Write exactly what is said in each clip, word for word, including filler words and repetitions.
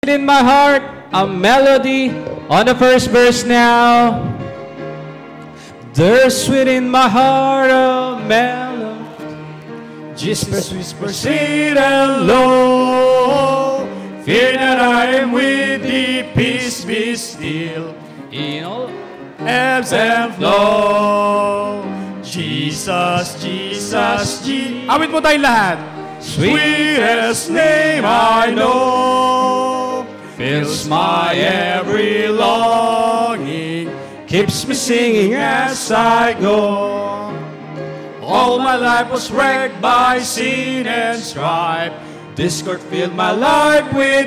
In my heart, a melody on the first verse now. There's within my heart a melody. Jesus whispers sweet and low. Fear that I am with thee, peace be still. In all ebbs and flow. Jesus, Jesus, Jesus. Awit mo tayong lahat. Sweetest name I know. Fills my every longing. Keeps me singing as I go. All my life was wrecked by sin and strife. Discord filled my life with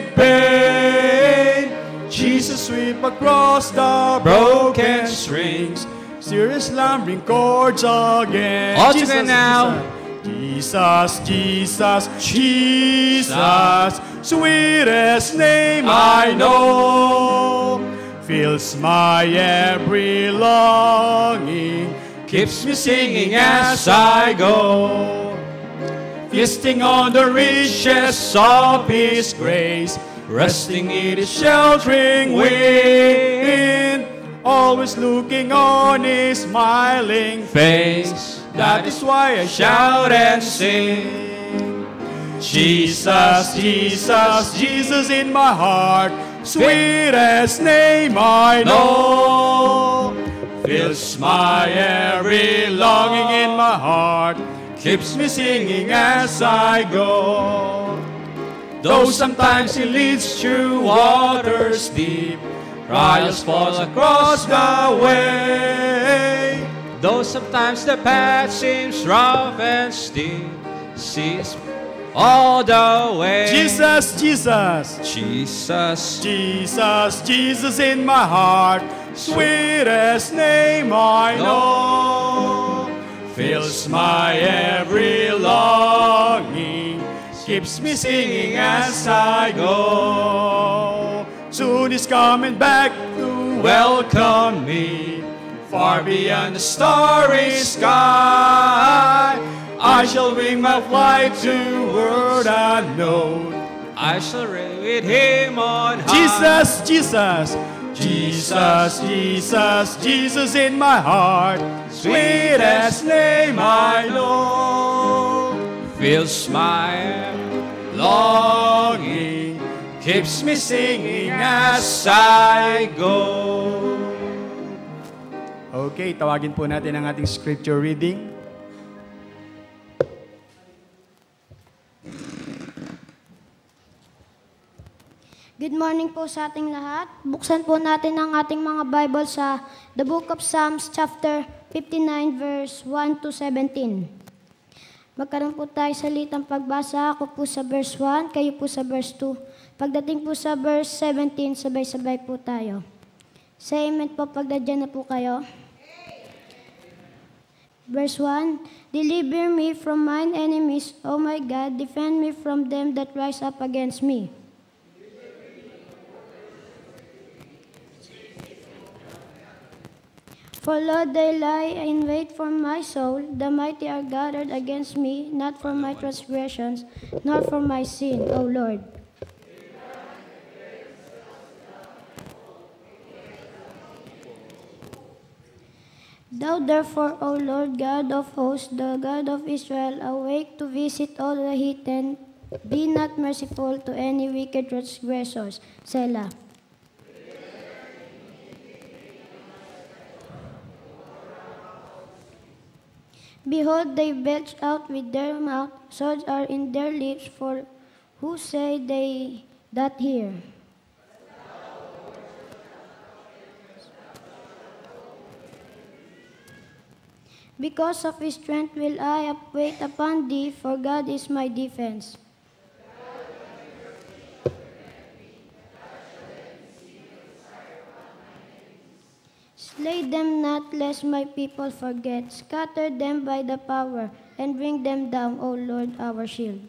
pain. Jesus sweep across the broken strings. Serious slumbering chords again. All together now. Jesus, Jesus, Jesus, sweetest name I know. Fills my every longing. Keeps me singing as I go. Feasting on the riches of His grace. Resting in His sheltering wind. Always looking on His smiling face. That is why I shout and sing. Jesus, Jesus, Jesus in my heart. Sweetest name I know. Fills my every longing in my heart. Keeps me singing as I go. Though sometimes He leads through waters deep, trials fall across the way. Though sometimes the path seems rough and steep, sees all the way. Jesus, Jesus, Jesus, Jesus, Jesus in my heart. Sweetest name I know. Fills my every longing. Keeps me singing as I go. Soon He's coming back to welcome me. Far beyond the starry sky, I shall wing my flight to world unknown. I shall reign with Him on high. Jesus, Jesus, Jesus, Jesus, Jesus in my heart. Sweetest name I know. Fills my longing. Keeps me singing as I go. Okay, tawagin po natin ang ating scripture reading. Good morning po sa ating lahat. Buksan po natin ang ating mga Bible sa the book of Psalms chapter fifty-nine verse one to seventeen. Magkaroon po tayo sa litang pagbasa. Ako po sa verse one, kayo po sa verse two. Pagdating po sa verse seventeen, sabay-sabay po tayo. Say amen po pag nandiyan na po kayo. Verse one, deliver me from mine enemies, O my God, defend me from them that rise up against me. For Lord, they lie in wait for my soul. The mighty are gathered against me, not for my transgressions, nor for my sin, O Lord. Thou therefore, O Lord God of hosts, the God of Israel, awake to visit all the heathen. Be not merciful to any wicked transgressors. Selah. Behold, they belch out with their mouth, swords are in their lips, for who say they that hear? Because of His strength will I wait upon thee, for God is my defense. Slay them not, lest my people forget. Scatter them by the power, and bring them down, O Lord, our shield.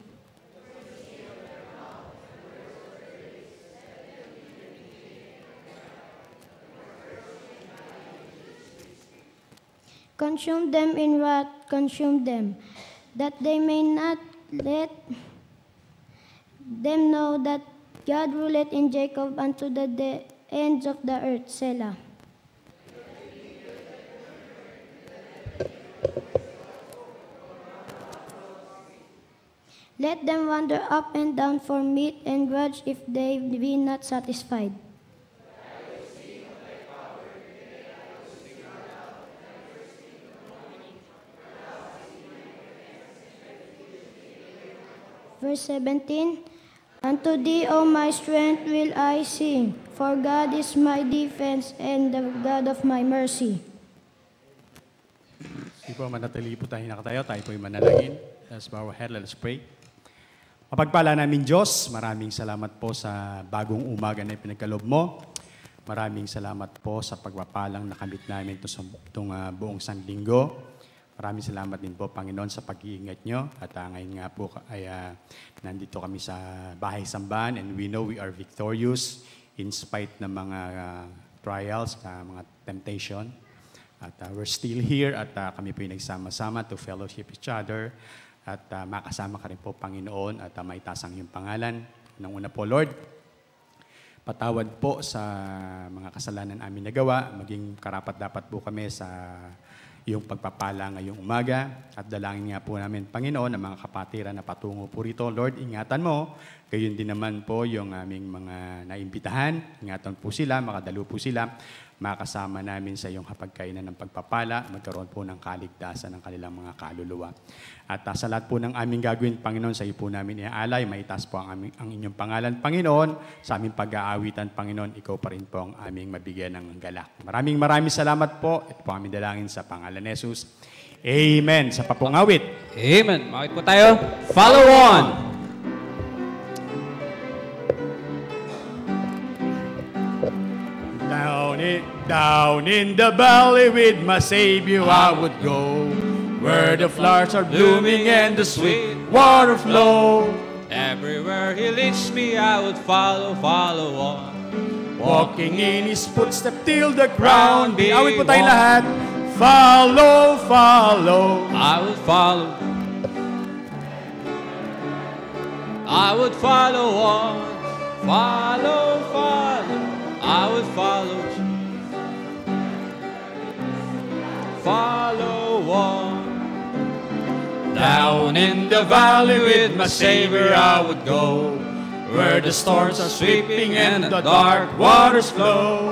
Consume them in wrath, consume them, that they may not let them know that God ruleth in Jacob unto the de- ends of the earth. Selah. Let them wander up and down for meat and grudge if they be not satisfied. Verse seventeen, Unto thee, O my strength, will I sing, for God is my defense and the God of my mercy. Sige po, manatili po tayo nakatayo. Tayo po yung manalangin. Let's bow our head, let us pray. Mapagpala namin Diyos, maraming salamat po sa bagong umaga na ipinagkaloob mo. Maraming salamat po sa pagpapalang nakamit namin itong uh, buong sanlinggo. Maraming salamat din po, Panginoon, sa pag-iingat nyo. At uh, ngayon nga po ay uh, nandito kami sa bahay sambahan and we know we are victorious in spite ng mga uh, trials, uh, mga temptation. At uh, we're still here at uh, kami po yung nagsama-sama to fellowship each other. At uh, makasama ka rin po, Panginoon, at uh, maitasang iyong pangalan. Nang una po, Lord, patawad po sa mga kasalanan amin nagawa. Maging karapat-dapat po kami sa iyong pagpapala ngayong umaga. At dalangin nga po namin, Panginoon, ang mga kapatiran na patungo po rito. Lord, ingatan mo. Gayon din naman po yung aming mga naimbitahan. Ingatan po sila, makadalo po sila. Makasama namin sa iyong hapagkainan ng pagpapala, magkaroon po ng kaligtasan ng kanilang mga kaluluwa. At uh, sa lahat po ng aming gagawin, Panginoon, sa iyo po namin iaalay, maitaas po ang, aming, ang inyong pangalan, Panginoon. Sa aming pag-aawitan, Panginoon, ikaw pa rin po ang aming mabigyan ng galak. Maraming maraming salamat po. Ito po aming dalangin sa pangalan ni Jesus. Amen. Sa papong awit. Amen. Makit po tayo. Follow on. Down in, down in the valley with my Savior I would go, where the flowers are blooming and the sweet water flow. Everywhere He leads me, I would follow, follow on. Walking in His footsteps till the ground be. Awit po tayo won. lahat. Follow, follow. I would follow. I would follow on. Follow, follow. I would follow Jesus. Follow on. Down in the valley with my Savior I would go, where the storms are sweeping and the dark waters flow.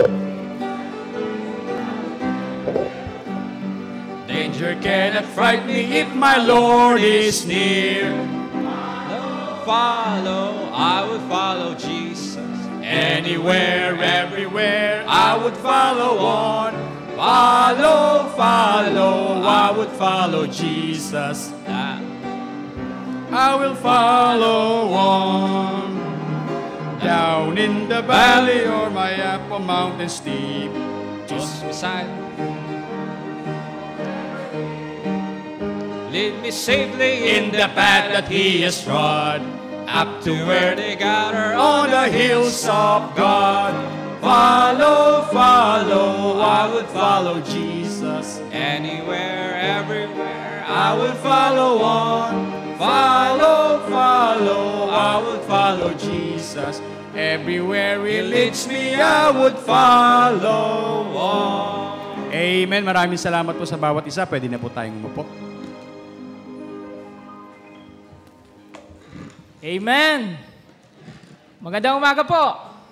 Danger cannot frighten me if my Lord is near. Follow, I would follow Jesus. Anywhere, everywhere, I would follow on. Follow, follow, I would follow Jesus. I will follow on. Down in the valley or my upper mountain steep. Just beside. Lead me safely In the path that He has trod, up to where they gather on the hills of God. Follow, follow, I would follow Jesus. Anywhere, everywhere, I would follow on. Follow, follow, I would follow Jesus. Everywhere He leads me, I would follow on. Amen. Maraming salamat po sa bawat isa. Pwede na po tayong umupo. Amen. Magandang umaga po.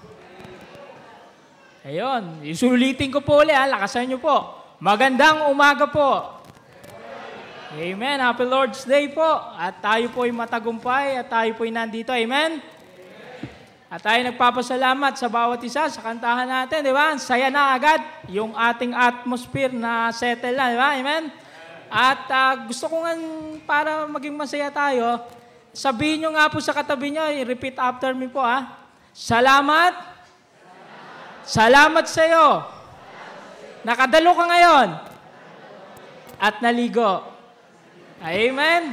Ayun, isulitin ko po ulit ha, lakasan nyo po. Magandang umaga po. Amen. Happy Lord's Day po. At tayo po ay matagumpay at tayo po ay nandito. Amen. At tayo nagpapasalamat sa bawat isa sa kantahan natin, di ba? Saya na agad yung ating atmosphere na settle na, di ba? Amen. At uh, gusto ko nga para maging masaya tayo, sabihin nyo nga po sa katabi nyo, repeat after me po ha. Salamat. Salamat sa iyo. Nakadalo ka ngayon. At naligo. Amen.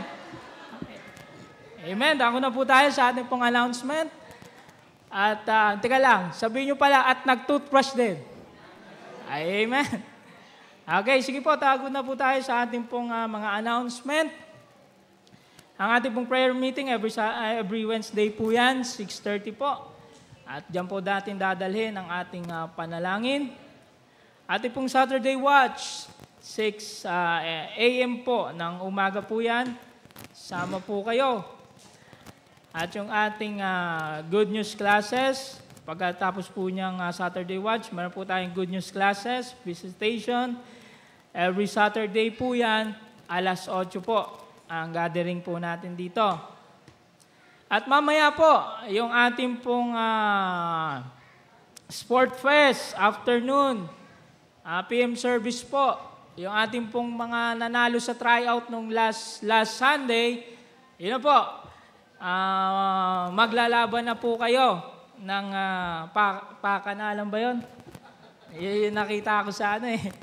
Amen. Dako na po tayo sa ating pong announcement. At uh, teka lang, sabihin nyo pala, at nag-toothbrush din. Amen. Okay, sige po, tago na po tayo sa ating pong uh, mga announcement. Ang ating pong prayer meeting, every, every Wednesday po yan, six thirty po. At dyan po dating dadalhin ang ating uh, panalangin. Ating pong Saturday Watch, six a m po ng umaga po yan. Sama po kayo. At yung ating uh, good news classes, pagkatapos po niyang uh, Saturday Watch, meron po tayong good news classes, visitation. Every Saturday po yan, alas otso po, ang gathering po natin dito. At mamaya po, yung ating pong uh, Sport Fest, afternoon, uh, P M service po, yung ating pong mga nanalo sa tryout nung last, last Sunday, yun na po, uh, maglalaban na po kayo ng uh, pa, pakanalan ba yun? Y- yung nakita ko sa ano eh.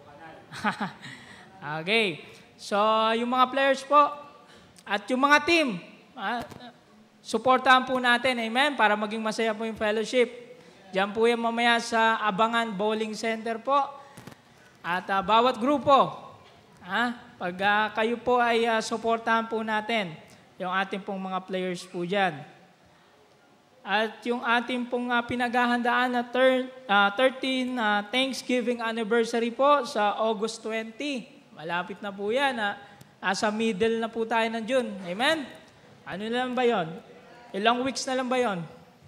Okay. So, yung mga players po, at yung mga team, uh, supportahan po natin, amen, para maging masaya po yung fellowship. Diyan po yan mamaya sa Abangan Bowling Center po. At uh, bawat grupo, ha, pag uh, kayo po ay uh, supportahan po natin yung ating pong mga players po dyan. At yung ating pong uh, pinaghahandaan na thir- uh, thirteen uh, Thanksgiving anniversary po sa August twentieth. Malapit na po yan. Uh, asa middle na po tayo ng June. Amen? Ano na lang ba yun? Ilang weeks na lang ba yun?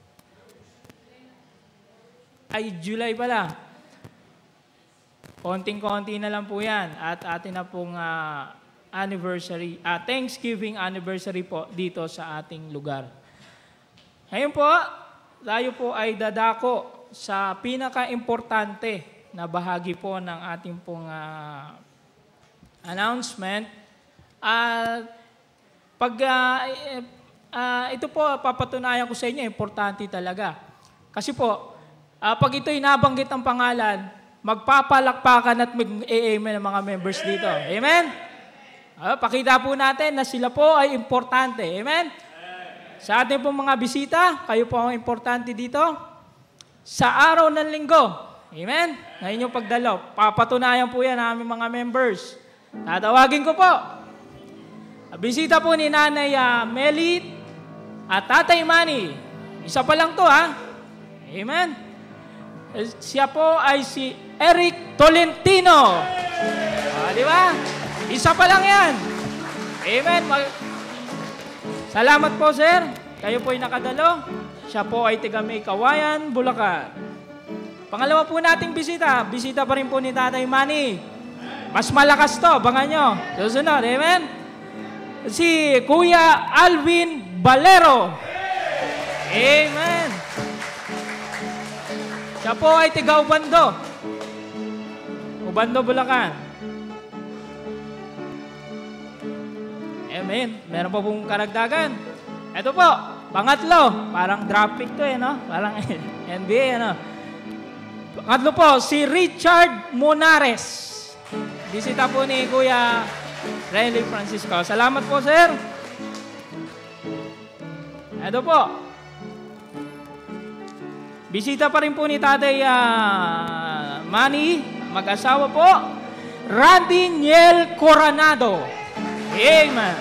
Ay, July pala. Konting-konti na lang po yan. At atin na pong uh, anniversary, uh, Thanksgiving anniversary po dito sa ating lugar. Ngayon po, tayo po ay dadako sa pinaka-importante na bahagi po ng ating pong uh, announcement. At uh, pag uh, uh, ito po, papatunayan ko sa inyo, importante talaga. Kasi po, uh, pag ito'y nabanggit ang pangalan, magpapalakpakan at mag-amen ang mga members dito. Amen? Uh, pakita po natin na sila po ay importante. Amen? Sa ating pong mga bisita, kayo po ang importante dito. Sa araw ng linggo, amen? Ngayon yung pagdalo, papatunayan po yan ang aming mga members. Tatawagin ko po. Bisita po ni Nanay uh, Melit at Tatay Manny. Isa pa lang to, ha? Amen? Siya po ay si Eric Tolentino. Ah, di ba? Isa pa lang yan. Amen? Mag- Salamat po, sir. Kayo po ay nakadalo. Siya po ay taga May Kawayan, Bulacan. Pangalawa po nating bisita. Bisita pa rin po ni Tatay Manny. Mas malakas to. Abangan nyo. Susunod. Amen? Si Kuya Alvin Valero. Amen. Siya po ay taga Ubando. Ubando, Bulacan. Amen. Meron pa pong karagdagan. Ito po, pangatlo. Parang traffic to eh, no? Parang N B A, ano? Pangatlo po, si Richard Monares. Bisita po ni Kuya Relly Francisco. Salamat po, sir. Ito po. Bisita pa rin po ni Tatay uh, Manny, mag-asawa po, Randy Niel Coronado. Amen.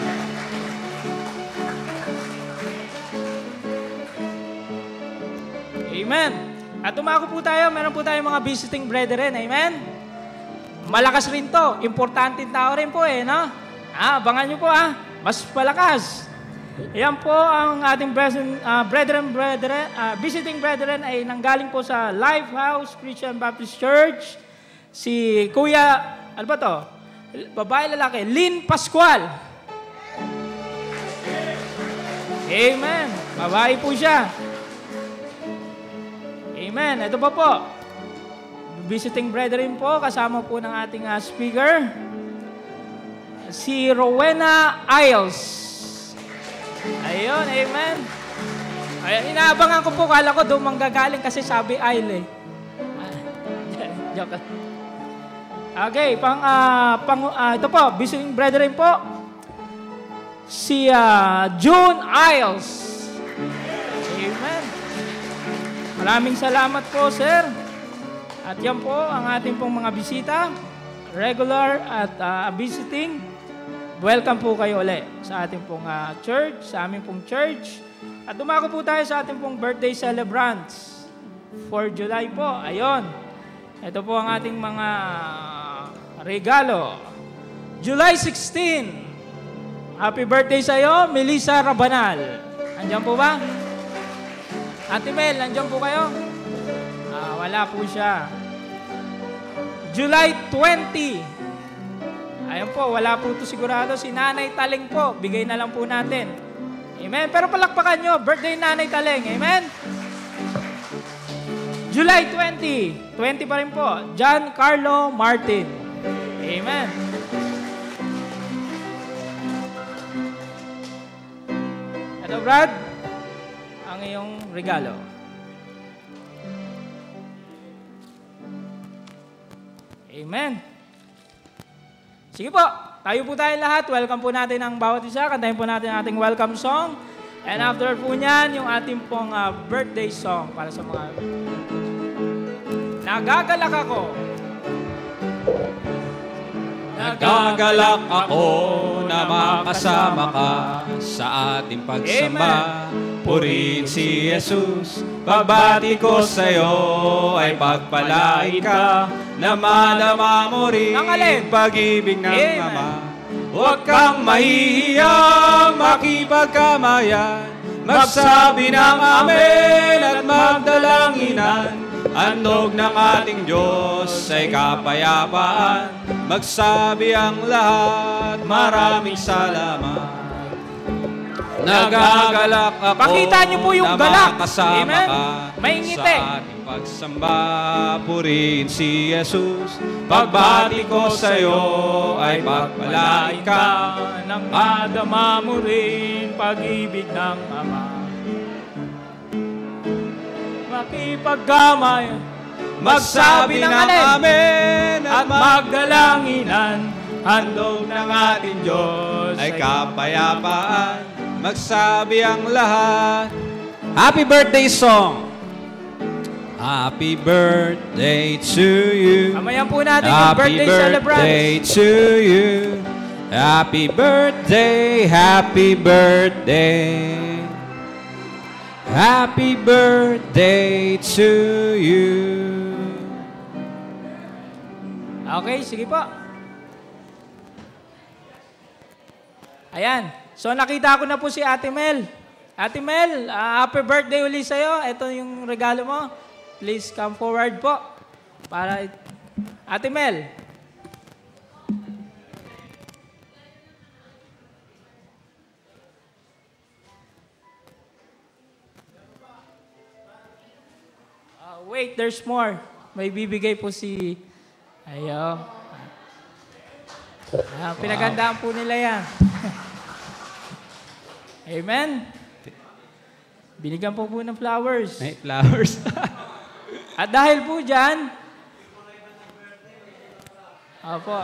Amen. At umako po tayo, meron po tayong mga visiting brethren. Amen. Malakas rin to. Importanteng tao rin po eh, no? Ah, abangan nyo po ah. Mas palakas. Yan po ang ating brethren, uh, brethren, brethren uh, visiting brethren ay nanggaling po sa Lifehouse Christian Baptist Church. Si Kuya, ano ba to? Babae, lalaki, Lynn Pascual. Amen. Babae po siya. Amen. Ito pa po. Visiting brethren po, kasama po ng ating uh, speaker. Si Rowena Isles. Ayun, amen. Ay, inaabangan ko po, kala ko doon manggagaling kasi sabi Isle eh. Joke. Okay, pang, uh, pang uh, ito po, visiting brethren po, si uh, June Isles. Amen. Maraming salamat po, sir. At yan po ang ating pong mga bisita, regular at uh, visiting. welcome po kayo ulit sa ating pong uh, church, sa aming pong church. At dumako po tayo sa ating pong birthday celebrants for July po. Ayon. Ito po ang ating mga regalo. July sixteenth. Happy birthday sa iyo, Melissa Rabanal. Andiyan po ba? Ate Mel, andiyan po kayo? Ah, wala po siya. July twentieth. Ayun po, wala po ito sigurado. Si Nanay Taling po. Bigay na lang po natin. Amen. Pero palakpakan nyo, birthday Nanay Taling. Amen. July twentieth. twenty pa rin po. John Carlo Martin. Amen. Ito, Brad, ang iyong regalo. Amen. Sige po, tayo po tayo lahat. Welcome po natin ang bawat isa. Kantahin po natin ang ating welcome song. And after po niyan, yung ating pong uh, birthday song para sa mga... Nagagalak ako. Nagagalak ako na makasama ka sa ating pagsamba. Purihin si Jesus, pagbati ko sa'yo ay pagpalain ka, na madama mo rin pag-ibig ng Amen. Ama. Huwag kang mahihiya, makipagkamayan, magsabi ng amen at magdalanginan. Handog ng ating Diyos ay kapayapaan, magsabi ang lahat, maraming salamat. Nagagalak ako. Pakita niyo po yung na galak. makasama Amen. ka May ngiti. sa ating pagsamba. Purihin si Jesus, pagbati ko sa'yo ay pagpalain ka, nang madama mo rin pag-ibig ng Ama. Makipagkamay, magsabi ng alin? amen at magdalanginan. Handog ng ating Diyos ay kapayapaan, magsabi ang lahat. Happy birthday song. Happy birthday to you. Kamayan po natin yung Happy birthday celebrants. birthday to you. Happy birthday, happy birthday. Happy birthday to you. Okay, sige po. Ayan. So nakita ko na po si Ate Mel. Ate Mel, uh, happy birthday uli sa'yo. Ito yung regalo mo. Please come forward po. Para Ate Mel. Uh, wait, there's more. May bibigay po si... Ayo. Ah, pinagandaan po nila yan. Amen. Binigyan po po ng flowers. May flowers. At dahil po dyan, opo,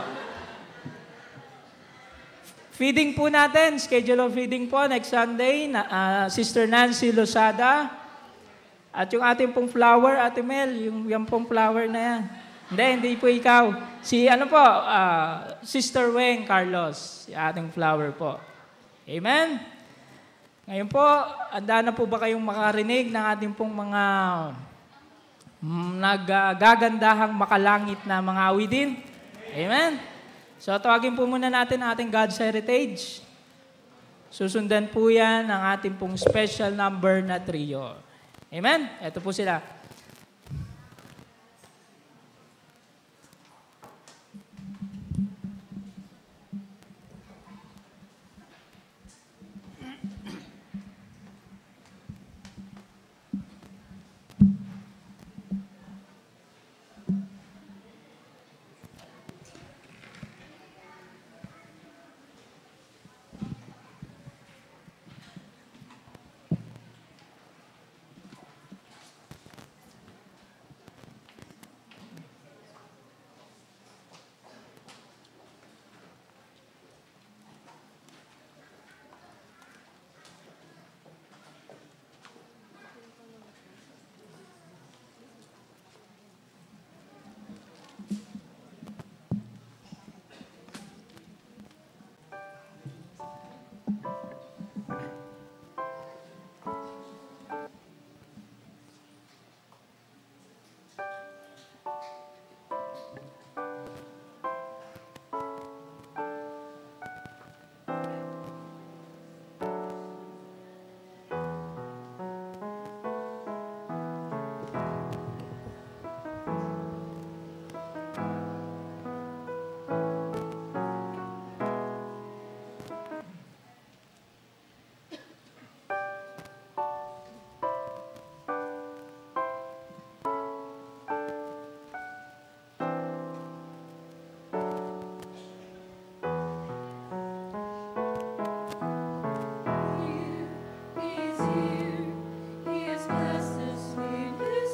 feeding po natin, schedule of feeding po next Sunday, na, uh, Sister Nancy Losada. At yung ating pong flower, Ate Mel, yung, yung pong flower na yan. Hindi, hindi po ikaw. Si ano po, uh, Sister Weng Carlos, si ating flower po. Amen? Ngayon po, handa na po ba kayong makarinig ng ating pong mga mm, naggagandahang makalangit na mga awitin? Amen? So, tawagin po muna natin ang ating God's Heritage. Susundan po yan ang ating pong special number na trio. Amen? Ito po sila.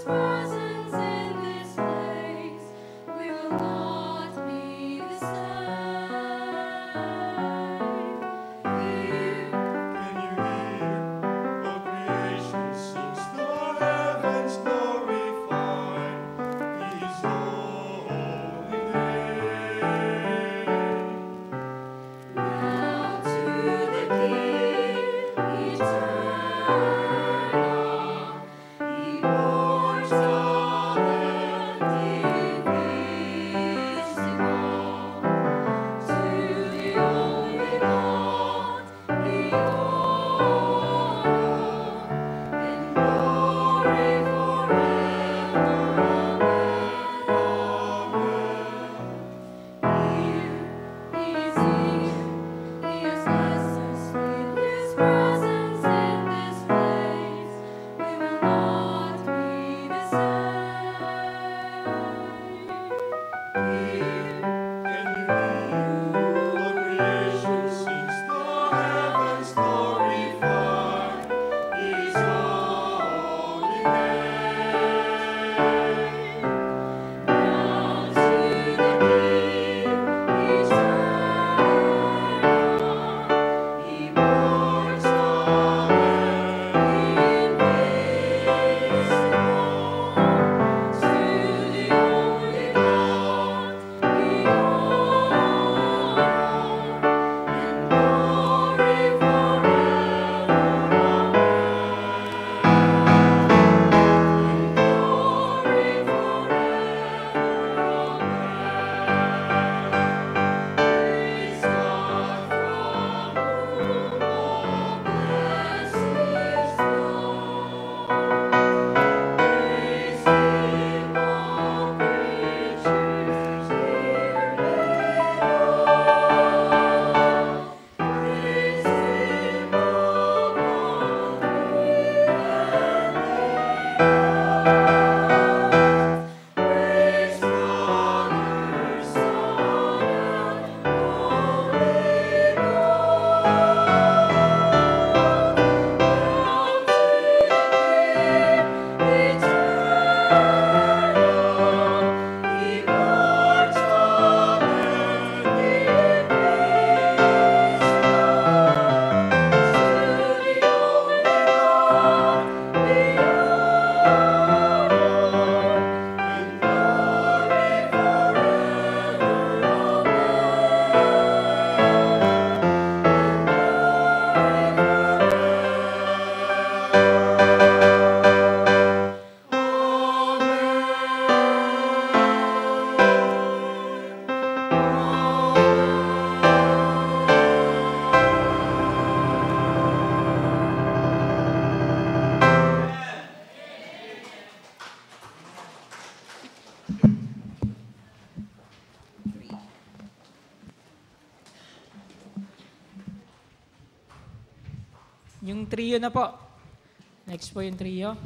Yung trio na po. Next po yung trio.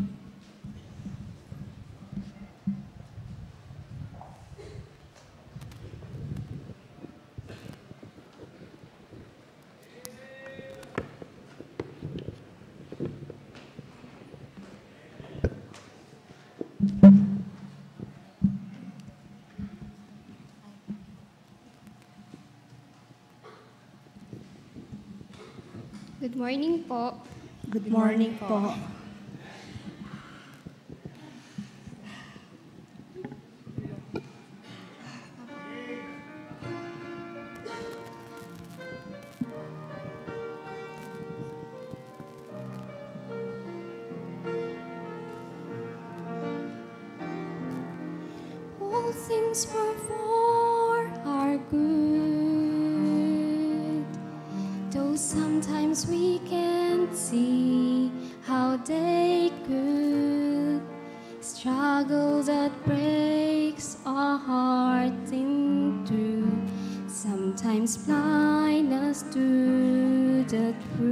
Good morning po. Good morning po. All things were for our good, though sometimes we can't see how they could. Struggle that breaks our heart in two, sometimes blind us to the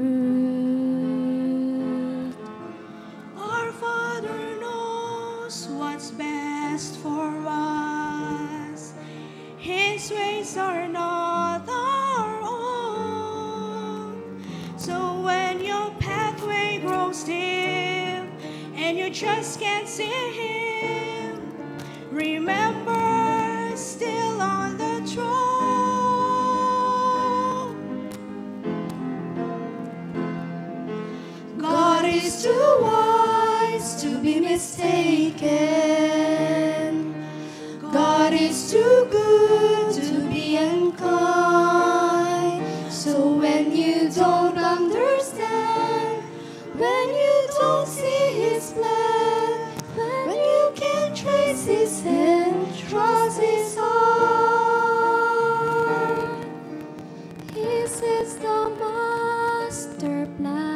truth. Our Father knows what's best for us. His ways are not our own. So when your pathway grows dim and you just can't see him. Remember, still on the throne. God is too wise to be mistaken. God is too good to be unkind. So when you don't understand, when you don't see his plan, when you can't trace his hand, trust his heart. His is the master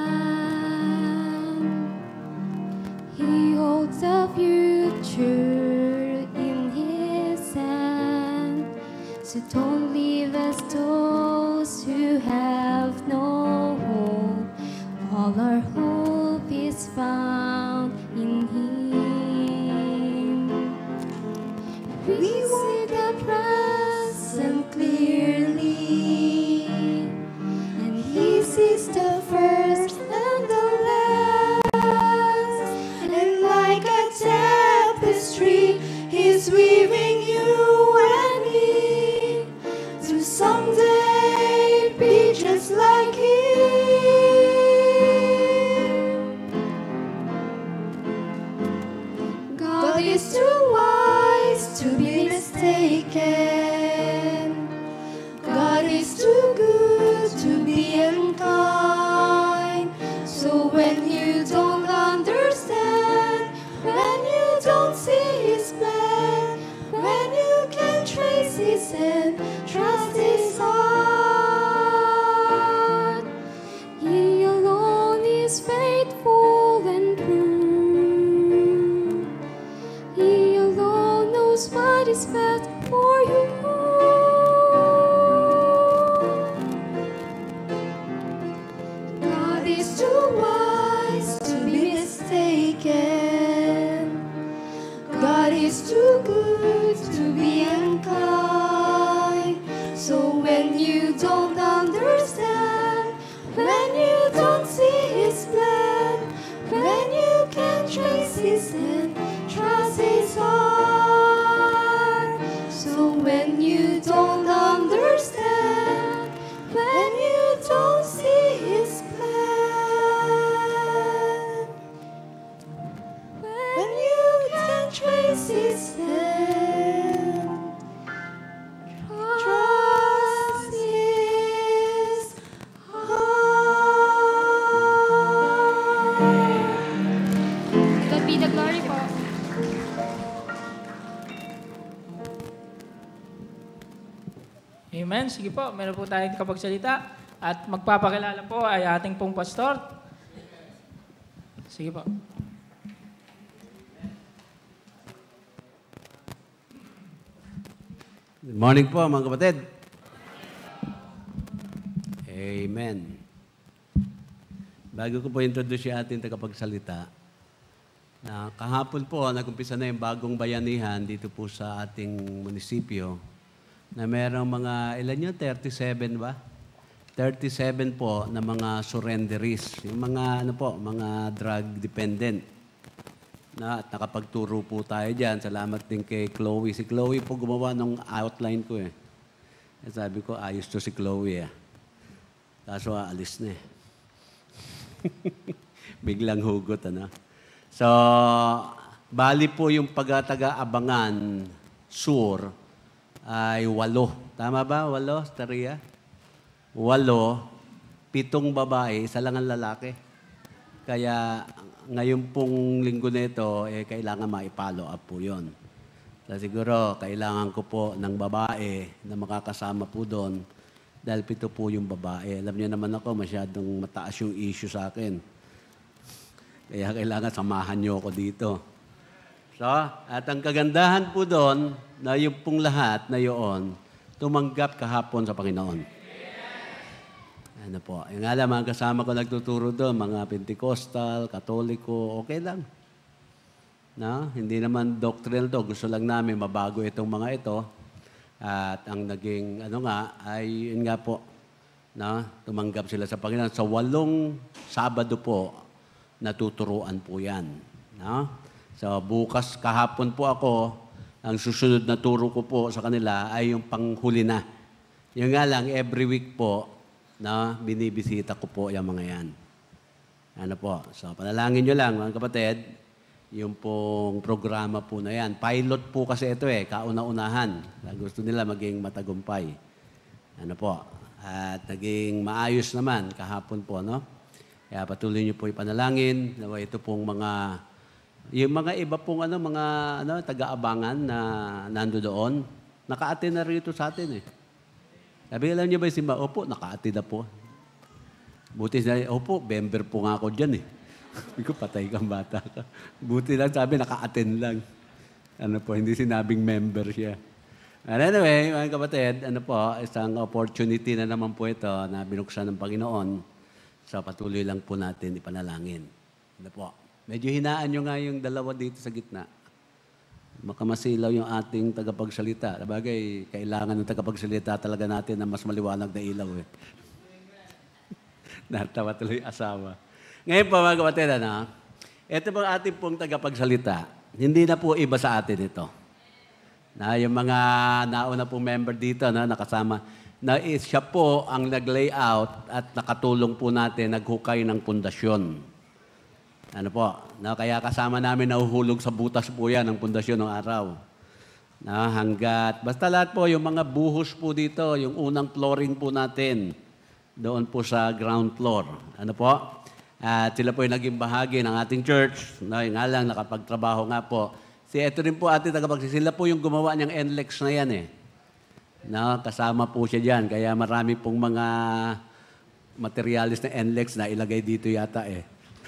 plan. He holds the future in his hand. So don't leave us those who have no hope. All our hope is found in him. We see the present clearly, and he sees the first and the last. And like a tapestry, he's weaving you and me to someday be just like him. God is too wise to be mistaken. God is too good to be unkind. So when you don't understand, when you don't see his plan, when you can't trace his hand, trust his heart. He alone is faithful and true. He alone knows what is best for you. God is too wise to be mistaken. God is too good to be unkind. So when you don't understand, when you don't see his plan, when you can't trace his hand, trust his heart. So when you don't understand, when you don't see his plan, when you can't trace his hand, trust his heart. God be the glory po. Amen. Sige po, meron po tayong kapagsalita. At magpapakilala po ay ating pong pastor. Sige po. Good morning po mga kapatid. Amen. Bago ko po introduce yung ating tagapagsalita, na kahapon po, nag-umpisa na yung bagong bayanihan dito po sa ating munisipyo, na merong mga, ilan yun? thirty-seven ba? thirty-seven po na mga surrenderies. Yung mga, ano po, mga drug dependent. Na, at nakapagturo po tayo dyan. Salamat din kay Chloe. Si Chloe po gumawa ng outline ko eh. At sabi ko, ayos to si Chloe eh. Kaso aalis na eh. Biglang hugot, ano? So, bali po yung pagtaga-abangan, sur, ay walo. Tama ba? Walo, Staria? Walo, pitong babae, isa lang ang lalaki. Kaya ngayon pong linggo na ito, eh, kailangan ma-follow up po yun. So, siguro, kailangan ko po ng babae na makakasama po doon dahil pito po yung babae. Alam niyo naman ako, masyadong mataas yung issue sa akin. Kaya kailangan samahan niyo ako dito. So, at ang kagandahan po doon, na yung pong lahat na yun, tumanggap kahapon sa Panginoon. Ano po, yung alam, mga kasama ko nagtuturo doon, mga Pentecostal, Katoliko, okay lang. No? Hindi naman doctrinal to. Gusto lang namin mabago itong mga ito. At ang naging, ano nga, ay, yun nga po, no? Tumanggap sila sa Panginoon. Sa walong Sabado po, natuturuan po yan. No? So bukas kahapon po ako, ang susunod na turo ko po sa kanila ay yung panghuli na. Yung nga lang, every week po, na binibisita ko po yung mga yan. Ano po? So panalangin nyo lang mga kapatid, yung pong programa po na yan. Pilot po kasi ito eh, kauna-unahan. Gusto nila maging matagumpay. Ano po? At naging maayos naman kahapon po, no? Kaya patuloy niyo po ipanalangin. Nawa ito pong mga, yung mga iba pong ano, mga ano, taga-abangan na nando doon, naka-attend na rito sa atin eh. Sabi, alam niyo ba yung simba? Opo, naka-attend na po. Buti na, opo, member po nga ako dyan eh. Sabi ko, patay kang bata ka. Buti lang, sabi, naka-attend lang. Ano po, hindi sinabing member siya. And anyway, mga kapatid, ano po, isang opportunity na naman po ito na binuksan ng Panginoon. So, patuloy lang po natin ipanalangin. Ano po, medyo hinaan nyo nga yung dalawa dito sa gitna. Makamasilaw yung ating tagapagsalita. Sabagay, kailangan ng tagapagsalita talaga natin na mas maliwanag na ilaw eh. Natawa tuloy asawa. Ngayon po mga kapatid, ano, ito pong ating pong tagapagsalita, hindi na po iba sa atin ito. Na yung mga nauna pong member dito na nakasama, na siya po ang nag-layout at nakatulong po natin, naghukay ng pundasyon. Ano po, na kaya kasama namin nahuhulog sa butas po yan ng pundasyon ng araw. Na hanggat, basta lahat po, yung mga buhos po dito, yung unang flooring po natin, doon po sa ground floor. Ano po? At sila po yung naging bahagi ng ating church. No, yung nga lang, nakapagtrabaho nga po. Si ito rin po ating tagapagsalita. Sila po yung gumawa niyang N L E X na yan eh. No, kasama po siya dyan. Kaya marami pong mga materialis na N L E X na ilagay dito yata eh.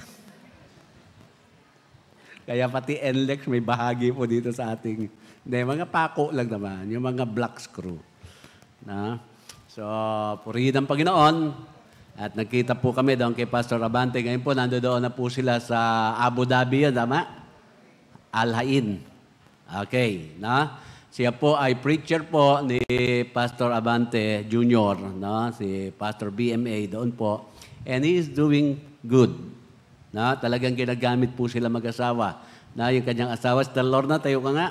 Kaya pati N L E X may bahagi po dito sa ating, hindi, mga pako lang naman, yung mga black screw. Na? So, purihin ang Panginoon. At nagkita po kami doon kay Pastor Abante. Ngayon po, nandoon na po sila sa Abu Dhabi yun, tama? Al-Hain. Okay, na? Siya po ay preacher po ni Pastor Abante Junior, no? Si Pastor B M A doon po. And he is doing good. Na, talagang ginagamit po sila mag-asawa. Na yung kanyang asawa, sa Lord na, tayo ka nga.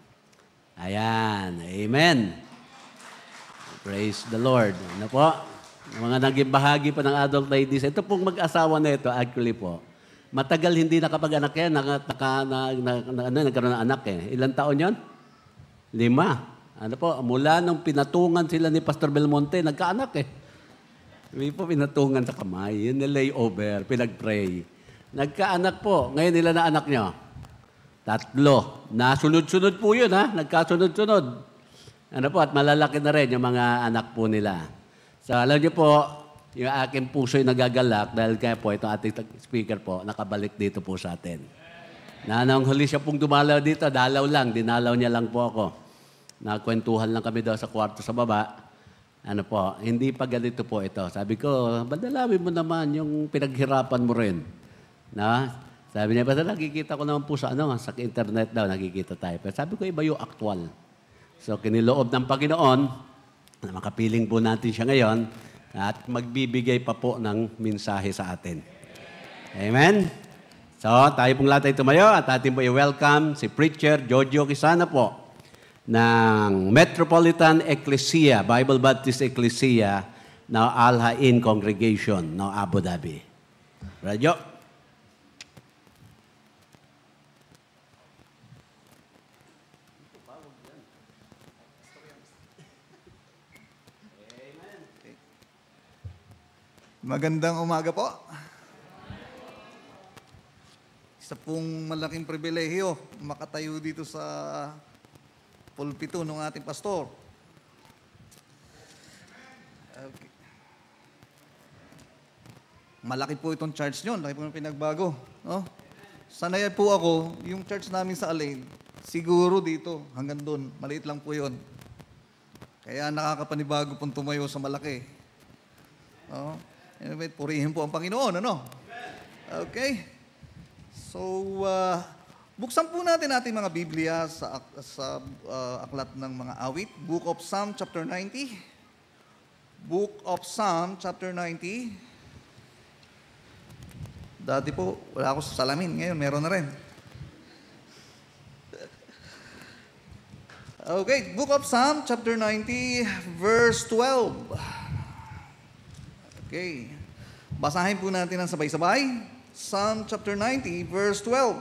Ayan. Amen. Praise the Lord. Ano po? Mga naging bahagi pa ng adult ladies. Ito pong mag-asawa na ito, actually po. Matagal hindi nakapag-anak yan. Naka, naka, na, na, na, ano, nagkaroon ng anak eh. Ilang taon yon? Lima. Ano po? Mula nung pinatungan sila ni Pastor Belmonte, nagkaanak eh. May po pinatungan sa kamay. Yun na layover. Pinag-pray. Nagkaanak po. Ngayon nila na anak nyo? Tatlo. Nasunod-sunod po yun, ha? Nagkasunod-sunod. Ano po? At malalaki na rin yung mga anak po nila. So, alam niyo po, yung aking puso ay nagagalak dahil kaya po, itong ating speaker po, nakabalik dito po sa atin. Na nang huli siya pong dumalaw dito, dalaw lang, dinalaw niya lang po ako. Nakwentuhan lang kami daw sa kwarto sa baba. Ano po, hindi pa ganito po ito. Sabi ko, badalawin mo naman yung pinaghirapan mo rin. Na? Sabi niya, basta nakikita ko naman po sa, ano, sa internet daw, nakikita tayo. Pero sabi ko, iba yung actual. So, kiniloob ng Panginoon, na makapiling po natin siya ngayon, at magbibigay pa po ng mensahe sa atin. Amen? So, tayo pong lahat ay tumayo at atin po i-welcome si Preacher Jojo Quisana po ng Metropolitan Ecclesia, Bible Baptist Ecclesia ng Al-Hain Congregation ng Abu Dhabi. Radyo. Magandang umaga po. Isa pong malaking pribilehyo makatayo dito sa pulpito ng ating pastor. Okay. Malaki po itong church nyo, laki po ng pinagbago. No? Sanay po ako, yung church namin sa Alain, siguro dito, hanggang doon, maliit lang po yun. Kaya nakakapanibago pong tumayo sa malaki. No? Anyway, purihin po ang Panginoon, ano? Okay. So, uh, buksan po natin ating mga Biblia sa, sa uh, aklat ng mga awit. Book of Psalm, chapter ninety. Book of Psalm, chapter ninety. Dati po, wala ako sa salamin. Ngayon, meron na rin. Okay, Book of Psalm, chapter ninety, verse twelve. Okay. Basahin po natin ang sabay-sabay. Psalm chapter ninety, verse twelve.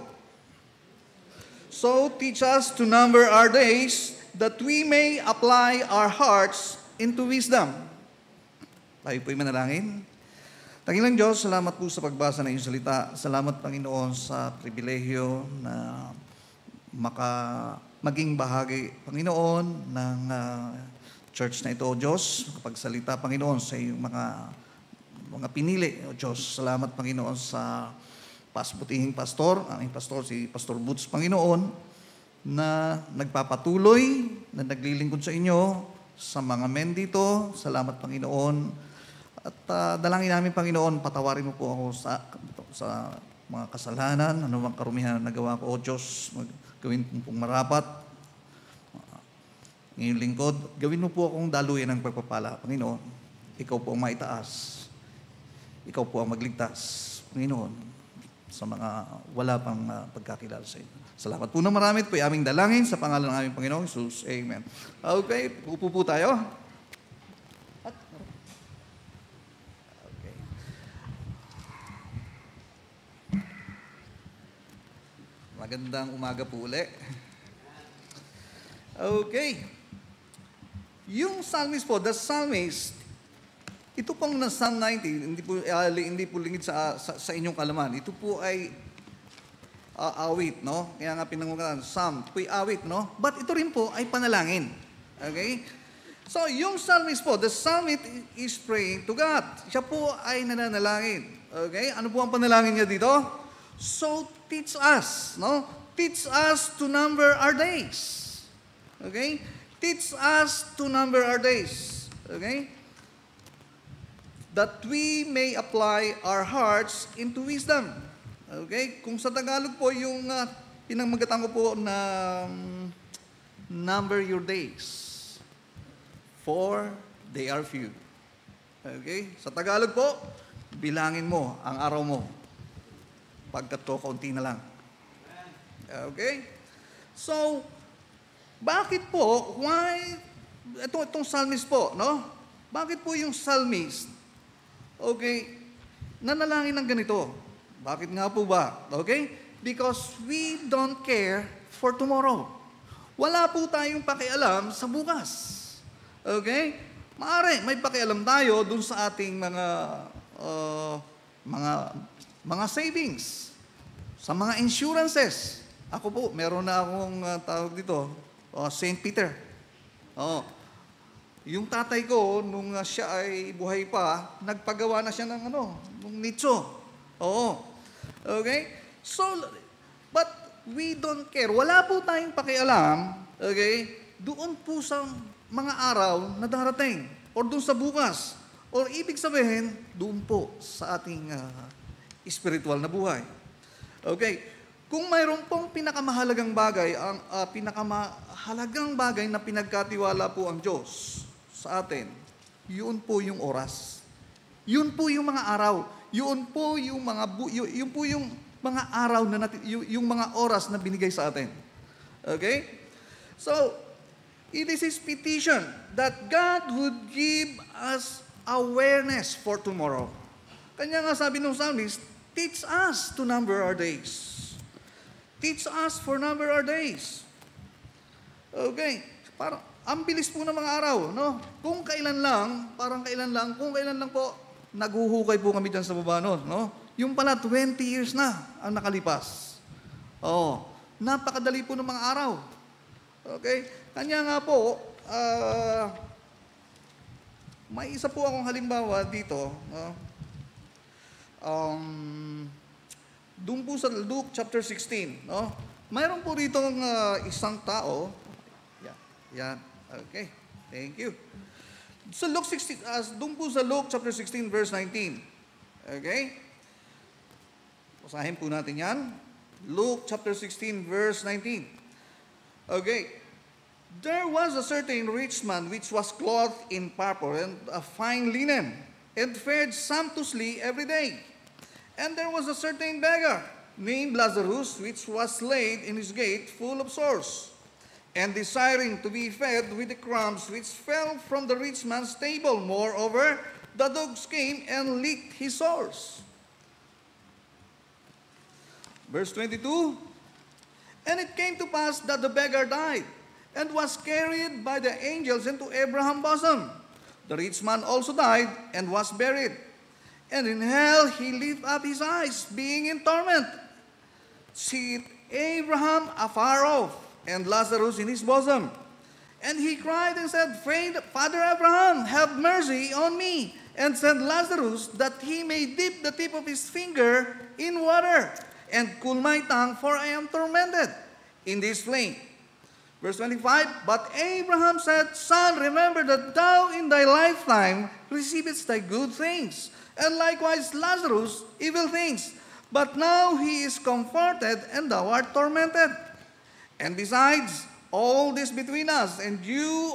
So teach us to number our days, that we may apply our hearts into wisdom. Tayo po'y manalangin. Tangilang Diyos, salamat po sa pagbasa ng iyong salita. Salamat, Panginoon, sa pribilehyo na maka, maging bahagi, Panginoon, ng uh, church na ito, O Diyos. Kapagsalita, Panginoon, sa iyong mga, mga pinili, O Diyos. Salamat, Panginoon, sa pasbutihing pastor, ang aming pastor, si Pastor Boots, Panginoon, na nagpapatuloy, na naglilingkod sa inyo, sa mga men dito. Salamat, Panginoon. At uh, dalangin namin, Panginoon, patawarin mo po ako sa, sa mga kasalanan, ano bang karumihan na nagawa ko, O Diyos, gawin mo pong marapat. Uh, ngayong lingkod, gawin mo po akong daluyan ng pagpapala, Panginoon. Ikaw po ang maitaas. Ikaw po ang magligtas, Panginoon, sa mga wala pang uh, pagkakilala sa inyo. Salamat po na marami. Ito po aming dalangin sa pangalan ng aming Panginoong Jesus. Amen. Okay, upo po tayo. Okay. Magandang umaga po uli. Okay. Yung psalmist po, the psalmist, ito pong na Psalm ninety, hindi po, uh, hindi po lingid sa, sa, sa inyong kalaman. Ito po ay uh, awit, no? Kaya nga pinangungalan, Psalm, ito po ay awit, no? But ito rin po ay panalangin. Okay? So, yung psalmist po, the psalmist is praying to God. Siya po ay nananalangin. Okay? Ano po ang panalangin niya dito? So, teach us, no? Teach us to number our days. Okay? Teach us to number our days. Okay? That we may apply our hearts into wisdom. Okay? Kung sa Tagalog po, yung uh, pinamagatan ko po na um, number your days, for they are few. Okay? Sa Tagalog po, bilangin mo ang araw mo. Pagkat ko, kaunti na lang. Okay? So, bakit po, why, itong, itong psalmist po, no? Bakit po yung psalmist, okay, nanalangin ng ganito? Bakit nga po ba? Okay? Because we don't care for tomorrow. Wala po tayong pakialam sa bukas. Okay? Maaari, may pakialam tayo dun sa ating mga uh, mga mga savings, sa mga insurances. Ako po, meron na akong uh, tawag dito, uh, Saint Peter. Oh. Yung tatay ko, nung uh, siya ay buhay pa, nagpagawa na siya ng ano, nung nicho. Oo. Okay? So, but we don't care. Wala po tayong pakialam, okay, doon po sa mga araw na darating, or doon sa bukas, or ibig sabihin, doon po sa ating uh, spiritual na buhay. Okay? Kung mayroon pong pinakamahalagang bagay, ang uh, pinakamahalagang bagay na pinagkatiwala po ang Diyos sa atin, yun po yung oras. Yun po yung mga araw. Yun po yung mga bu- yun, yun po yung mga araw na natin, yung, yung mga oras na binigay sa atin. Okay? So, it is His petition that God would give us awareness for tomorrow. Kanya nga sabi ng psalmist, teach us to number our days. Teach us for number our days. Okay. Parang, ang bilis po ng mga araw, no? Kung kailan lang, parang kailan lang, kung kailan lang po, naguhukay po kami dyan sa baba nun, no? Yung pala, twenty years na ang nakalipas. Oo. Napakadali po ng mga araw. Okay? Kanya nga po, uh, may isa po akong halimbawa dito, no? Um, doon po sa Luke chapter sixteen, no? Mayroon po rito ng uh, isang tao. Yan. Yan. Okay. Thank you. So Luke sixteen, uh, doon po sa Luke chapter sixteen verse nineteen. Okay? Basahin po natin yan. Luke chapter sixteen verse nineteen. Okay. There was a certain rich man which was clothed in purple and a fine linen, and fared sumptuously every day. And there was a certain beggar named Lazarus, which was laid in his gate full of sores, and desiring to be fed with the crumbs which fell from the rich man's table. Moreover, the dogs came and licked his sores. Verse twenty-two, and it came to pass that the beggar died, and was carried by the angels into Abraham's bosom. The rich man also died, and was buried. And in hell he lifted up his eyes, being in torment. See Abraham afar off, and Lazarus in his bosom. And he cried and said, Father Abraham, have mercy on me, and send Lazarus, that he may dip the tip of his finger in water, and cool my tongue, for I am tormented in this flame. Verse twenty-five, but Abraham said, Son, remember that thou in thy lifetime receivest thy good things, and likewise Lazarus evil things. But now he is comforted, and thou art tormented. And besides, all this between us and you,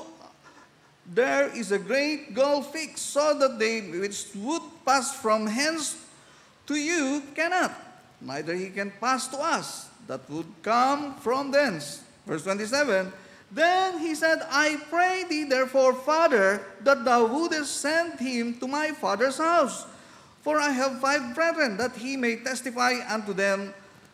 there is a great gulf fixed, so that they which would pass from hence to you cannot, neither he can pass to us that would come from thence. Verse twenty-seven, then he said, I pray thee therefore, Father, that thou wouldest send him to my father's house. For I have five brethren, that he may testify unto them,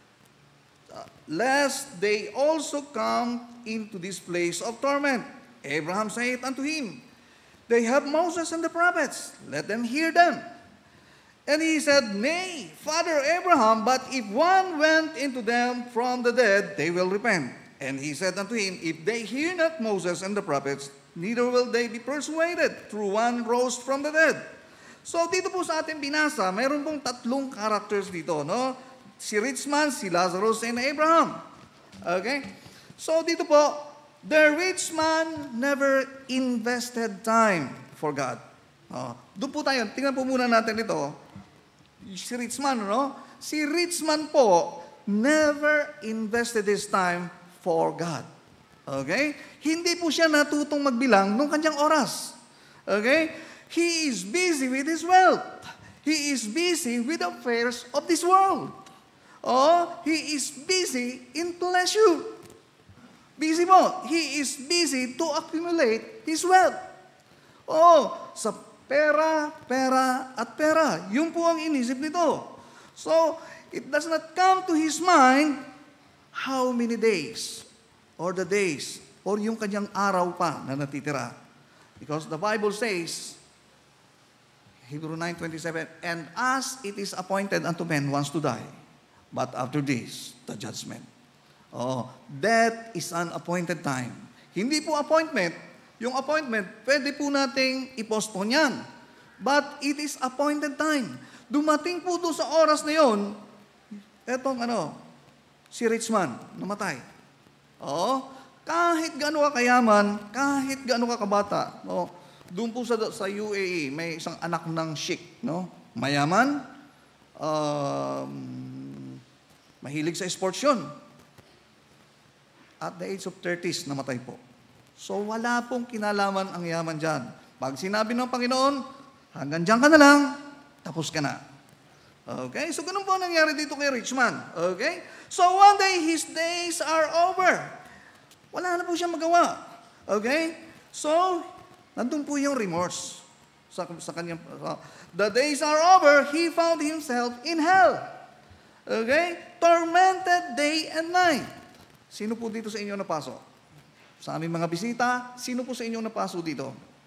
uh, lest they also come into this place of torment. Abraham saith unto him, They have Moses and the prophets, let them hear them. And he said, Nay, Father Abraham, but if one went into them from the dead, they will repent. And he said unto him, If they hear not Moses and the prophets, neither will they be persuaded through one rose from the dead. So dito po sa ating binasa, mayroon pong tatlong characters dito, no? Si rich man, si Lazarus, and Abraham. Okay? So dito po, the rich man never invested time for God. Oh, doon po tayo, tingnan po muna natin ito. Si rich man, no? Si rich man po never invested his time for God. Okay? Hindi po siya natutong magbilang nung kanyang oras. Okay? He is busy with his wealth. He is busy with the affairs of this world. Oh, he is busy in pleasure. Busy po. He is busy to accumulate his wealth. Oh, sa pera, pera, at pera. Yun po ang inisip nito. So, it does not come to his mind how many days, or the days, or yung kanyang araw pa na natitira. Because the Bible says, Hebrew nine twenty-seven, and as it is appointed unto men once to die, but after this, the judgment. Oh, death is an appointed time. Hindi po appointment. Yung appointment, pwede po nating i-postpone yan. But it is appointed time. Dumating po doon sa oras na yon, etong ano, si rich man, namatay. Oo, kahit gaano ka kayaman, kahit gaano ka kabata, no, doon po sa, sa U A E, may isang anak ng sheik, no? Mayaman, um, mahilig sa sports yun. At the age of thirties, namatay po. So wala pong kinalaman ang yaman dyan. Pag sinabi ng Panginoon, hanggang dyan ka na lang, tapos ka na. Okay? So ganun po nangyari dito kay rich man. Okay? So one day, his days are over. Wala na po siya magawa. Okay? So, nandun po yung remorse sa, sa kanyang... Uh, the days are over, he found himself in hell. Okay? Tormented day and night. Sino po dito sa inyo napasok? Sa aming mga bisita, sino po sa inyo napasok dito?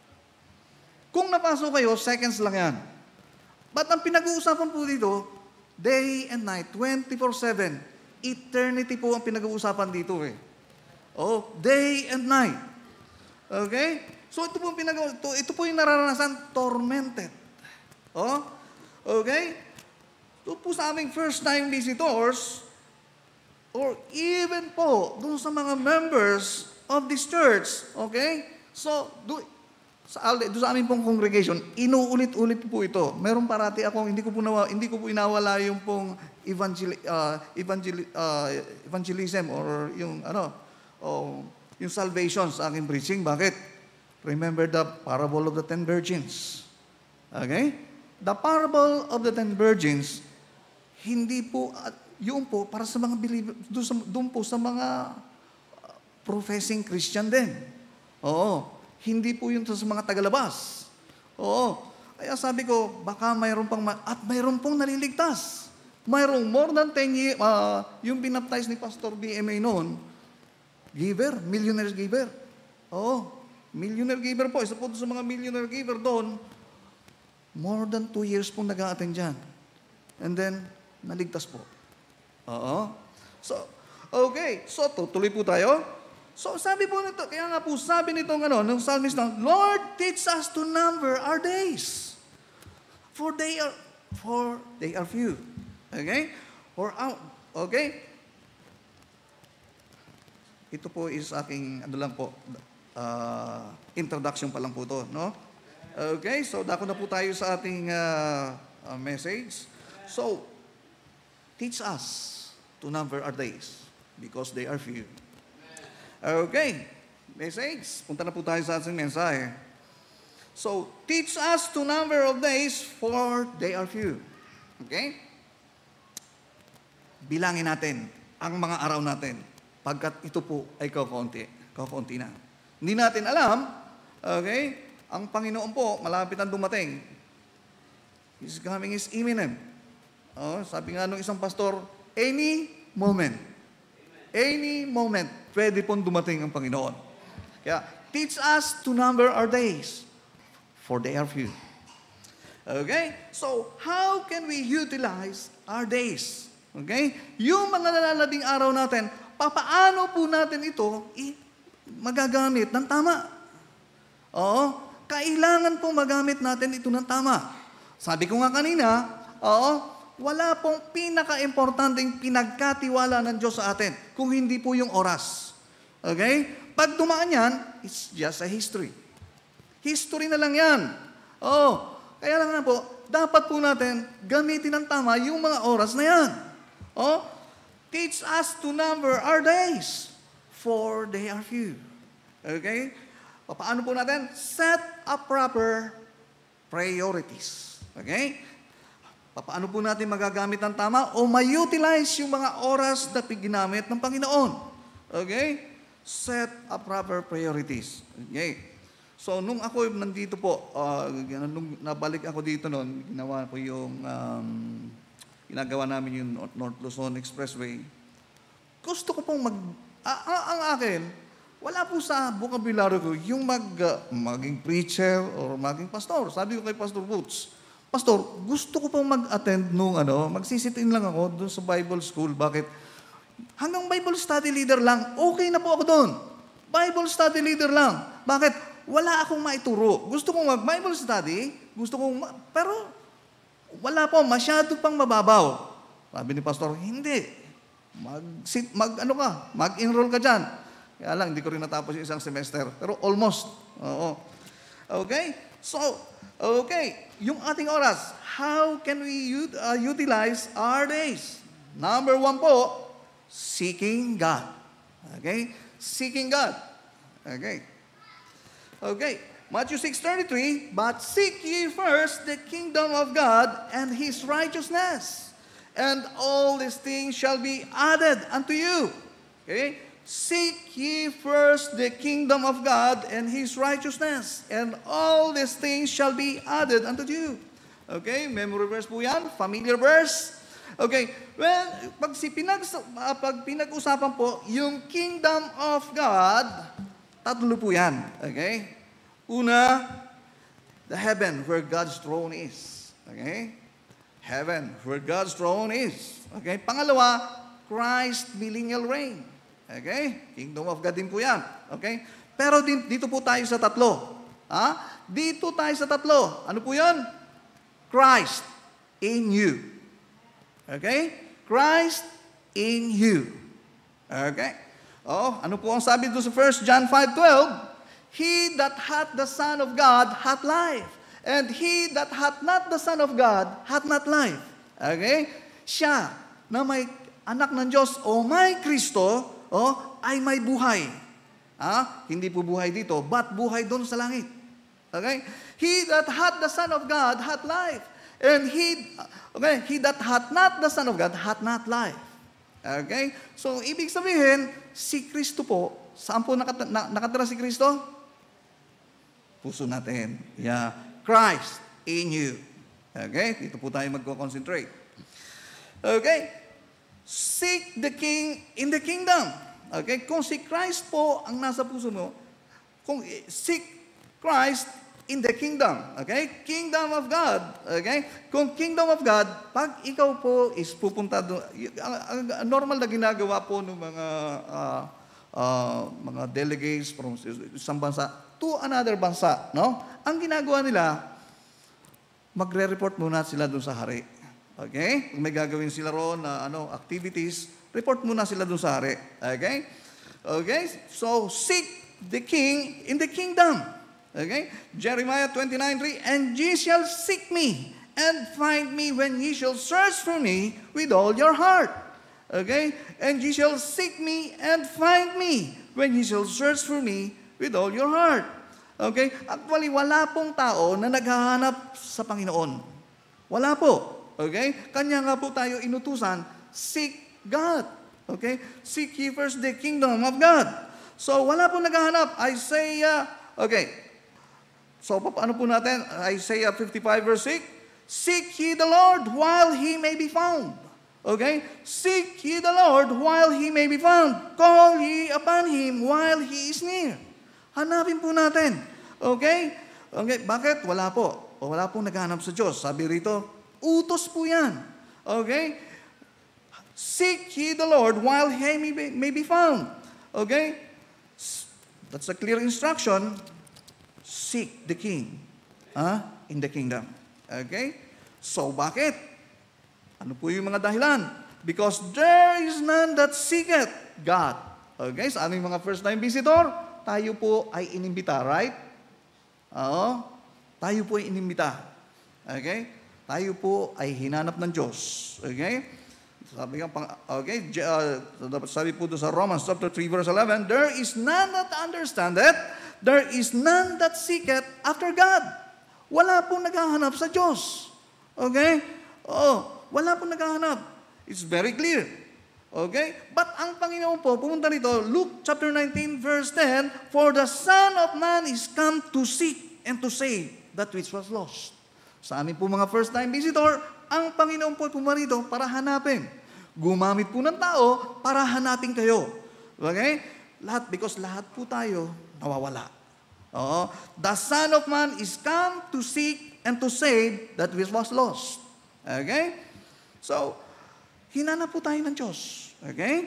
Kung napasok kayo, seconds lang yan. But ang pinag-uusapan po dito, day and night, twenty-four seven. Eternity po ang pinag-uusapan dito eh. Oh, day and night. Okay? So ito po, pinag ito, ito po yung nararanasan, tormented. Oh? Okay? Ito po sa aming first-time visitors, or even po, doon sa mga members of this church, okay? So, do, sa, do sa aming pong congregation, inuulit-ulit po ito. Meron parati akong, hindi ko po, nawa, hindi ko po inawala yung pong evangel, uh, evangel, uh, evangelism or yung, ano, oh, yung salvation sa aking preaching. Bakit? Remember the parable of the ten virgins. Okay? The parable of the ten virgins, hindi po, uh, yun po, para sa mga believers, doon, doon po sa mga professing Christian din. Oo. Hindi po yun sa mga tagalabas. Oo. Kaya sabi ko, baka mayroon pang, ma- at mayroon pong naliligtas. Mayroong more than ten years, uh, yung binaptize ni Pastor B M A noon, giver, millionaire giver. Oo. Millionaire giver po. Isa po sa mga millionaire giver doon, more than two years pong nag-a-attend dyan. And then, naligtas po. Oo. So, okay. So, tuloy po tayo. So, sabi po nito, kaya nga po, sabi nitong ano, ng psalmist na, Lord, teach us to number our days. For they are, for they are few. Okay? For out, okay? Ito po is aking, ano lang po, uh, introduction pa lang po to, no? Okay, so dako na po tayo sa ating uh, uh, message. So, teach us to number our days because they are few. Okay, message. Punta na po tayo sa ating mensahe. So, teach us to number of days for they are few. Okay? Bilangin natin ang mga araw natin pagkat ito po ay kakaunti. Kakaunti na. Hindi natin alam, okay, ang Panginoon po, malapit ang dumating. His coming is imminent. Oh, sabi nga nung isang pastor, any moment. Any moment, pwede pong dumating ang Panginoon. Kaya, teach us to number our days, for they are few. Okay? So, how can we utilize our days? Okay? Yung mga nalalading araw natin, papaano po natin ito i- magagamit ng tama? Oo. Kailangan pong magamit natin ito ng tama. Sabi ko nga kanina, oo, wala pong pinaka-importanting pinagkatiwala ng Diyos sa atin kung hindi po yung oras. Okay? Pag dumaan yan, it's just a history. History na lang yan. Oo. Kaya lang na po, dapat po natin gamitin ng tama yung mga oras na yan. Oh, teach us to number our days, for they are few. Okay? Paano po natin? Set a proper priorities. Okay? Paano po natin magagamit ng tama o ma-utilize yung mga oras na ginamit ng Panginoon? Okay? Set a proper priorities. Okay? So, nung ako nandito po, uh, nung nabalik ako dito noon, ginawa ko yung, um, ginagawa namin yung North Luzon Expressway. Gusto ko pong mag, ah, ah, ang akin, wala po sa vocabulary ko yung mag, uh, maging preacher or maging pastor. Sabi ko kay Pastor Boots, Pastor, gusto ko pong mag-attend nung ano, magsisitin lang ako doon sa Bible School. Bakit? Hanggang Bible study leader lang, okay na po ako doon. Bible study leader lang. Bakit? Wala akong maituro. Gusto kong mag-Bible study, gusto kong, ma- pero wala po, masyado pang mababaw. Sabi ni Pastor, hindi. Mag, sit, mag ano ka, mag-enroll ka dyan. Kaya lang, hindi ko rin natapos yung isang semester. Pero almost. Oo. Okay? So, okay. Yung ating oras, how can we ut- uh, utilize our days? Number one po, seeking God. Okay? Seeking God. Okay. Okay. Matthew six thirty-three, but seek ye first the kingdom of God and His righteousness, and all these things shall be added unto you. Okay? Seek ye first the kingdom of God and His righteousness, and all these things shall be added unto you. Okay? Memory verse po yan. Familiar verse. Okay. Well, pag, si pinag, uh, pag pinag-usapan po, yung kingdom of God, tatlo po yan. Okay? Una, the heaven where God's throne is. Okay? Heaven where God's throne is. Okay? Pangalawa, Christ millennial reign. Okay? Kingdom of God din po yan. Okay? Pero din, dito po tayo sa tatlo. Ha? Dito tayo sa tatlo. Ano po yan? Christ in you. Okay? Christ in you. Okay? Oh, ano po ang sabi doon sa First John five twelve? He that hath the Son of God hath life. And he that hath not the Son of God hath not life. Okay? Siya na may anak ng Diyos o may Kristo, oh, ay may buhay. Ah, hindi po buhay dito, but buhay doon sa langit. Okay? He that hath the Son of God hath life. And he, okay, he that hath not the Son of God hath not life. Okay? So, ibig sabihin, si Kristo po Saan po nakata- na- nakatira si Kristo? Puso natin. Yeah. Christ in you. Okay? Dito po tayo magko-concentrate. Okay? Seek the King in the kingdom. Okay? Kung si Christ po ang nasa puso mo, kung seek Christ in the kingdom. Okay? Kingdom of God. Okay? Kung kingdom of God, pag ikaw po is pupunta doon, normal na ginagawa po ng mga uh, uh, mga delegates from isang bansa to another bansa, no? Ang ginagawa nila, magre-report muna sila doon sa hari. Okay? Kung may gagawin sila roon na ano, activities, report muna sila doon sa hari. Okay? Okay? So, seek the king in the kingdom. Okay? Jeremiah twenty-nine three, and ye shall seek me and find me when ye shall search for me with all your heart. Okay? And ye shall seek me and find me when ye shall search for me with all your heart. Okay? Actually, wala pong tao na naghahanap sa Panginoon. Wala po. Okay? Kanya nga po tayo inutusan, seek God. Okay? Seek ye first the kingdom of God. So, wala pong naghahanap. Isaiah, okay. So, paano po natin? Isaiah fifty-five verse six, seek ye the Lord while He may be found. Okay? Seek ye the Lord while He may be found. Call ye upon Him while He is near. Hanapin po natin. Okay? Okay, bakit? Wala po. O wala pong naghahanap sa Diyos. Sabi rito, utos po yan. Okay? Seek ye the Lord while He may be, may be found. Okay? That's a clear instruction. Seek the King uh, in the kingdom. Okay? So, bakit? Ano po yung mga dahilan? Because there is none that seeketh God. Okay? Sa aming mga first-time visitor, tayo po ay inimbita, right? Oo. Tayo po ay inimbita. Okay? Tayo po ay hinanap ng Diyos. Okay? Sabi nga, okay, uh, sabi po doon sa Romans chapter three verse eleven, there is none that understandeth, there is none that seeketh after God. Wala pong naghahanap sa Diyos. Okay? Oh, wala pong naghahanap. It's very clear. Okay? But ang Panginoon po, pumunta rito, Luke chapter nineteen verse ten, for the Son of Man is come to seek and to save that which was lost. Sa amin po mga first-time visitor, ang Panginoon po pumarito para hanapin. Gumamit po ng tao para hanapin kayo. Okay? Lahat, because lahat po tayo nawawala. Oo. The Son of Man is come to seek and to save that which was lost. Okay? So, hinanap po tayo ng Diyos. Okay?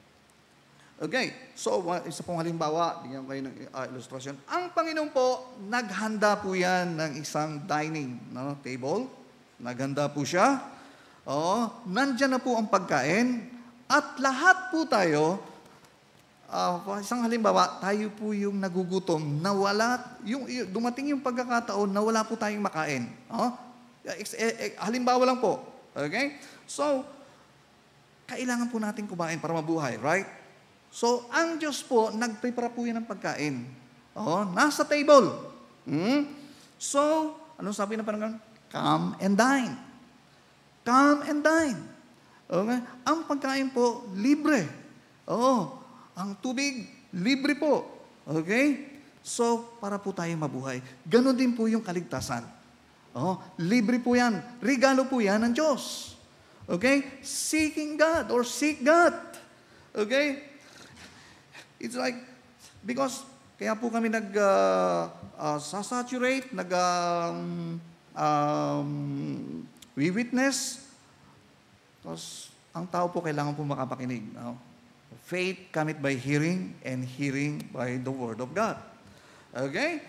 Okay. So, isa pong halimbawa, bigyan ko kayo ng uh, illustration. Ang Panginoon po, naghanda po yan ng isang dining no, table. Naghanda po siya. Oo. Nandyan na po ang pagkain. At lahat po tayo, uh, isang halimbawa, tayo po yung nagugutom na wala, yung, yung, dumating yung pagkakataon na wala po tayong makain. Oh? Halimbawa lang po. Okay? So, kailangan po natin kumain para mabuhay, right? So, ang Diyos po, nag-prepare po yan ng pagkain. Oh, nasa table. Hmm? So, anong sabi na parang come and dine. Come and dine. Okay? Ang pagkain po, libre. Oh, ang tubig, libre po. Okay? So, para po tayo mabuhay. Ganon din po yung kaligtasan. Oh, libre po yan. Regalo po yan ng Diyos. Okay? Seeking God or seek God. Okay? It's like, because, kaya po kami nag, uh, uh, saturate, nag, um, um, we witness, because ang tao po kailangan po makapakinig. No? Faith cometh by hearing, and hearing by the Word of God. Okay?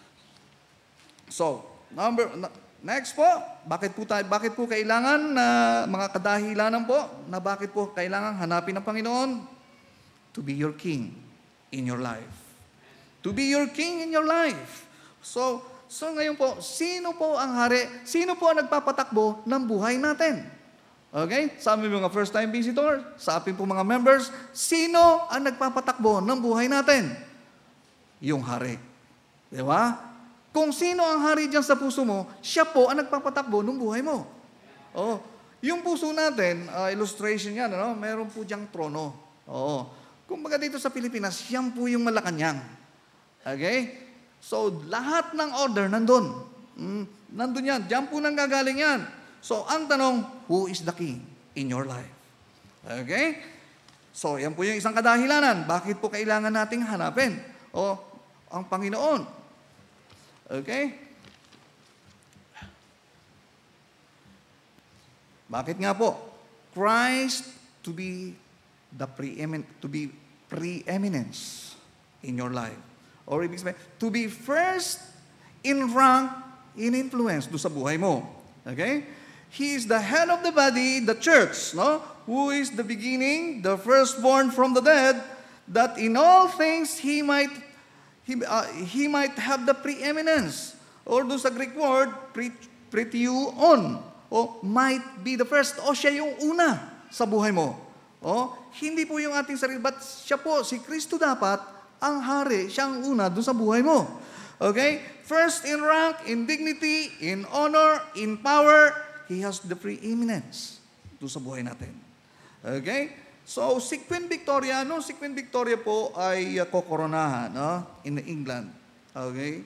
So, number, next po, bakit po tayo, bakit po kailangan na mga kadahilanan po na bakit po kailangan hanapin ng Panginoon? To be your king in your life. To be your king in your life. So, so ngayon po, sino po ang hari? Sino po ang nagpapatakbo ng buhay natin? Okay? Sa aming mga first time visitor, sa ating po mga members, sino ang nagpapatakbo ng buhay natin? Yung hari. Di ba? Kung sino ang hari dyan sa puso mo, siya po ang nagpapatakbo ng buhay mo. Oh, yung puso natin, uh, illustration yan, ano? Meron po diyang trono. Oo. Kumbaga dito sa Pilipinas, yan po yung Malacanang. Okay? So, lahat ng order nandun. Mm, nandun yan. Diyan po nang gagaling yan. So, ang tanong, who is the king in your life? Okay? So, yan po yung isang kadahilanan. Bakit po kailangan nating hanapin? O, ang Panginoon. Okay? Bakit nga po? Christ to be the preeminent, to be preeminence in your life. Or ibig sabihin, to be first in rank, in influence do sa buhay mo. Okay? He is the head of the body, the church, no? Who is the beginning, the firstborn from the dead, that in all things he might he, uh, he might have the preeminence. Or do sa Greek word, pre, preteuon, o might be the first. O siya yung una sa buhay mo. O, hindi po yung ating sarili, but siya po, si Kristo dapat ang hari, siyang una doon sa buhay mo. Okay? First in rank, in dignity, in honor, in power, He has the preeminence doon sa buhay natin. Okay? So, si Queen Victoria, no? Si Queen Victoria po ay uh, kokoronahan, no? In England. Okay?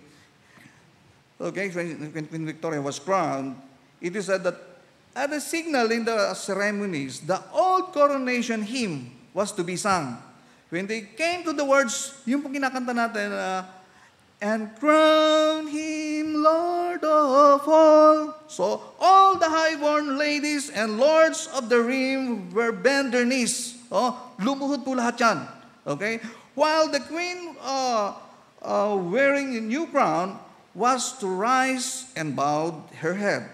Okay, when, when Queen Victoria was crowned, it is said that at a signal in the ceremonies, the old coronation hymn was to be sung. When they came to the words, yung po kinakanta natin, uh, and crown him Lord of all. So, all the high-born ladies and lords of the realm were bend their knees. Oh, lumuhod po lahat yan. Okay? While the queen uh, uh, wearing a new crown was to rise and bow her head.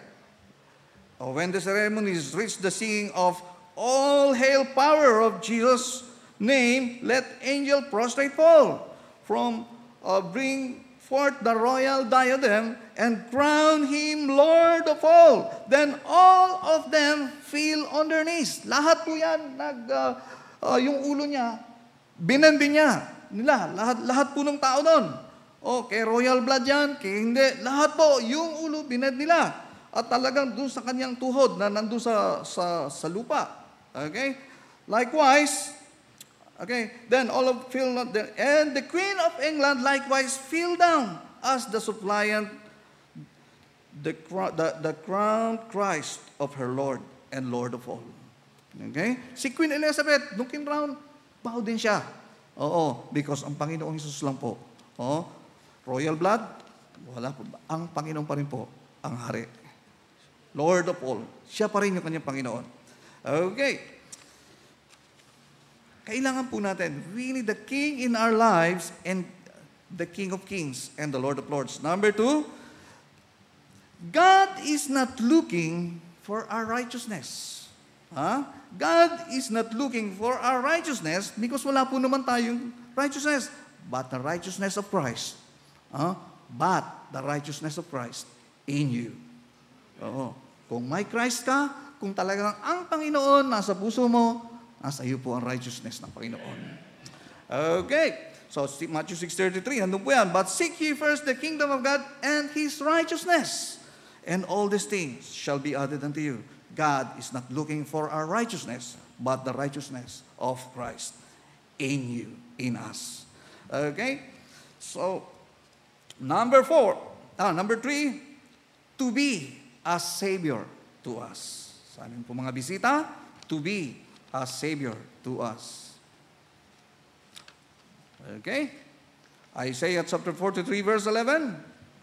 Oh, when the ceremonies reached the singing of all hail power of Jesus' name, let angel prostrate fall, from uh, bring forth the royal diadem and crown him Lord of all. Then all of them fell on their knees. Lahat po yan, nag, uh, uh, yung ulo niya, binandi niya nila. Lahat, lahat po ng tao doon. O, kay royal blood yan, kay hindi. Lahat po, yung ulo, binad nila. At talagang doon sa kanyang tuhod na nandun sa, sa, sa lupa. Okay? Likewise, okay, then all of fell not there. And the Queen of England likewise fell down as the suppliant, the, the, the crowned Christ of her Lord and Lord of all. Okay? Si Queen Elizabeth, nung kinrown, bow din siya. Oo, because ang Panginoong Hesus lang po. Oo, royal blood, wala po. Ang Panginoon pa rin po, ang hari. Lord of all. Siya pa rin yung kanyang Panginoon. Okay. Kailangan po natin, we need the King in our lives and the King of Kings and the Lord of Lords. Number two, God is not looking for our righteousness. Huh? God is not looking for our righteousness because wala po naman tayong righteousness, but the righteousness of Christ. Huh? But the righteousness of Christ in you. Oo. Kung may Christ ka, kung talagang ang Panginoon nasa puso mo, nasa iyo po ang righteousness ng Panginoon. Okay. So, Matthew six thirty-three, nandun po yan. But seek ye first the kingdom of God and His righteousness, and all these things shall be added unto you. God is not looking for our righteousness, but the righteousness of Christ in you, in us. Okay? So, number four, ah, number three, to be a Savior to us. Sa amin po mga bisita, to be a Savior to us. Okay? Isaiah chapter forty-three verse eleven.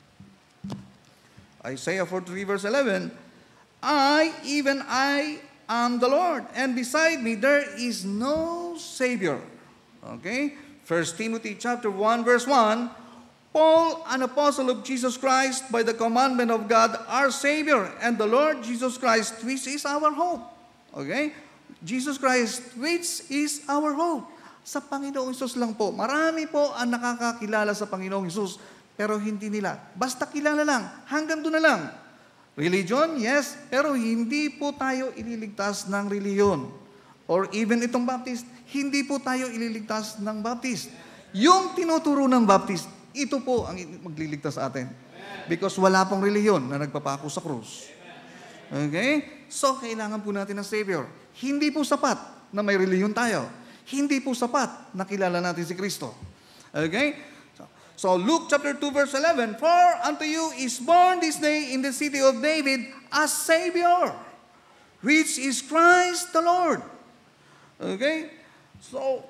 Isaiah forty-three verse eleven. I, even I, am the Lord, and beside me there is no Savior. Okay? First Timothy chapter one verse one. Paul, an apostle of Jesus Christ, by the commandment of God, our Savior, and the Lord Jesus Christ, which is our hope. Okay? Jesus Christ, which is our hope. Sa Panginoong Hesus lang po. Marami po ang nakakakilala sa Panginoong Hesus, pero hindi nila. Basta kilala lang. Hanggang doon na lang. Religion, yes, pero hindi po tayo ililigtas ng reliyon. Or even itong Baptist, hindi po tayo ililigtas ng Baptist. Yung tinuturo ng Baptist, ito po ang magliligtas sa atin. Because wala pong reliyon na nagpapako sa krus. Okay? So, kailangan po natin ng Savior. Hindi po sapat na may reliyon tayo. hindi po sapat na kilala natin si Kristo. Okay? So, Luke chapter two verse eleven, For unto you is born this day in the city of David a Savior, which is Christ the Lord. Okay? So,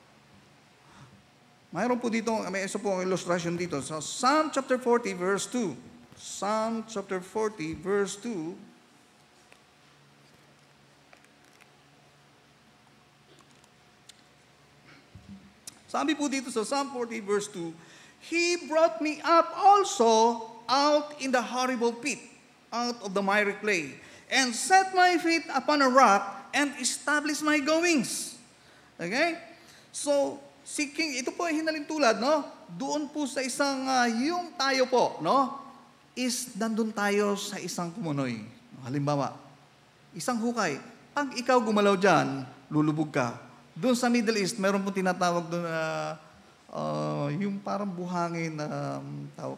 mayroon po dito, may isa po ang illustration dito. So, Psalm chapter forty verse two. Psalm chapter forty verse two. Sabi po dito sa Psalm forty verse two, He brought me up also out in the horrible pit, out of the miry clay, and set my feet upon a rock, and established my goings. Okay? So, si King, ito po ay hinalin tulad, no? Doon po sa isang, uh, yung tayo po, no? Is, nandun tayo sa isang kumunoy. Halimbawa, isang hukay. Pag ikaw gumalaw dyan, lulubog ka. Doon sa Middle East, meron po tinatawag doon na, uh, uh, yung parang buhangin na, um, tawag.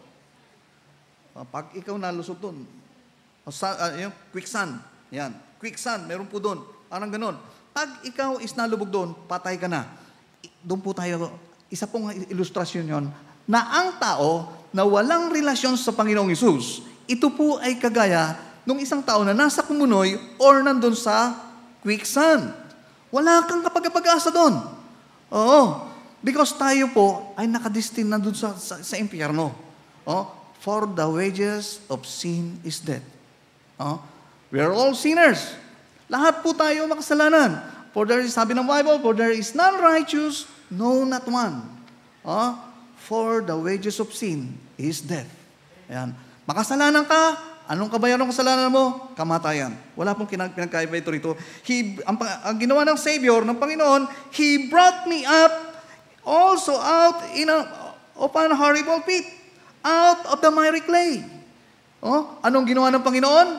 Uh, pag ikaw nalusot doon, uh, uh, yung quicksand, yan, quicksand, meron po doon. Parang ganon. Pag ikaw is nalubog doon, patay ka na. Doon po tayo, isa pong ilustrasyon yon na ang tao na walang relasyon sa Panginoong Hesus, ito po ay kagaya ng isang tao na nasa kumunoy or nandun sa quicksand. Wala kang kapag-pag-asa doon. Oo. Because tayo po ay nakadestin nandun sa, sa, sa impyerno. Oh, for the wages of sin is death. Oh, we are all sinners. Lahat po tayo makasalanan. For there is, sabi ng Bible, for there is none righteous, no, not one. Oh, for the wages of sin is death. Ayan. Makasalanan ka, anong kabayaran ng kasalanan mo? Kamatayan. Wala pong pinagkaiba ito rito. He, ang, ang ginawa ng Savior, ng Panginoon, He brought me up also out in a, upon a horrible pit, out of the miry clay. Oh, anong ginawa ng Panginoon?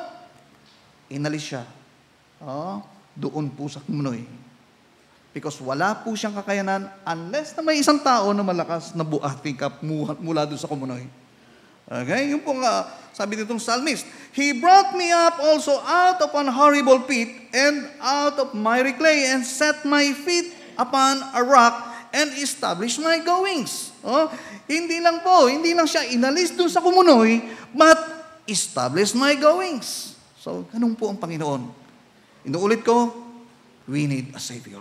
Inalis siya. Oh, doon po sa kumunoy. Because wala po siyang kakayanan unless na may isang tao na malakas na buhating ka mula doon sa kumunoy. Okay? Yung pong uh, sabi nitong psalmist, He brought me up also out of an horrible pit and out of miry clay and set my feet upon a rock and established my goings. Oh, hindi lang po, hindi lang siya inalis doon sa kumunoy, but established my goings. So, ganun po ang Panginoon. Inuulit ko, we need a Savior.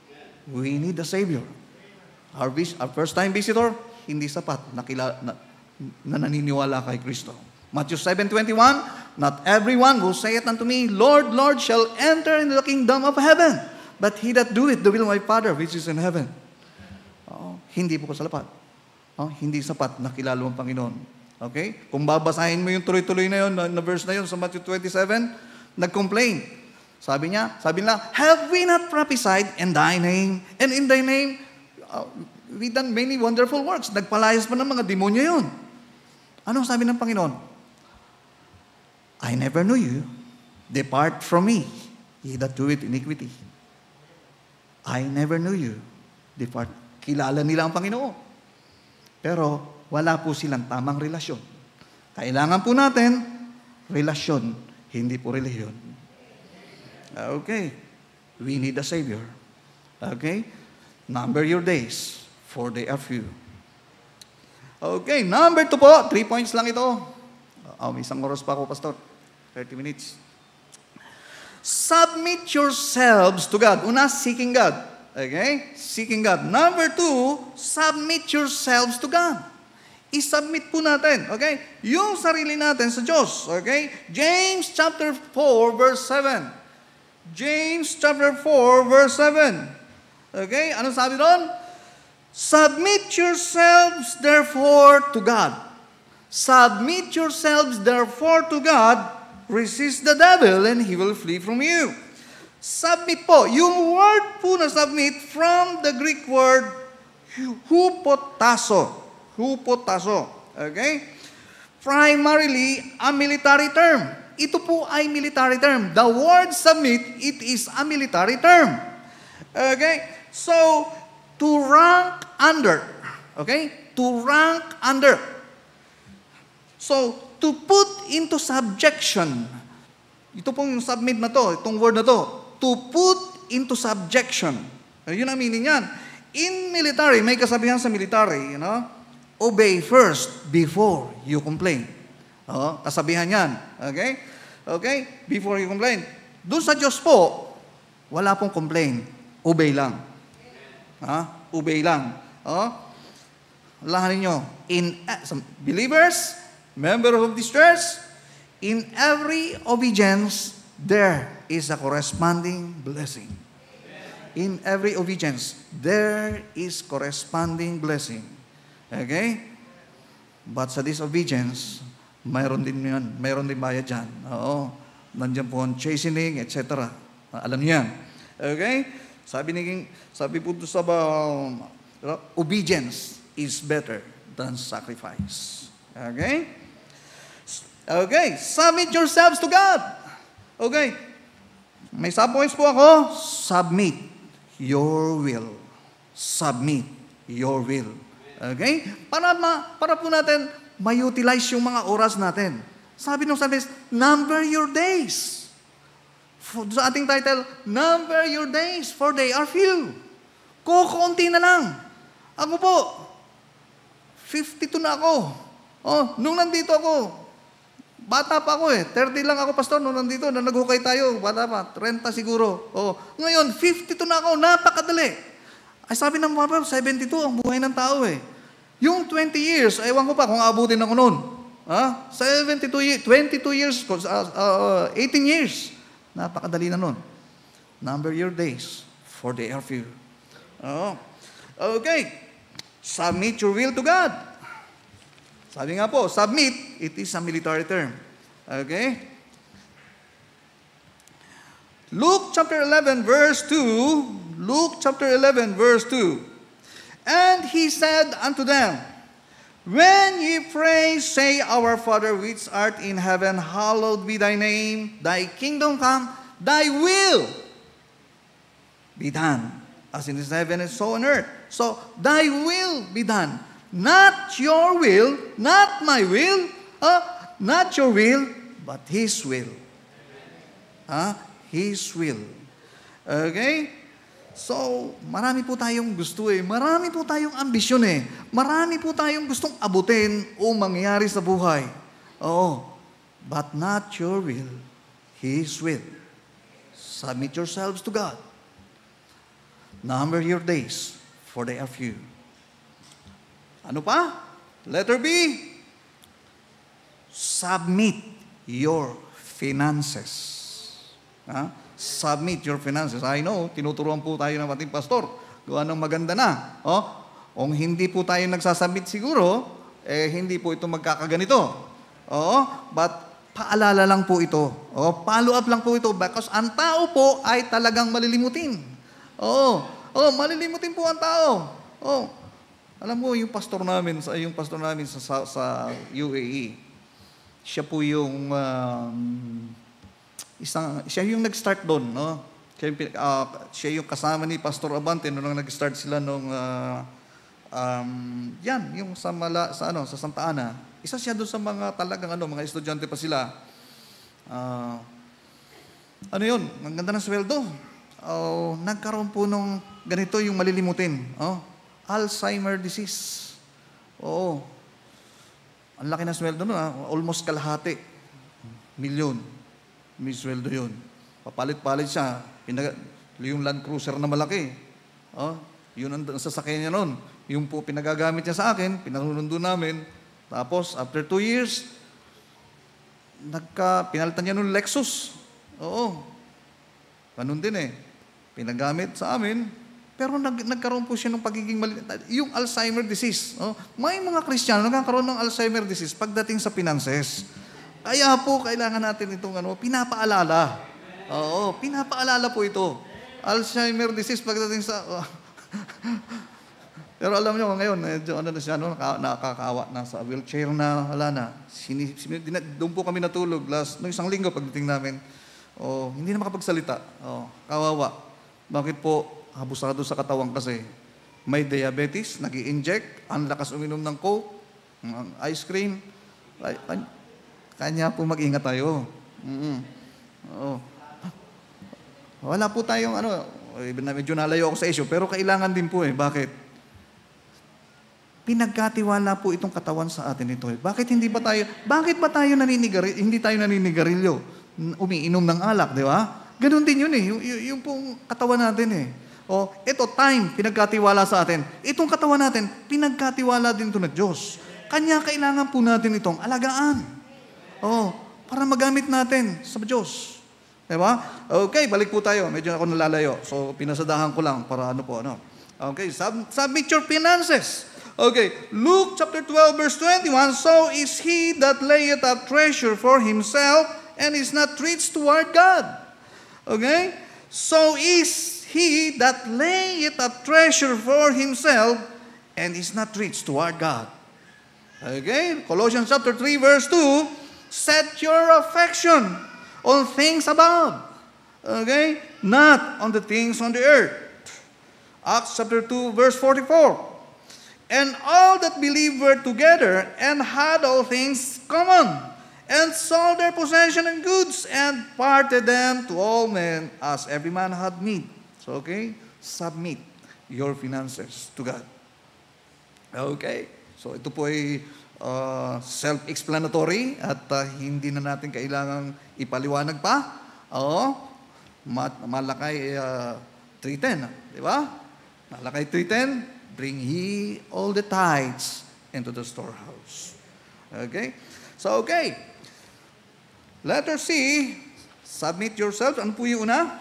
We need a Savior. Our, vis- our first-time visitor, hindi sapat na, kila- na, na naniniwala kay Kristo. Matthew seven twenty-one, Not everyone will say it unto me, Lord, Lord, shall enter into the kingdom of heaven, but he that doeth the will of my Father which is in heaven. Oh, hindi po sapat. Oh, hindi sapat na kilala ang Panginoon. Okay? Kung babasahin mo yung tuloy-tuloy na yun, na, na verse na yun sa Matthew twenty-seven, nag-complain. Sabi niya, sabi nila, have we not prophesied in thy name? And in thy name, uh, we done many wonderful works. Nagpalayas pa ng mga demonyo yun. Anong sabi ng Panginoon? I never knew you. Depart from me, ye that doeth iniquity. I never knew you. Depart. Kilala nila ang Panginoon. Pero wala po silang tamang relasyon. Kailangan po natin relasyon, hindi po relihiyon. Okay. We need a Savior. Okay? Number your days, for they are few. Okay, number two po. Three points lang ito. Oh, may isang oras pa ako, Pastor. thirty minutes. Submit yourselves to God. Una, seeking God. Okay? Seeking God. Number two, submit yourselves to God. I-submit po natin. Okay? Yung sarili natin sa Diyos. Okay? James chapter four, verse seven. James chapter four, verse seven. Okay? Anong sabi doon? Submit yourselves therefore to God. Submit yourselves therefore to God. Resist the devil and he will flee from you. Submit po. Yung word po na submit from the Greek word hupotasso. Hupotasso. Okay? Primarily a military term. Ito po ay military term. The word submit, it is a military term. Okay? So, to rank under. Okay? To rank under. So, to put into subjection. Ito pong submit na to, itong word na to. To put into subjection. Uh, yun ang meaning yan. In military, may kasabihan sa military, you know, obey first before you complain. Oh, kasabihan yan. Okay? Okay? Before you complain. Doon sa Diyos po, wala pong complain. Obey lang. Ha? Obey lang. Oh? Lahanin nyo. In, uh, some believers, members of this church, in every obedience, there is a corresponding blessing. In every obedience, there is corresponding blessing. Okay? But sa disobedience, mayroon din yan, mayroon din bayad dyan. Oo. Nandiyan po ang chastening, et cetera. Alam niyo yan. Okay? Sabi ni sabi po sa um, obedience is better than sacrifice. Okay? Okay. Submit yourselves to God. Okay. May subpoints po ako. Submit your will. Submit your will. Okay? Para, ma, para po natin ma-utilize yung mga oras natin. Sabi nung sabi, number your days. For, sa ating title, number your days, for they are few. Kukunti na lang. Ako po, fifty-two na ako. Oh, nung nandito ako, bata pa ako eh. thirty lang ako, pastor, nung nandito, na naghukay tayo, bata pa, thirty siguro. Oh, ngayon, fifty-two na ako, napakadali. Ay sabi ng mga seventy-two, ang buhay ng tao eh. Yung twenty years, ewan ko pa kung abutin ako noon. Ha? seventy-two years, twenty-two years, uh, uh, eighteen years. Napakadali na noon. Number your days, for they are few. Oh. Okay. Submit your will to God. Sabi nga po, submit, it is a military term. Okay? Luke chapter eleven, verse two. Luke chapter eleven, verse two. And he said unto them, when ye pray, say, Our Father which art in heaven, hallowed be thy name. Thy kingdom come, thy will be done, as in heaven and so on earth. So, thy will be done. Not your will, not my will, uh, not your will, but His will. Uh, His will. Okay? So, marami po tayong gusto eh. Marami po tayong ambisyon eh. Marami po tayong gustong abutin o mangyari sa buhay. Oo. But not your will, His will. Submit yourselves to God. Number your days, for they are few. Ano pa? Letter B. Submit your finances. Ha? Submit your finances. I know, tinuturuan po tayo ng ating pastor. Gawa ng maganda na. Oh, kung hindi po tayo nagsasubmit siguro, eh hindi po ito magkakaganito. Oo, but paalala lang po ito. Oh, follow up lang po ito because ang tao po ay talagang malilimutin. Oo, oh, malilimutin po ang tao. Oh, alam mo yung pastor namin sa yung pastor namin sa sa, sa U A E. Siya po yung um, Isang, siya yung nag-start doon, no? Siya yung, uh, siya yung kasama ni Pastor Abante noong nag-start sila nung uh, um, yan, yung sa mala, sa ano, sa Santa Ana. Isa siya doon sa mga talagang ano, mga estudyante pa sila. Uh, ano yun? Ang ganda ng sweldo. Uh, nagkaroon po nung ganito yung malilimutin. Oh, Alzheimer disease. Oo. Ang laki ng sweldo no, ah. Almost kalahati. Milyon. May sweldo yun. Papalit-palit siya. Pinag- yung Land Cruiser na malaki. Oh, yun ang sasakyan niya noon. Yung po pinagagamit niya sa akin, pinanunundo namin. Tapos, after two years, nagka, pinalitan niya nung Lexus. Oo. Ganun din eh. Pinagamit sa amin. Pero nag, nagkaroon po siya ng pagiging mali. Yung Alzheimer disease. Oh, may mga Kristiyano nagkakaroon ng Alzheimer disease pagdating sa finances. Kaya po, kailangan natin itong ano, pinapaalala. Oo, pinapaalala po ito. Alzheimer disease pagdating sa... Oh. Pero alam nyo, ngayon, medyo ano na siya, no, nakakaawa na sa wheelchair na, wala na. Sini, sini, doon po kami natulog last, no, isang linggo pagdating namin. Oh, hindi na makapagsalita. Oh, kawawa. Bakit po? Habusado sa katawan kasi. May diabetes, nag-i-inject, ang lakas uminom ng Coke, ng ice cream. Ay, ay, kanya po mag-ingat tayo. Mm-hmm. Oo. Wala po tayong ano, Even na medyo nalayo ako sa issue, pero kailangan din po eh. Bakit? Pinagkatiwala po itong katawan sa atin ito. Eh. Bakit hindi ba tayo, bakit ba tayo naninigarilyo, hindi tayo naninigarilyo? Umiinom ng alak, di ba? Ganun din yun eh, yung, yung, yung pong katawan natin eh. O, ito, time, pinagkatiwala sa atin. Itong katawan natin, pinagkatiwala din ito ng Diyos. Kanya kailangan po natin itong alagaan. O, para magamit natin sa Diyos. Diba? Okay, balik po tayo. Medyo ako nalalayo. So, pinasadahan ko lang para ano po, ano. Okay, sub- submit your finances. Okay, Luke chapter twelve, verse twenty-one, so is he that layeth up treasure for himself and is not rich toward God. Okay? So is he that layeth up treasure for himself and is not rich toward God. Okay? Colossians chapter three, verse two, set your affection on things above. Okay? Not on the things on the earth. Acts chapter two, verse forty-four. And all that believed were together and had all things common, and sold their possession and goods, and parted them to all men as every man had need. So, okay? Submit your finances to God. Okay? So, ito po ay uh, self-explanatory at uh, hindi na natin kailangang ipaliwanag pa. Oo. Mat- malakay uh, three ten. Di ba? Malakay three ten. Bring ye all the tithes into the storehouse. Okay? So, okay. Letter C, submit yourselves. Ano po yung una?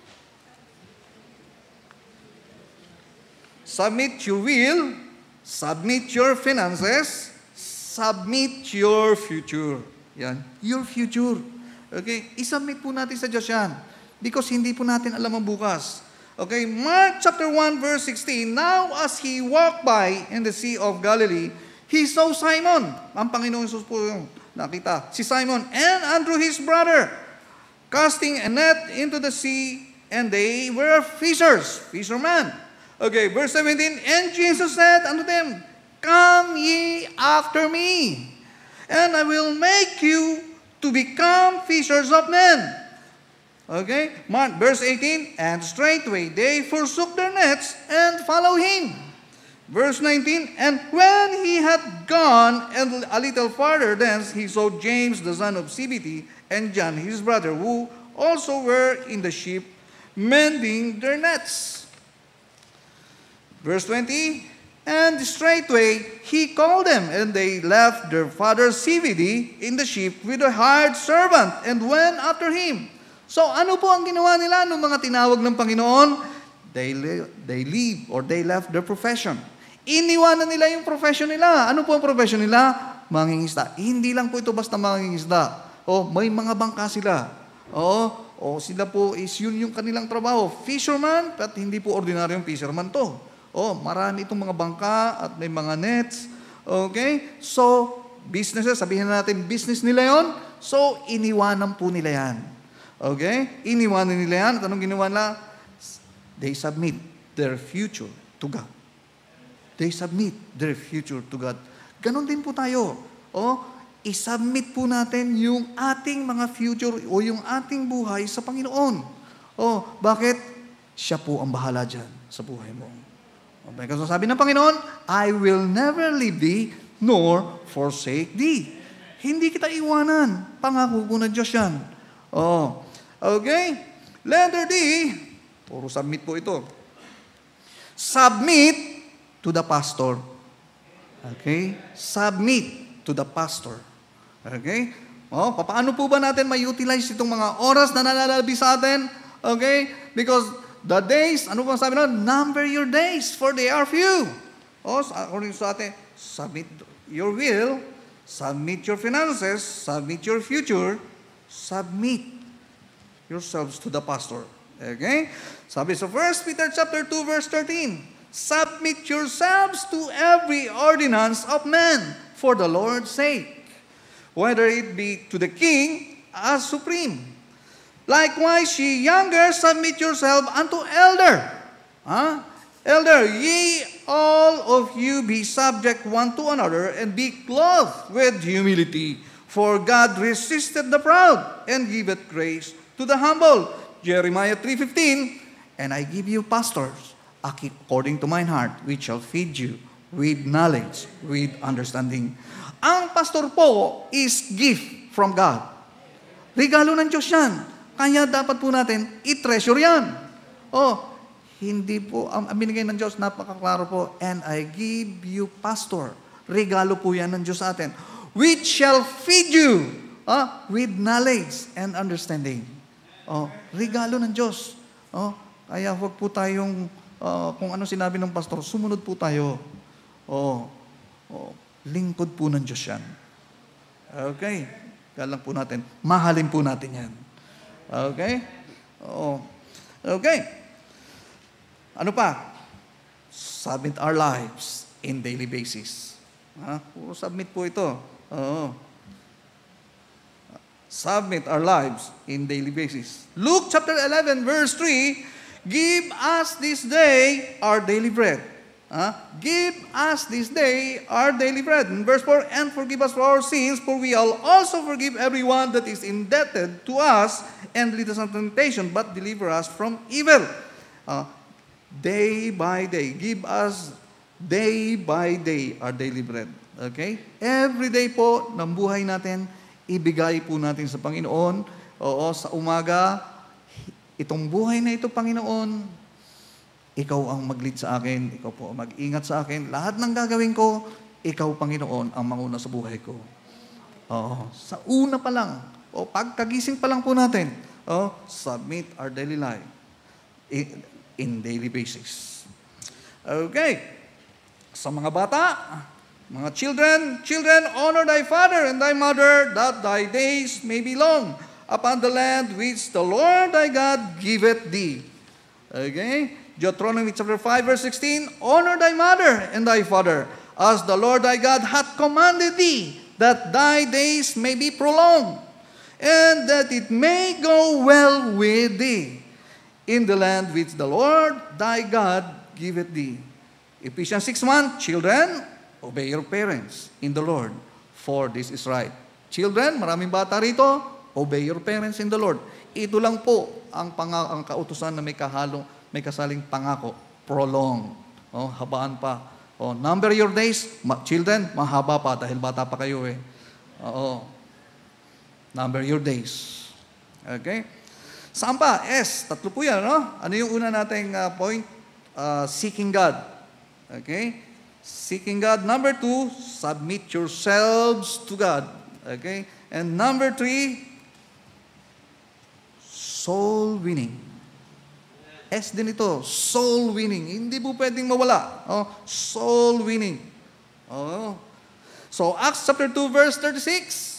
Submit your will, submit your finances, submit your future. Yan. Your future. Okay? I-submit po natin sa Diyos yan. Because hindi po natin alam ang bukas. Okay, Mark chapter one, verse sixteen, now as he walked by in the Sea of Galilee, he saw Simon. Ang Panginoon Jesus po yung nakita. Si Simon and Andrew his brother, casting a net into the sea, and they were fishers, fishermen. Okay, verse seventeen, and Jesus said unto them, come ye after me, and I will make you to become fishers of men. Okay? Mark, verse eighteen, and straightway they forsook their nets and followed him. Verse nineteen, and when he had gone and a little farther thence, he saw James the son of Zebedee and John his brother, who also were in the ship, mending their nets. Verse twenty, and straightway he called them, and they left their father Zebedee in the ship with a hired servant, and went after him. So ano po ang ginawa nila nung mga tinawag ng Panginoon? They, they leave or they left their profession. Iniwanan nila yung profession nila. Ano po ang profession nila? Mangingisda. Hindi lang po ito basta mangingisda. O, may mga bangka sila. O, o sila po is yun yung kanilang trabaho. Fisherman, at hindi po ordinaryong fisherman to. O, marami itong mga bangka at may mga nets. Okay? So, businesses, sabihin natin business nila yon. So, iniwanan po nila yan. Okay? Iniwanan nila yan. At anong ginawa nila? They submit their future to God. They submit their future to God. Ganon din po tayo. O, isubmit po natin yung ating mga future o yung ating buhay sa Panginoon. O, bakit? Siya po ang bahala dyan sa buhay mo. Okay, kasi sabi ng Panginoon, I will never leave thee nor forsake thee. Hindi kita iwanan. Pangako ko na Diyos yan. Oh, okay? Letter D, puro submit po ito. Submit to the pastor. Okay? Submit to the pastor. Okay? Oh, paano po ba natin ma-utilize itong mga oras na nalalabi sa atin? Okay? Because the days, ano po sabi nun? Number your days, for they are few. Oh, according sa atin, submit your will, submit your finances, submit your future, submit yourselves to the pastor. Okay? Sabi sa First Peter chapter two, verse thirteen, submit yourselves to every ordinance of men for the Lord's sake, whether it be to the king as supreme. Likewise, ye younger, submit yourself unto elder. Huh? Elder, ye all of you be subject one to another, and be clothed with humility. For God resisted the proud, and giveth grace to the humble. Jeremiah three fifteen, And I give you pastors according to mine heart, which shall feed you with knowledge, with understanding. Ang pastor po is gift from God. Regalo ng Diyos yan. Kaya dapat po natin i-treasure yan. Oh, hindi po, ang binigay ng Diyos, napakaklaro po, and I give you pastor. Regalo po yan ng Diyos sa atin. Which shall feed you uh, with knowledge and understanding. Oh, regalo ng Diyos. Oh, kaya huwag po tayong, uh, kung ano sinabi ng pastor, sumunod po tayo. Oh, oh, lingkod po ng Diyos yan. Okay? Kaya lang po natin, mahalin po natin yan. Okay? Oo. Okay. Ano pa? Submit our lives in daily basis. Ha? Puro submit po ito. Oo. Submit our lives in daily basis. Luke chapter eleven, verse three, give us this day our daily bread. Uh, give us this day our daily bread. In verse four, and forgive us for our sins, for we all also forgive everyone that is indebted to us, and lead us not into temptation, but deliver us from evil. Uh, day by day, give us day by day our daily bread. Okay? Every day po ng buhay natin, ibigay po natin sa Panginoon. Oo, sa umaga, itong buhay na ito, Panginoon, ikaw ang mag-lead sa akin, ikaw po mag-ingat sa akin. Lahat ng gagawin ko, ikaw, Panginoon, ang manguna sa buhay ko. Oo, sa una pa lang, o pagkagising pa lang po natin, oh, submit our daily life in, in daily basis. Okay. Sa mga bata, mga children, children, honor thy father and thy mother, that thy days may be long upon the land which the Lord thy God giveth thee. Okay? Deuteronomy chapter five, verse sixteen, honor thy mother and thy father, as the Lord thy God hath commanded thee, that thy days may be prolonged, and that it may go well with thee in the land which the Lord thy God giveth thee. Ephesians six one, children, obey your parents in the Lord, for this is right. Children, maraming bata rito, obey your parents in the Lord. Ito lang po ang, pang- ang kautusan na may kahalong, may kasaling pangako. Prolong. Oh, habaan pa. Oh, number your days, ma- children, mahaba pa dahil bata pa kayo eh. Oo. Number your days. Okay? Saan pa? S. Tatlo po yan, no? Ano yung una nating uh, point? Uh, seeking God. Okay? Seeking God. Number two, submit yourselves to God. Okay? And number three, soul winning. S din ito, soul winning. Hindi po pwedeng mawala. Oh, soul winning. Oh. So, Acts chapter two, verse thirty-six.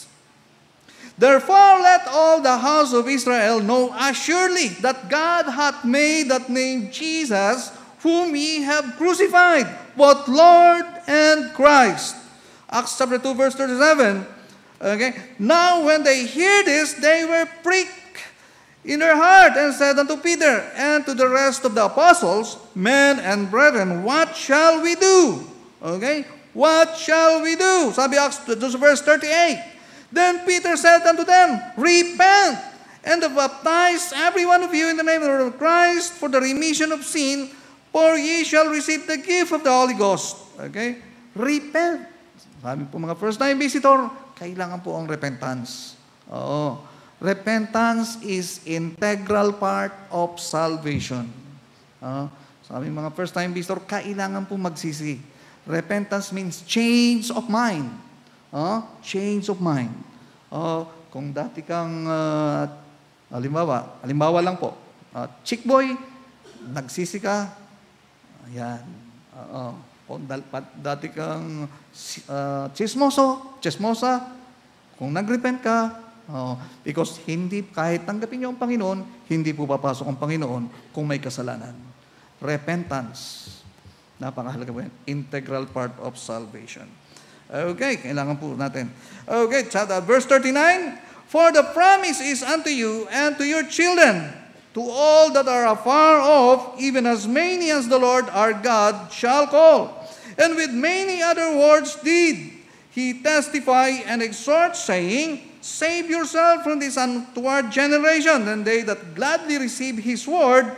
Therefore, let all the house of Israel know assuredly that God hath made that name Jesus, whom ye have crucified, both Lord and Christ. Acts chapter two, verse thirty-seven. Okay. Now, when they hear this, they were pricked in their heart, and said unto Peter and to the rest of the apostles, men and brethren, what shall we do? Okay? What shall we do? Sabi Acts, verse thirty-eight. Then Peter said unto them, repent, and baptize every one of you in the name of the Lord Christ for the remission of sin, for ye shall receive the gift of the Holy Ghost. Okay? Repent. Sabi po mga first-time visitor, kailangan po ang repentance. Oo. Repentance is integral part of salvation. Uh, sabi mga first-time visitor, kailangan po magsisi. Repentance means change of mind. Uh, change of mind. Uh, kung dati kang, uh, halimbawa, halimbawa lang po, uh, chick boy, nagsisi ka, ayan. Uh, uh, kung dati kang uh, chismoso, chismosa, kung nagrepent ka, oh, because hindi, kahit tanggapin niyo ang Panginoon, hindi po papasok ang Panginoon kung may kasalanan. Repentance. Napakahalaga po yan. Integral part of salvation. Okay, kailangan po natin. Okay, verse thirty-nine. For the promise is unto you and to your children, to all that are afar off, even as many as the Lord our God shall call. And with many other words did he testify and exhort, saying, save yourself from this untoward generation. And they that gladly receive his word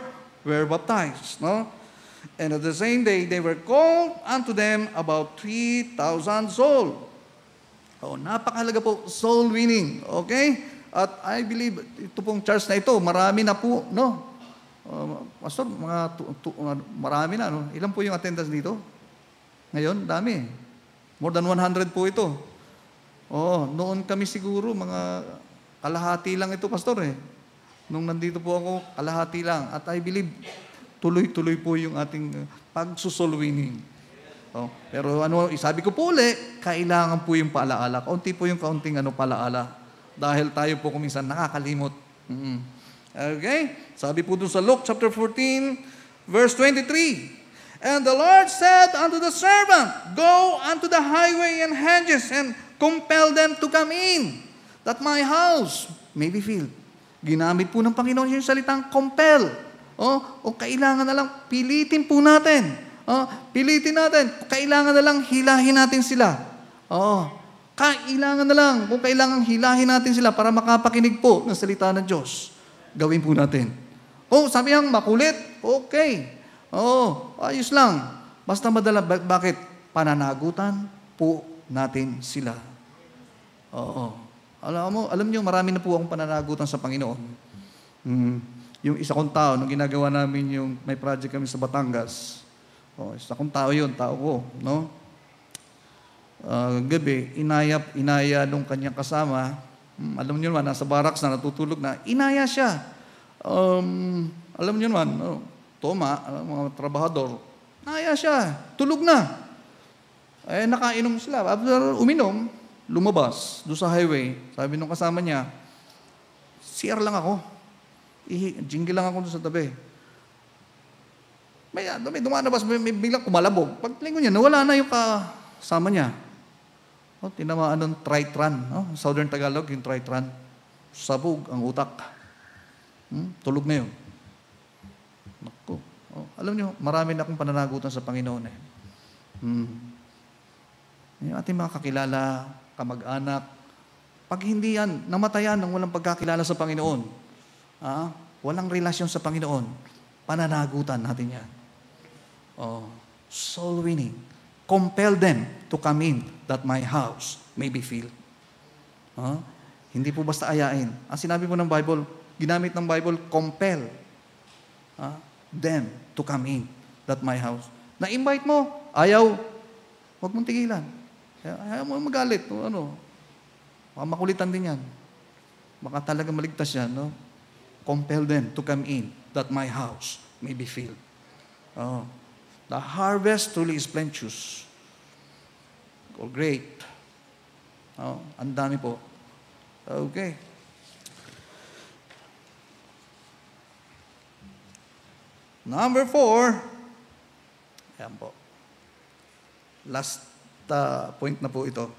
were baptized. No? And at the same day, they were called unto them about three thousand souls. Oh, napakahalaga po, soul winning. Okay? At I believe, ito pong church na ito, marami na po, no? Uh, Pastor, mga tu, tu, uh, marami na, no? Ilan po yung attendance dito? Ngayon, dami. More than one hundred po ito. Oh, noon kami siguro, mga kalahati lang ito, Pastor, eh. Nung nandito po ako, kalahati lang. At I believe, tuloy-tuloy po yung ating uh, pagsusoul winning. Oh, pero ano, isabi ko po ulit, kailangan po yung paalaala. Kaunti po yung kaunting ano, paalaala. Dahil tayo po kuminsan nakakalimot. Mm-hmm. Okay? Sabi po dun sa Luke chapter fourteen, verse twenty-three. And the Lord said unto the servant, Go unto the highway and hedges, and compel them to come in, that my house may be filled. Ginamit po ng Panginoon yung salitang compel. Oh, o kailangan na lang, pilitin po natin. Oh, pilitin natin. Kailangan na lang, hilahin natin sila. Oh, kailangan na lang, kung kailangan hilahin natin sila para makapakinig po ng salita ng Diyos. Gawin po natin. Oh, sabi niyang makulit? Okay. Oh, ayos lang. Basta madala, bakit? Pananagutan po natin sila. Oo. Alam mo, alam niyo, marami na po akong pananagutan sa Panginoon. Hmm. Yung isa kong tao, nung ginagawa namin yung, may project kami sa Batangas. Oh, isa kong tao yun, tao ko, no? Uh, gabi, inaya, inaya nung kanyang kasama, hmm, alam niyo naman, nasa barracks na, natutulog na, inaya siya. Um, alam niyo naman, no? Toma, uh, mga trabahador, inaya siya, tulog na. Eh, nakainom sila. After uminom, lumabas doon sa highway. Sabi nung kasama niya, C R lang ako. Ihi, jingle lang ako doon sa tabi. May, may dumanabas, may, may biglang kumalabog. Paglingon niya, nawala na yung kasama niya. O, tinamaan ng tritran. No? Southern Tagalog, yung tritran. Sabog ang utak. Hmm? Tulog na yun. Naku. O, alam niyo, marami na akong pananagutan sa Panginoon. Eh. Hmm. Yung ating mga kakilala, kamag-anak, pag hindi yan, namatayan ng walang pagkakilala sa Panginoon, ah, walang relasyon sa Panginoon, pananagutan natin yan. Oh, soul winning. Compel them to come in that my house may be filled. Ah, hindi po basta ayain. Ang sinabi po ng Bible, ginamit ng Bible, compel ah, them to come in that my house. Na-invite mo, ayaw, huwag mong tigilan. Ayaw mo magalit. O ano, makulitan din yan. Baka talaga maligtas yan, no? Compel them to come in, that my house may be filled. Oh. The harvest truly is plenteous. Or great. Oh, ang dami po. Okay. Number four. Ayan po. Last uh, point na po ito.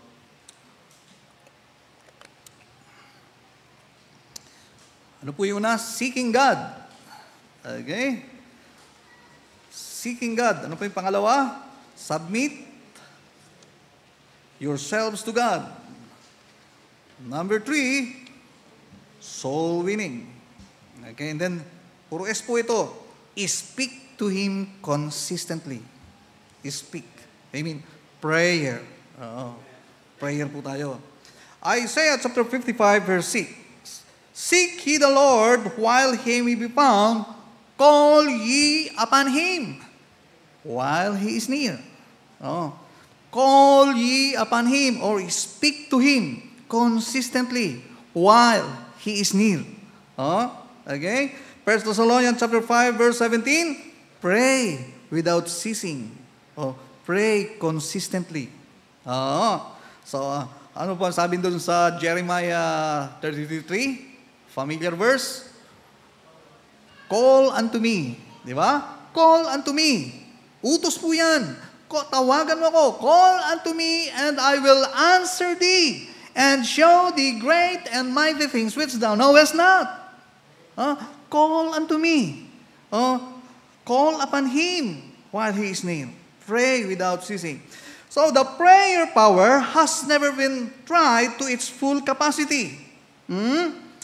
Ano po yung una? Seeking God. Okay? Seeking God. Ano po yung pangalawa? Submit yourselves to God. Number three, soul winning. Okay, and then, puro S po ito. Speak to Him consistently. Speak. I mean, prayer. Oo. Prayer po tayo. Isaiah chapter fifty-five, verse six. Seek ye the Lord while He may be found, call ye upon Him while He is near. Oh. Call ye upon Him or speak to Him consistently while He is near. Oh. Okay? First Thessalonians chapter five, verse seventeen, pray without ceasing. Oh, pray consistently. Oh. So, uh, ano po sabi doon sa Jeremiah thirty-three? Familiar verse? Call unto me. Di ba? Call unto me. Utos po yan. Tawagan mo ako. Call unto me and I will answer thee and show thee great and mighty things which thou knowest not. Huh? Call unto me. Uh, call upon Him while He is near. Pray without ceasing. So the prayer power has never been tried to its full capacity. Hmm?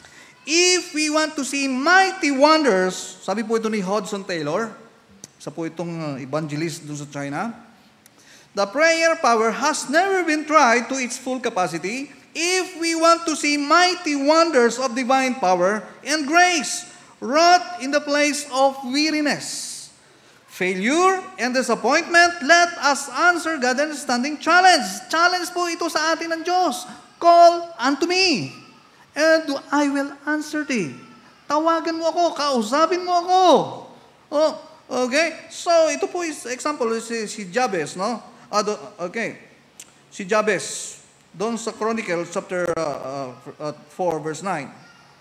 if we want to see mighty wonders, sabi po ito ni Hudson Taylor, isa po itong uh, evangelist doon sa China, the prayer power has never been tried to its full capacity if we want to see mighty wonders of divine power and grace wrought in the place of weariness, failure, and disappointment. Let us answer God's understanding challenge. Challenge po ito sa atin ng Diyos. Call unto me, and I will answer thee. Tawagan mo ako, kausapin mo ako. Oh, okay? So, ito po is example, si, si Jabez, no? Uh, okay. Si Jabez, doon sa Chronicles chapter uh, uh, four, verse nine.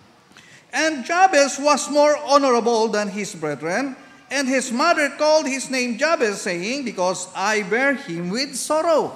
And Jabez was more honorable than his brethren, and his mother called his name Jabez, saying, because I bear him with sorrow.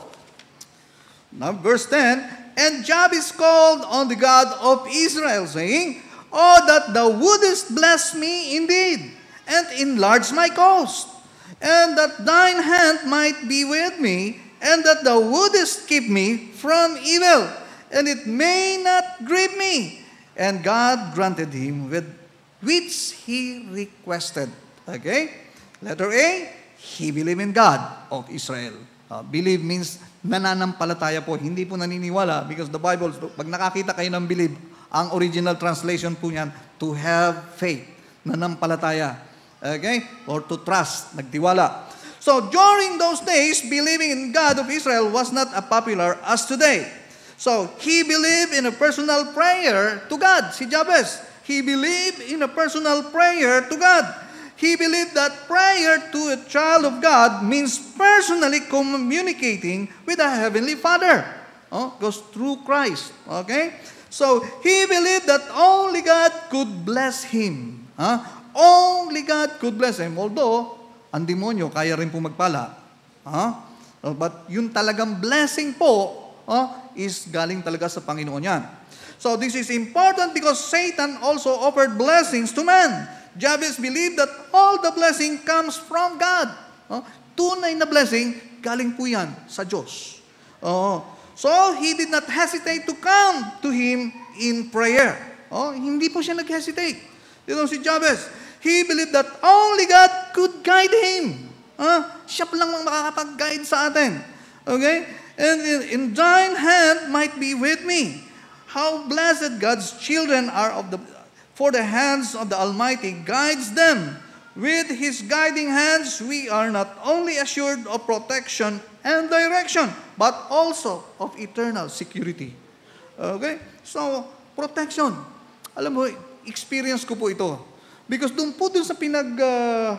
Now, verse ten, and Jabez called on the God of Israel, saying, oh, that thou wouldest bless me indeed, and enlarge my coast, and that thine hand might be with me, and that thou wouldest keep me from evil, and it may not grieve me. And God granted him with which he requested. Okay? Letter A, he believed in God of Israel. Uh, believe means nananampalataya po. Hindi po naniniwala because the Bible, pag nakakita kayo ng believe, ang original translation po niyan, to have faith, nanampalataya. Okay? Or to trust, nagtiwala. So during those days, believing in God of Israel was not as popular as today. So he believed in a personal prayer to God, si Jabez. He believed in a personal prayer to God. He believed that prayer to a child of God means personally communicating with a Heavenly Father. Oh, goes through Christ. Okay? So he believed that only God could bless him. Huh? Only God could bless him. Although, ang demonyo, kaya rin po magpala. Huh? But yung talagang blessing po, huh, is galing talaga sa Panginoon yan. So this is important because Satan also offered blessings to man. Jabez believed that all the blessing comes from God. Huh? Tunay na blessing, galing po yan sa Diyos. Uh, so he did not hesitate to come to him in prayer. Oh, hindi po siya nag-hesitate. You know, si Jabez, he believed that only God could guide him. Huh? Siya pa lang makakapag-guide sa atin. Okay? And in, in thine hand might be with me. How blessed God's children are of the, for the hands of the Almighty guides them. With His guiding hands, we are not only assured of protection and direction, but also of eternal security. Okay? So, protection. Alam mo, experience ko po ito. Because doon po doon sa pinag... Uh,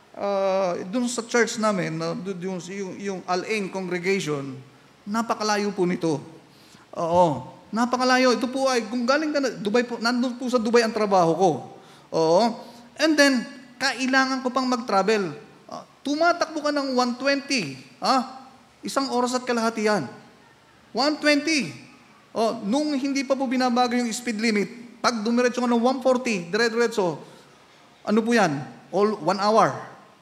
uh, doon sa church namin, uh, yung, yung, yung Al-Ain congregation, napakalayo po nito. Oo. Napakalayo. Ito po ay, kung galing ka na, Dubai po, nandun po sa Dubai ang trabaho ko. Oo. And then, kailangan ko pang mag-travel. Uh, tumatakbo ka ng one twenty. Ah, isang oras at kalahati yan. one twenty. Oh, nung hindi pa po binabago yung speed limit, pag dumiretso ka ng one forty, dire-diretso, ano po yan? All one hour.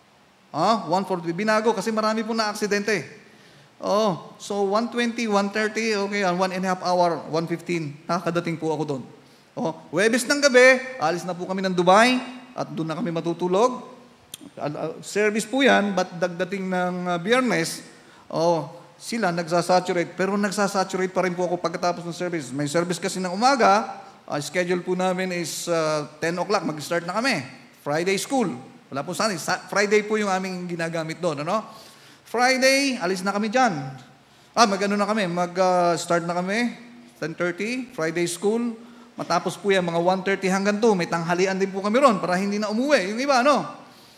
Ah, one forty. Binago kasi marami po na aksidente. Oh, so one twenty, one thirty, okay, one and a half hour, one fifteen, nakakadating po ako doon. Oh, Huwebes ng gabi, alis na po kami ng Dubai at doon na kami matutulog. Uh, service po yan, but dagdating ng uh, Biyernes, oh, sila nagsasaturate, pero nagsasaturate pa rin po ako pagkatapos ng service. May service kasi ng umaga, uh, schedule po namin is uh, ten o'clock, mag-start na kami. Friday school. Wala po sana, Friday po yung aming ginagamit doon, ano? Friday, alis na kami dyan. Ah, mag-ano na kami, mag-start uh, na kami, ten thirty, Friday school. Matapos po yan, mga one thirty hanggang two, may tanghalian din po kami ron para hindi na umuwi. Yung iba, ano?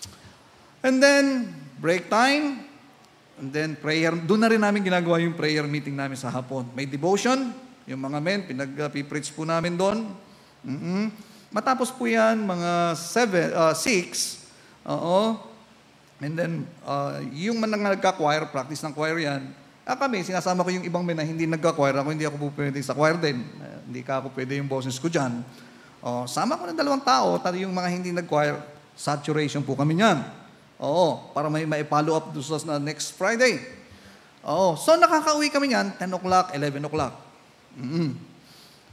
And then, break time, and then prayer. Doon na rin namin ginagawa yung prayer meeting namin sa hapon. May devotion, yung mga men, pinag-preach po namin doon. Mm-hmm. Matapos po yan, mga seven, uh, six, oo. And then, uh, yung man nang nagka-choir, practice ng choir yan, ah, kami, sinasama ko yung ibang men na hindi nagka-choir, ako hindi ako po pwede sa choir din. Uh, hindi ka ako pwede yung boses ko dyan. Uh, sama ko ng dalawang tao, tali yung mga hindi nag-choir, saturation po kami niyan. Oo, para may ma-follow up doon sa next Friday. Oo, so nakaka-uwi kami niyan, ten o'clock, eleven o'clock. Mm-hmm.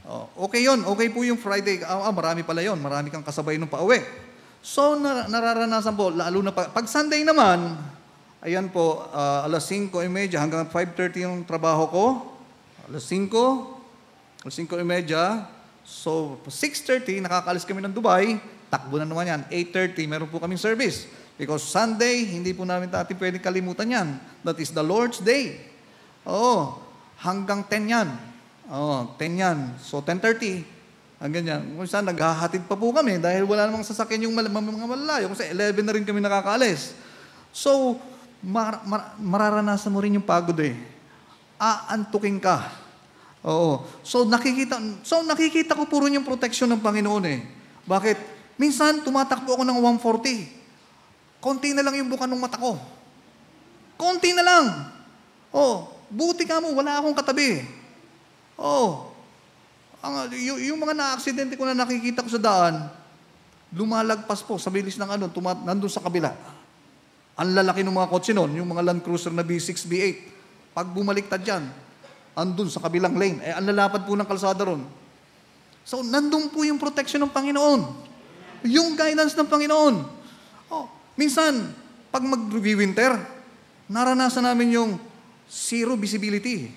Oh, okay yun. Okay po yung Friday. Ah, ah, marami pala yun. Marami kang kasabay nung pauwi. So, na, nararanasan po, lalo na pa, pag Sunday naman, ayan po, uh, alas singko e medya hanggang five thirty yung trabaho ko. Alas singko, alas singko e medya. So, six thirty, nakakalis kami ng Dubai. Takbo na naman yan. eight thirty, meron po kaming service. Because Sunday, hindi po namin dati pwedeng kalimutan yan. That is the Lord's Day. Oo, hanggang ten yan. Oo, ten yan. So, ten thirty. Hanggang yan. Kung saan, naghahatid pa po kami dahil wala namang sasakyan yung mal- mga malalayo. Kasi eleven na rin kami nakakaalis. So, mar- mar- mararanasan mo rin yung pagod eh. Aantukin ka. Oo. So, nakikita, so, nakikita ko puro yung protection ng Panginoon eh. Bakit? Minsan, tumatakbo ako ng one forty. Konti na lang yung buka ng mata ko. Konti na lang. Oh, buti ka mo, wala akong katabi. Oh, ang, y- yung mga na-aksidente ko na nakikita ko sa daan, lumalagpas po sa bilis ng ano, tumat, nandun sa kabila. Ang lalaki ng mga kotse nun, yung mga Land Cruiser na B six, B eight. Pag bumaliktad yan, andun sa kabilang lane. Eh, ang lalapad po ng kalsada ron. So, nandun po yung protection ng Panginoon. Yung guidance ng Panginoon. Oh, minsan, pag mag-winter, naranasan namin yung zero visibility.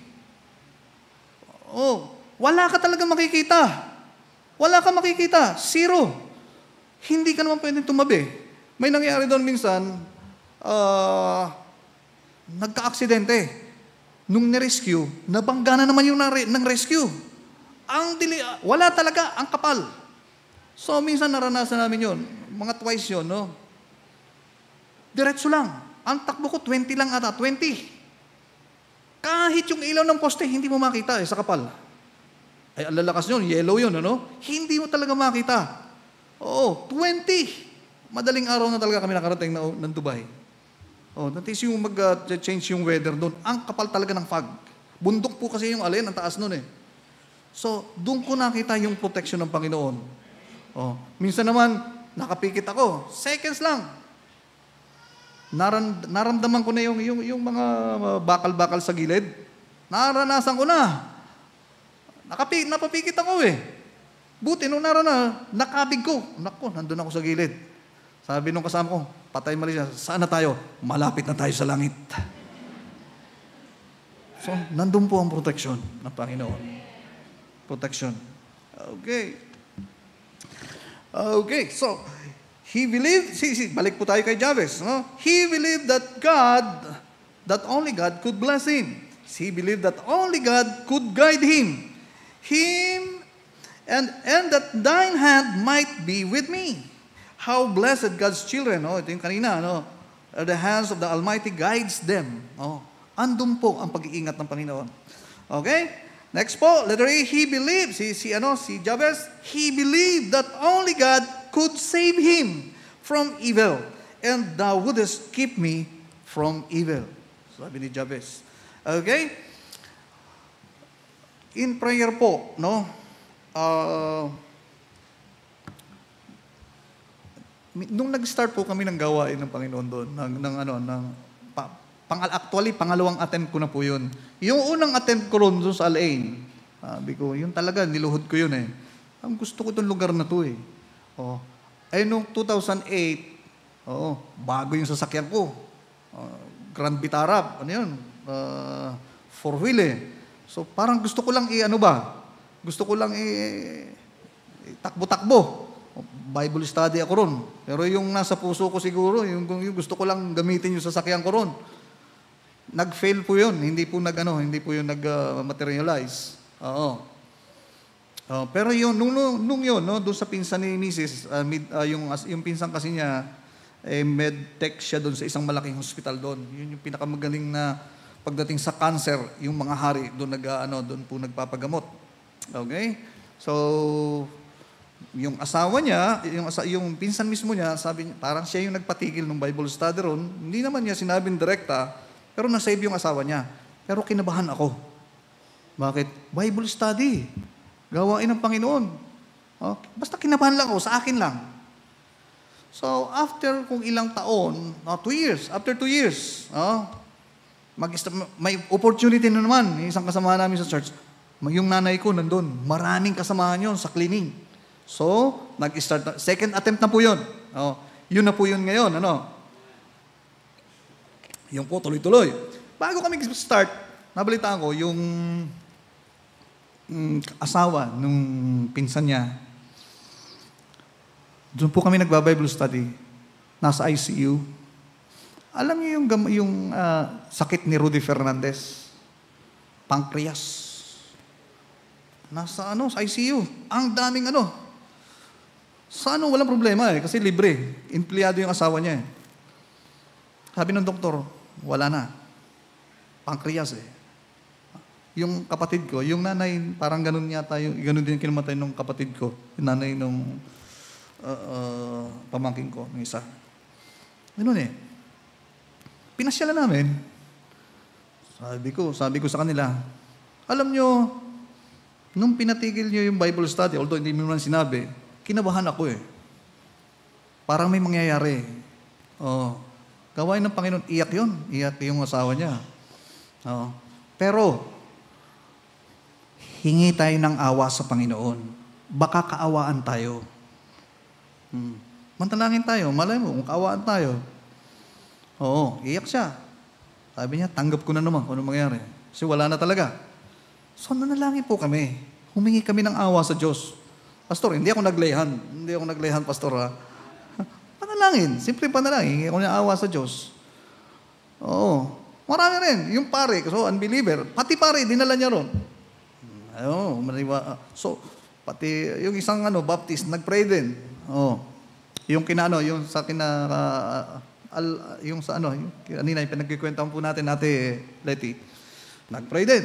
Oh, wala ka talaga makikita. Wala ka makikita. Zero. Hindi ka naman pwedeng tumabi. May nangyari doon minsan, uh, nagka-aksidente. Nung nirescue, nabangga na naman yung nare- ng rescue. Ang dili, wala talaga, ang kapal. So, minsan naranasan namin yun. Mga twice yun, no? Diretso lang. Ang takbo ko, twenty lang ata, twenty. Kahit yung ilaw ng poste, hindi mo makita eh, sa kapal. Ay, ang lalakas yun, yellow yun, ano? Hindi mo talaga makita. Oo, twenty. Madaling araw na talaga kami nakarating na, ng Dubai. Oh, that is yung mag-change uh, yung weather doon. Ang kapal talaga ng fog. Bundok po kasi yung alin, ang taas nun eh. So, doon ko nakita yung protection ng Panginoon. Oh, minsan naman, nakapikit ako. Seconds lang. Naran, naramdaman ko na yung, yung, yung mga bakal-bakal sa gilid. Naranasan ko na. Nakapi, napapikit ako eh. Buti nung narana, nakabig ko. Naku, nandun ako sa gilid. Sabi nung kasama ko, patay mali siya. Saan na tayo? Malapit na tayo sa langit. So, nandun po ang protection ng Panginoon. Protection. Okay. Okay, so, he believed, see, see, balik po tayo kay Jabez, no? He believed that God, that only God could bless him. He believed that only God could guide him. Him, and, and that thine hand might be with me. How blessed God's children, no? Ito yung kanina, no? The hands of the Almighty guides them. Oh, andun po ang pag-iingat ng Panginoon. Okay? Next po, letter A, he believed, si, si, ano, si Jabez, he believed that only God could save him from evil, and thou wouldest keep me from evil. Sabi ni Jabez. Okay? In prayer po, no? Uh, nung nag-start po kami ng gawain ng Panginoon doon, ng, ng ano, ng, pa, pang, actually, pangalawang attempt ko na po yun. Yung unang attempt ko ron doon sa Al-Ain, sabi ko, yun talaga, niluhod ko yun eh. Ang gusto ko itong lugar na to eh. Oh. Ay, noong two thousand eight, oh, bago yung sasakyan ko. Uh, Grand Vitara, ano yun? Uh, four wheel eh. So, parang gusto ko lang i-ano ba? Gusto ko lang i-takbo-takbo. Bible study ako ron. Pero yung nasa puso ko siguro, yung, yung gusto ko lang gamitin yung sasakyan ko ron. Nag-fail po yun. Hindi po nag-ano, hindi po yung nag-materialize. Uh, Oo. Uh, pero yun, nung, nung, nung yun, no, doon sa pinsan ni Missus Uh, mid, uh, yung, yung pinsan kasi niya, eh, med-tech siya doon sa isang malaking hospital doon. Yun yung pinakamagaling na pagdating sa cancer, yung mga hari, doon, nag, uh, ano, doon po nagpapagamot. Okay? So, yung asawa niya, yung, asa, yung pinsan mismo niya, sabi niya, parang siya yung nagpatigil ng Bible study ron. Hindi naman niya sinabing direkta, pero nasave yung asawa niya. Pero kinabahan ako. Bakit? Bible study. Gawain ng Panginoon. Oh, basta kinabahan lang ako, sa akin lang. So, after kung ilang taon, no, two years, after two years, oh, mag may opportunity na naman, isang kasama namin sa church, Yung nanay ko nandun. Maraming kasamahan yun sa cleaning. So, nag-start na. Second attempt na po yun. Oh, yun na po yun ngayon. Ano? Yung po, tuloy-tuloy. Bago kami start, nabalitaan ko yung mm, asawa nung pinsan niya. Doon po kami nagba-Bible study. Nasa I C U. Alam niyo yung, yung uh, sakit ni Rudy Fernandez? Pancreas. Nasa ano, sa I C U. Ang daming ano. Sa ano, walang problema eh. Kasi libre. Empleyado yung asawa niya eh. Sabi ng doktor, wala na. Pancreas eh. Yung kapatid ko, yung nanay, parang ganun yata, yung, ganun din yung kinumatay ng kapatid ko. Yung nanay nung uh, uh, pamangkin ko, ng isa. Ganun eh. Pinasyalan namin. Sabi ko, sabi ko sa kanila, alam nyo, nung pinatigil nyo yung Bible study, although hindi mo naman sinabi, kinabahan ako eh. Parang may mangyayari. Oh, gawain ng Panginoon, iyak yun. Iyak yung asawa niya. Oh. Pero, hingi tayo ng awa sa Panginoon. Baka kaawaan tayo. Hmm. Mantalangin tayo. Malay mo, kung kaawaan tayo. Oo, iyak siya. Sabi niya, tanggap ko na naman kung ano mangyari. Kasi wala na talaga. So, nanalangin po kami. Humingi kami ng awa sa Diyos. Pastor, hindi ako naglayhan. Hindi ako naglayhan, Pastor, ha? Panalangin. Simple panalangin. Hingi ako ng awa sa Diyos. Oo. Marami rin. Yung pare, so unbeliever. Pati pare, dinala niya ron. Oo, maniwa. So, pati yung isang ano, Baptist, nag-pray din. Oo. Yung kinaano, yung sa kina... Uh, al, yung sa ano, yung kanina, yung pinagkikwentaan po natin, Ate Letty. Nag-pray din.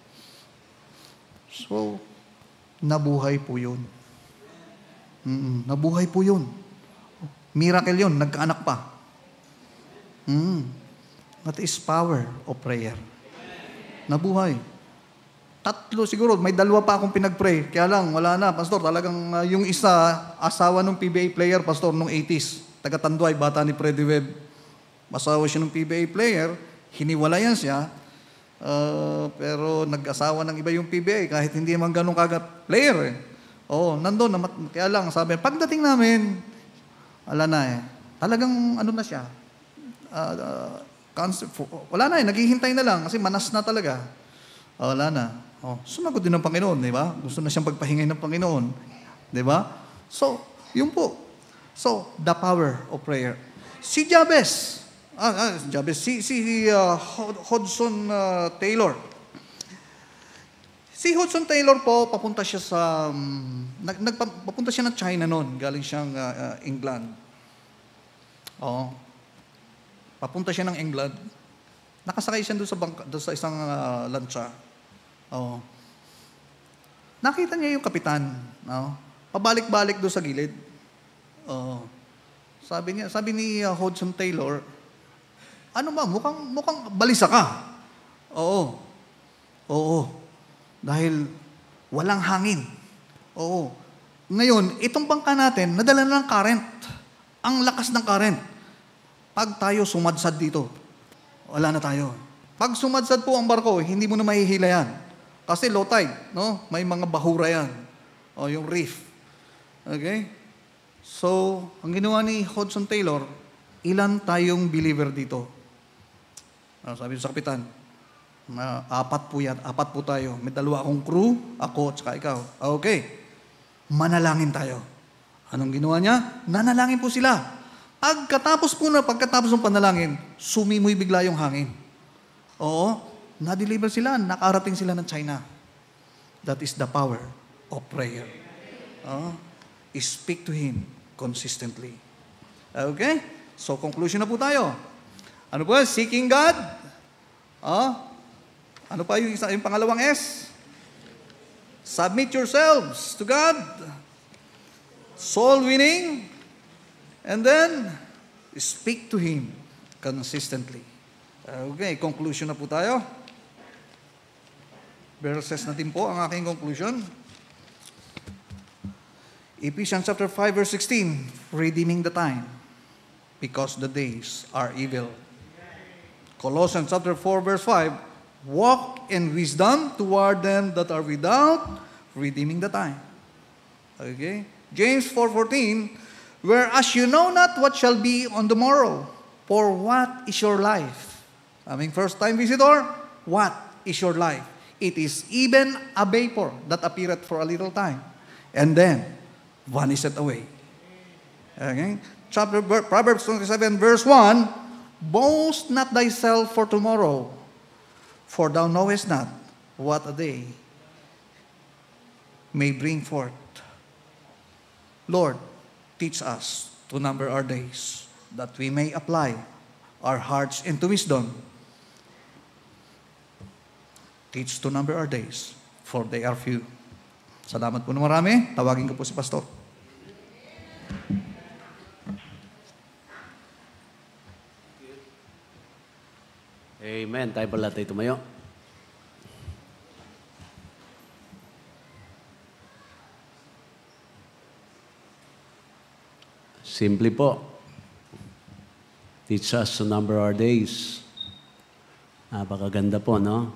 So, nabuhay po yun. Mm, nabuhay po yun. Miracle yun, nagkaanak pa. Mm. That is power of prayer. Nabuhay. Tatlo siguro, may dalawa pa akong pinag-pray. Kaya lang, wala na, Pastor. Talagang uh, yung isa, asawa ng P B A player, Pastor, nung eighties. Taga-Tanduay, bata ni Freddy Webb. Asawa siya ng P B A player. Hiniwalayan siya. Uh, pero nag-asawa ng iba yung P B A. Kahit hindi man ganun kagat player eh. Oo, nandun. Kaya lang, sabi, pagdating namin, wala na eh. Talagang ano na siya. Uh, uh, concept, wala na eh. Naghihintay na lang kasi manas na talaga. Uh, wala na. Oh, sumagot din ng Panginoon, di ba? Gusto na siyang pagpahingay ng Panginoon. Di ba? So, yun po. So, the power of prayer. Si Jabez, ah, ah, Jabez, si, si uh, Hudson uh, Taylor. Si Hudson Taylor po, papunta siya sa, um, nag, nagpapunta siya ng China noon. Galing siyang uh, uh, England. Oo. Papunta siya ng England. Nakasakay siya doon sa, bangka, doon sa isang uh, lancha. Oo. Nakita niya yung kapitan. No? Pabalik-balik doon sa gilid. Oo. Sabi niya, sabi ni uh, Hudson Taylor, ano ba, mukhang, mukhang balisa ka. Oo. Oo. Dahil walang hangin. Oo. Ngayon, itong bangka natin, nadala na ng current. Ang lakas ng current. Pag tayo sumadsad dito, wala na tayo. Pag sumadsad po ang barko, hindi mo na mahihila yan. Kasi low tide, no? May mga bahura yan. O, yung reef. Okay? So, ang ginawa ni Hudson Taylor, ilan tayong believer dito? Ah, sabi sa kapitan, Uh, apat po yan, apat po tayo. May dalawa akong crew, ako, tsaka ikaw. Okay. Manalangin tayo. Anong ginawa niya? Nanalangin po sila. Pagkatapos po na, pagkatapos ng panalangin, sumimoy bigla yung hangin. Oo. Na-deliver sila, nakarating sila ng China. That is the power of prayer. Uh, speak to Him consistently. Okay? So, conclusion na po tayo. Ano po? Seeking God. Ah, ano pa yung, isa, yung pangalawang S? Submit yourselves to God. Soul winning. And then, speak to Him consistently. Okay, conclusion na po tayo. Verses natin po ang aking conclusion. Ephesians chapter five verse sixteen, redeeming the time because the days are evil. Colossians chapter four verse five, Walk in wisdom toward them that are without, redeeming the time. Okay? James four fourteen, whereas you know not what shall be on the morrow, for what is your life? Aming first time visitor, what is your life? It is even a vapor that appeareth for a little time, and then vanisheth away. Okay? Chapter, Proverbs twenty-seven, verse one, boast not thyself for tomorrow, for thou knowest not what a day may bring forth. Lord, teach us to number our days, that we may apply our hearts into wisdom. Teach to number our days, for they are few. Salamat po na marami. Tawagin ko po si Pastor. Amen. Tayo pala tayo tumayo. Simple po. Teach us to number our days. Napakaganda po, no?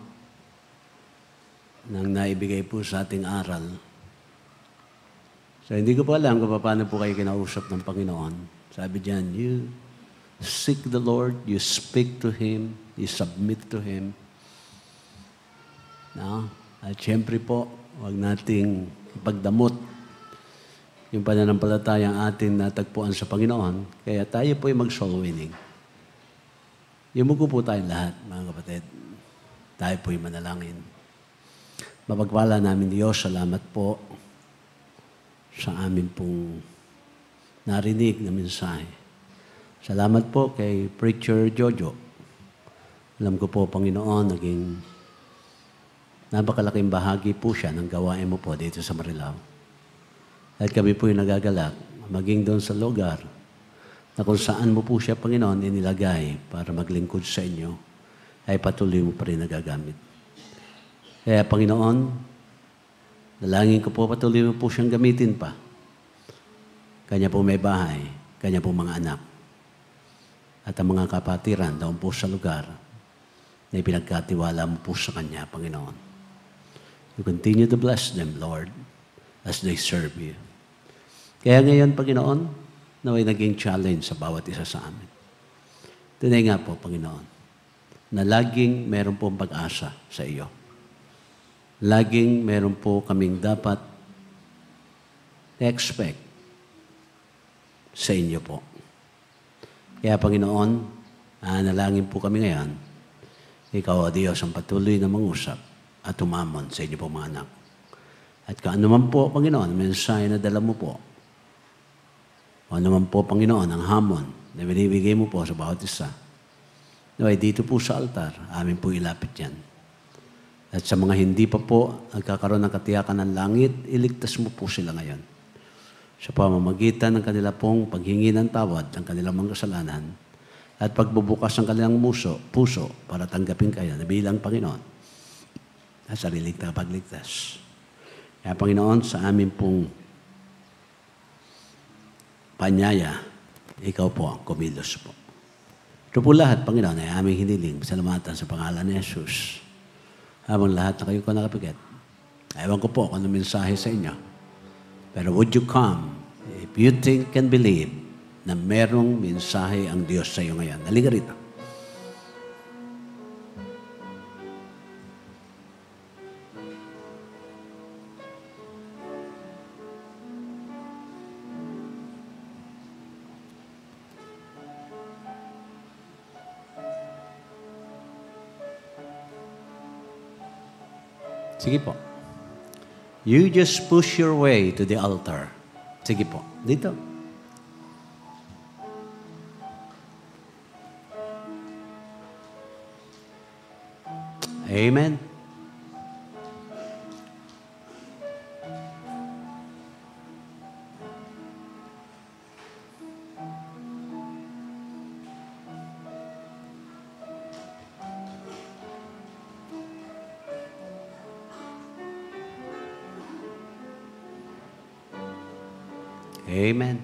Nang naibigay po sa ating aral. So, hindi ko po alam kung paano po kayo kinausap ng Panginoon. Sabi diyan, you seek the Lord, you speak to Him, you submit to Him. No? At syempre po, huwag nating ipagdamot yung pananampalatayang atin natagpuan sa Panginoon. Kaya tayo po ay mag-soul winning. Yumuko po tayong lahat, mga kapatid. Tayo po ay manalangin. Mapagpala namin Diyos, salamat po sa amin pong narinig na mensahe. Salamat po kay Preacher Jojo. Alam ko po, Panginoon, naging napakalaking bahagi po siya ng gawain mo po dito sa Marilao. At kami po yung nagagalak, maging doon sa lugar na kung saan mo po siya, Panginoon, inilagay para maglingkod sa inyo, ay patuloy mo pa rin nagagamit. Kaya, Panginoon, dalangin ko po, patuloy mo po siyang gamitin pa. Kanya po may bahay, kanya po mga anak, at ang mga kapatiran doon po sa lugar na ipinagkatiwala mo po sa Kanya, Panginoon. You continue to bless them, Lord, as they serve you. Kaya ngayon, Panginoon, naway naging challenge sa bawat isa sa amin. Tunay nga po, Panginoon, na laging meron pong pag-asa sa iyo. Laging meron po kaming dapat expect sa inyo po. Kaya, Panginoon, nalangin po kami ngayon, Ikaw, O Diyos, ang patuloy na mangusap at tumamon sa inyo po mga anak. At kaano man po, Panginoon, ang mensahe na dala mo po, o ano man po, Panginoon, ang hamon na binibigay mo po sa bawat isa, naway dito po sa altar, amin po ilapit yan. At sa mga hindi pa po nagkakaroon ng katiyakan ng langit, iligtas mo po sila ngayon. Sa pamamagitan ng kanila pong paghingi ng tawad ng kanilang mga kasalanan at pagbubukas ng kanilang muso, puso para tanggapin kayo na bilang Panginoon at sariling tagapagligtas. Kaya Panginoon, sa amin pong panyaya, Ikaw po ang kumilos po. Ito po lahat, Panginoon, ay aming hiniling, salamatan sa pangalan ni Jesus. Habang lahat na kayo ko nakapigit. Ewan ko po kung ano mensahe sa inyo. Pero would you come if you think and believe na merong mensahe ang Diyos sa iyo ngayon? Halika rito. Sige po. You just push your way to the altar. Sige po. Dito. Amen. Amen.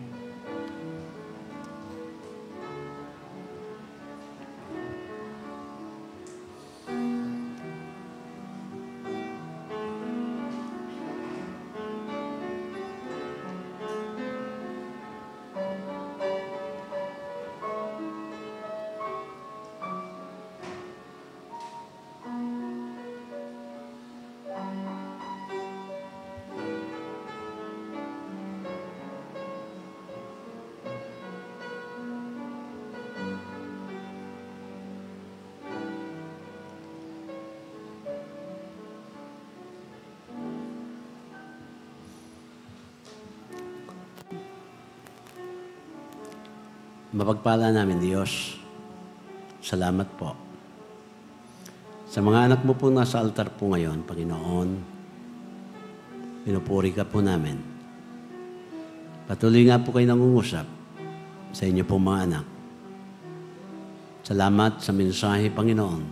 Mapagpala namin, Diyos. Salamat po. Sa mga anak mo po nasa altar po ngayon, Panginoon, pinupuri ka po namin. Patuloy nga po kayo nangungusap sa inyo pong mga anak. Salamat sa mensahe, Panginoon.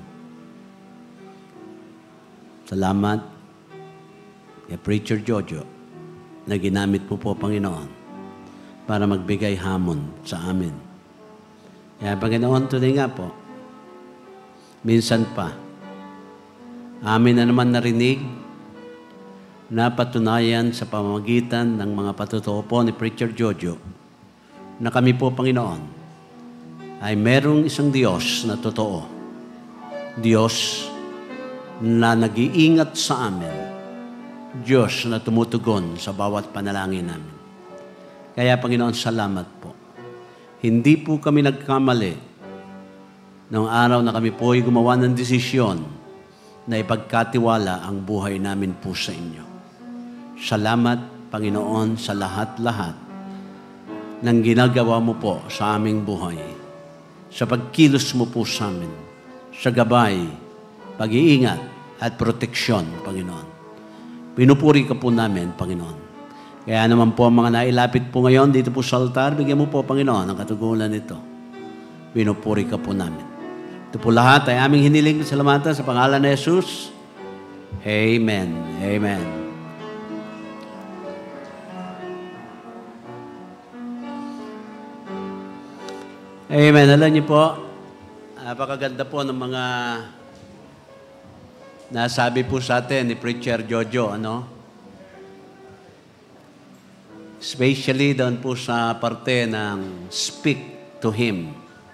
Salamat kay Preacher Jojo na ginamit mo po, Panginoon, para magbigay hamon sa amin. Kaya, Panginoon, tuloy nga po, minsan pa, amin na naman narinig na patunayan sa pamamagitan ng mga patutuo po ni Preacher Jojo na kami po, Panginoon, ay merong isang Diyos na totoo. Diyos na nag-iingat sa amin. Diyos na tumutugon sa bawat panalangin namin. Kaya, Panginoon, salamat po. Hindi po kami nagkamali noong araw na kami po ay gumawa ng desisyon na ipagkatiwala ang buhay namin po sa inyo. Salamat, Panginoon, sa lahat-lahat ng ginagawa mo po sa aming buhay. Sa pagkilos mo po sa amin. Sa gabay, pag-iingat at proteksyon, Panginoon. Pinupuri ka po namin, Panginoon. Kaya naman po ang mga nailapit po ngayon dito po sa altar, bigyan mo po, Panginoon, ang katugunan nito. Pinupuri ka po namin. Ito po lahat ay aming hiniling salamatan sa pangalan ni Jesus. Amen. Amen. Amen. Alam niyo po, napakaganda po ng mga nasabi po sa atin ni Preacher Jojo, ano? Especially doon po sa parte ng speak to Him.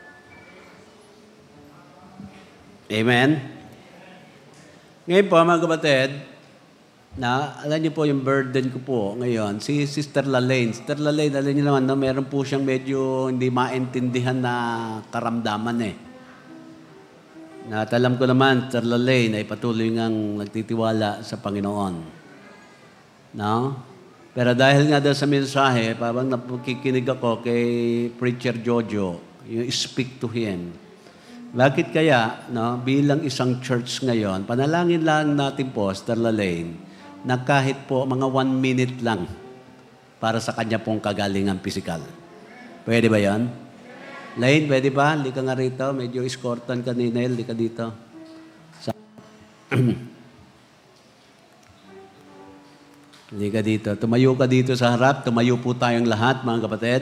Amen? Ngayon po, mga kapatid, na alam niyo po yung burden ko po ngayon, si Sister Lalaine. Sister Lalaine, alam niyo naman, no, meron po siyang medyo hindi maintindihan na karamdaman eh. Na at alam ko naman, Sister Lalaine ay patuloy ngang nagtitiwala sa Panginoon. No? Pero dahil nga dahil sa mensahe, parang nakikinig ako kay Preacher Jojo, yung speak to Him. Bakit kaya, no, bilang isang church ngayon, panalangin lang natin po, Sister Lalaine, na kahit po mga one minute lang para sa kanya pong kagalingan pisikal. Pwede ba yan? Lane, pwede ba? Hindi ka nga rito. Medyo escortan ka ni Nel. Hindi ka dito. Sa Hindi ka dito. Tumayo ka dito sa harap. Tumayo po tayong lahat, mga kapatid.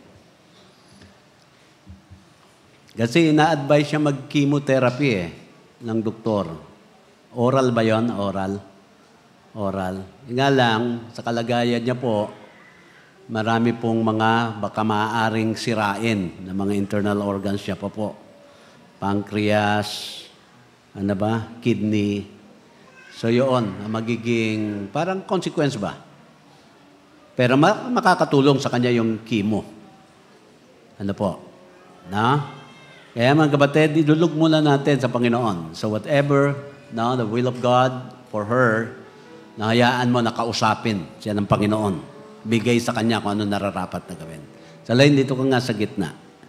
Kasi ina-advise siya mag-chemotherapy eh, ng doktor. Oral ba yon? Oral. Oral. Nga lang, sa kalagayan niya po, marami pong mga baka maaaring sirain ng mga internal organs niya pa po. Pancreas, ano ba? Kidney. So yun, magiging parang consequence ba? Pero makakatulong sa kanya yung chemo. Ano po? Na? Kaya mga kapatid, idulog muna natin sa Panginoon. So whatever, no, the will of God for her, nahayaan mo na kausapin siya ng Panginoon. Bigay sa kanya kung ano nararapat na gawin. Sa lain, dito ka nga sa gitna.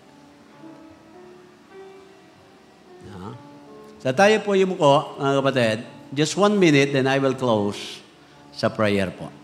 No? Sa tayo po yung muko, mga kapatid, just one minute, then I will close sa prayer po.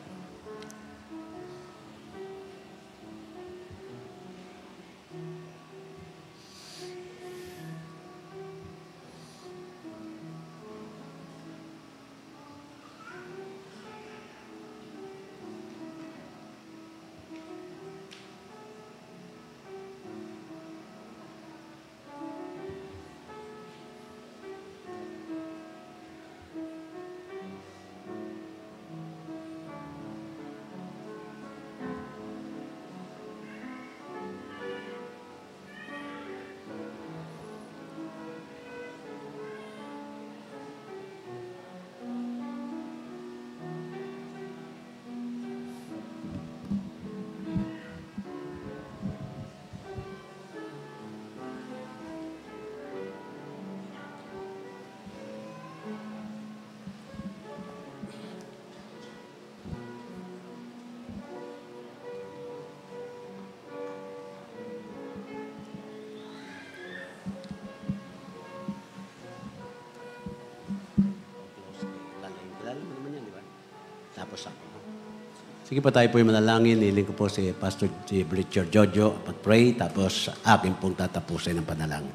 Tapos ako. Sige po, tayo po yung manalangin. Hiling ko po si Pastor Richard Jojo mag-pray, tapos akin pong tatapusin ng panalangin.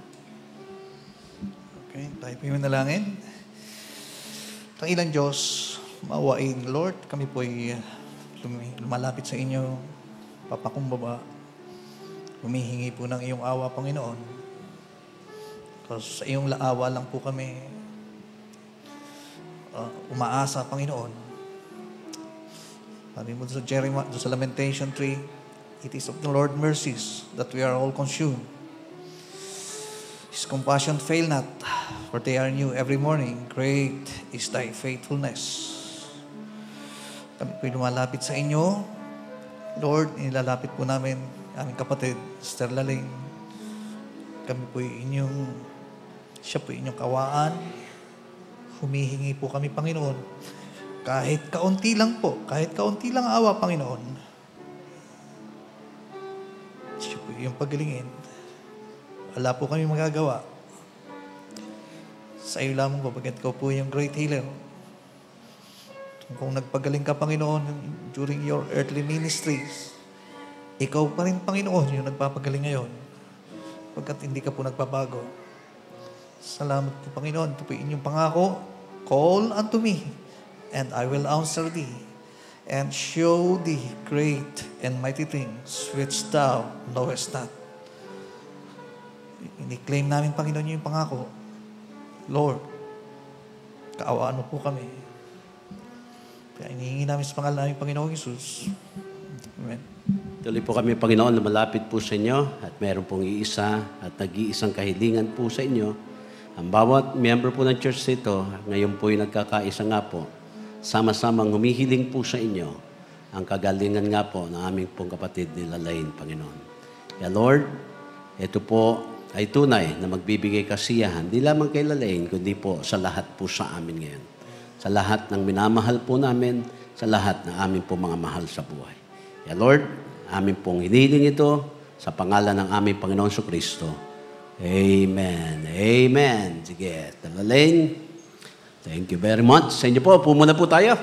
Okay, tayo po yung manalangin. Tangilang Diyos, maawain, Lord, kami po ay lumalapit sa inyo, papakumbaba, humihingi po ng iyong awa, Panginoon. Kasi sa iyong laawa lang po kami uh, umaasa, Panginoon. Sabi mo sa Jeremiah, sa Lamentation three, it is of the Lord's mercies that we are all consumed. His compassion fail not, for they are new every morning. Great is thy faithfulness. Kami po'y lumalapit sa inyo. Lord, inilalapit po namin aming kapatid, Sister Laling. Kami po'y inyong, siya po'y inyong kawaan. Humihingi po kami, Panginoon. Kahit kaunti lang po, kahit kaunti lang awa, Panginoon. Siya po yung pagalingin. Wala po kami magagawa. Sa iyo lamang po, pagkat ko po yung great healer. Kung nagpagaling ka, Panginoon, during your earthly ministries, ikaw pa rin, Panginoon, yung nagpapagaling ngayon. Pagkat hindi ka po nagpabago. Salamat po, Panginoon. Ito po inyong pangako. Call unto me, and I will answer thee, and show thee great and mighty things which thou knowest not. Ini-claim namin, Panginoon, yung pangako. Lord, kaawaan mo po kami. Kaya inihingi namin sa pangalan namin, Panginoong Hesus. Amen. Tuloy po kami, Panginoon, lumalapit po sa inyo at meron pong iisa at nag-iisang kahilingan po sa inyo. Ang bawat member po ng church ito, ngayon po yung nagkakaisa nga po, sama-samang humihiling po sa inyo ang kagalingan nga po ng aming pong kapatid ni Lalain, Panginoon. Kaya Lord, ito po ay tunay na magbibigay kasiyahan, di lamang kay Lalain, kundi po sa lahat po sa amin ngayon. Sa lahat ng minamahal po namin, sa lahat ng aming po mga mahal sa buhay. Kaya Lord, amin pong hinihiling ito sa pangalan ng aming Panginoon Jesucristo. Amen. Amen. Sige, Lalain, thank you very much. Sa inyo po, pumuna po tayo.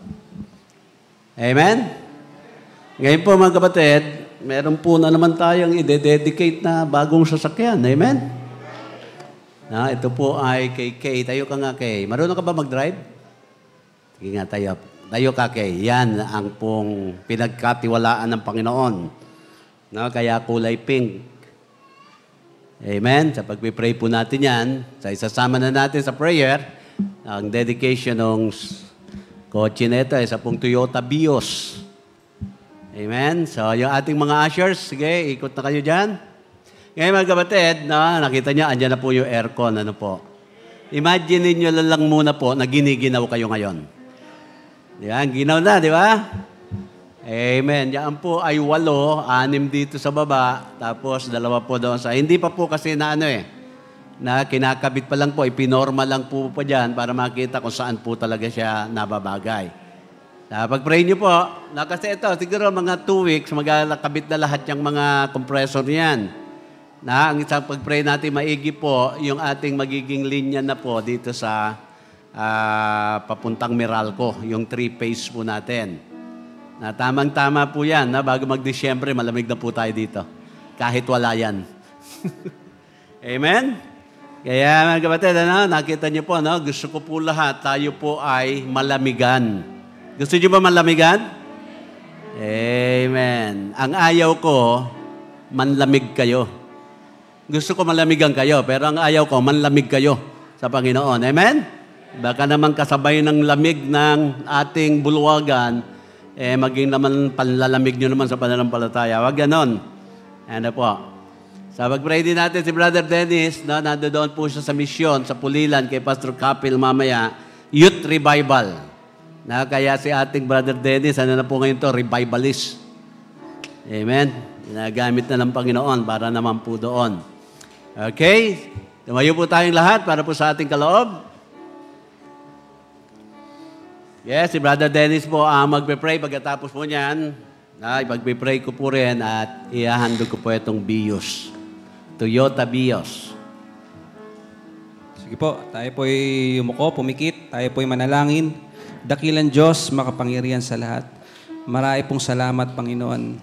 Amen. Ngayon po mga kapatid, meron po na naman tayong i-dedicate na bagong sasakyan. Amen? Na, ito po ay kay Kay. Tayo ka nga, Kay. Marunong ka ba mag-drive? Sige nga, tayo. Tayo ka, Kay. Yan ang pong pinagkatiwalaan ng Panginoon. No? Kaya kulay pink. Amen? Sa pag-pray po natin yan, sa isasama na natin sa prayer, ang dedication ng kotse na ito ay sa pong Toyota Vios. Amen? So, yung ating mga ushers, sige, ikot na kayo dyan. Ngayon mga kapatid, no, nakita niyo, andyan na po yung aircon, ano po. Imagine niyo lang muna po na giniginaw kayo ngayon. Yan, ginaw na, di ba? Amen. Yan po ay walo, anim dito sa baba, tapos dalawa po doon sa, hindi pa po kasi na ano eh, na kinakabit pa lang po, ipinorma lang po pa dyan para makita kung saan po talaga siya nababagay. Uh, pag-pray niyo po, na kasi ito, siguro mga two weeks, magkakabit na lahat yung mga compressor niyan. Na ang isang pag-pray natin maigi po, yung ating magiging linya na po dito sa uh, papuntang Meralco, yung three-phase po natin. Na tamang-tama po yan, na bago mag-Disyembre, malamig na po tayo dito. Kahit wala yan. Amen? Kaya mga kapatid, ano, nakita niyo po, no? Gusto ko po lahat, tayo po ay malamigan. Gusto niyo ba malamigan? Amen. Ang ayaw ko, manlamig kayo. Gusto ko malamigan kayo, pero ang ayaw ko, manlamig kayo sa Panginoon. Amen? Baka naman kasabay ng lamig ng ating bulwagan, eh, maging naman panlalamig nyo naman sa pananampalataya. Huwag ganon. Ano po? Sa pag-pray din natin si Brother Dennis, no, nandoon po siya sa misyon, sa Pulilan, kay Pastor Kapil mamaya, Youth Revival. Na kaya si ating Brother Dennis, ano na po ngayon to, revivalist. Amen? Ginagamit na ng Panginoon para naman po doon. Okay? Tumayo po tayong lahat para po sa ating kaloob. Yes, si Brother Dennis po ang uh, magpe-pray. Pagkatapos po niyan, uh, ipag-pray ko po rin at ihahandog ko po itong Vios. Toyota Vios. Sige po, tayo po'y umuko, pumikit, tayo po'y manalangin. Dakilang Diyos, makapangyarihan sa lahat. Marami pong salamat, Panginoon.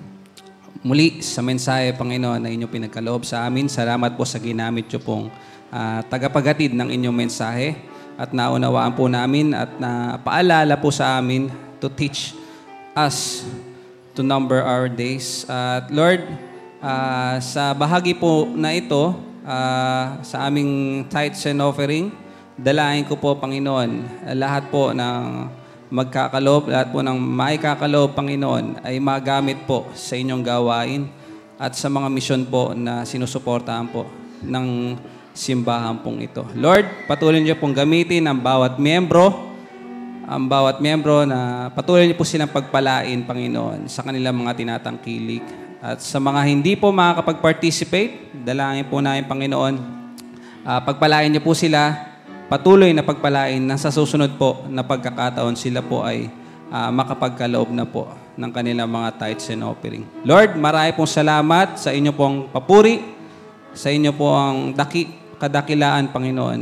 Muli sa mensahe, Panginoon, na inyong pinagkaloob sa amin. Salamat po sa ginamit nyo pong uh, tagapaghatid ng inyong mensahe. At naunawaan po namin at napaalala po sa amin to teach us to number our days. At Lord, uh, sa bahagi po na ito, uh, sa aming tithes and offering, dalahin ko po, Panginoon, lahat po ng magkakaloob, lahat po ng maikakaloob, Panginoon, ay magamit po sa inyong gawain at sa mga misyon po na sinusuportahan po ng simbahan pong ito. Lord, patuloy niyo pong gamitin ang bawat miyembro, ang bawat miyembro na patuloy niyo po silang pagpalain, Panginoon, sa kanilang mga tinatangkilik. At sa mga hindi po makakapag-participate, dalangin po namin, Panginoon, uh, pagpalain niyo po sila, patuloy na pagpalain na sa susunod po na pagkakataon sila po ay uh, makapagkaloob na po ng kanilang mga tithes and offering. Lord, marami pong salamat sa inyo pong papuri, sa inyo po ang daki, kadakilaan, Panginoon.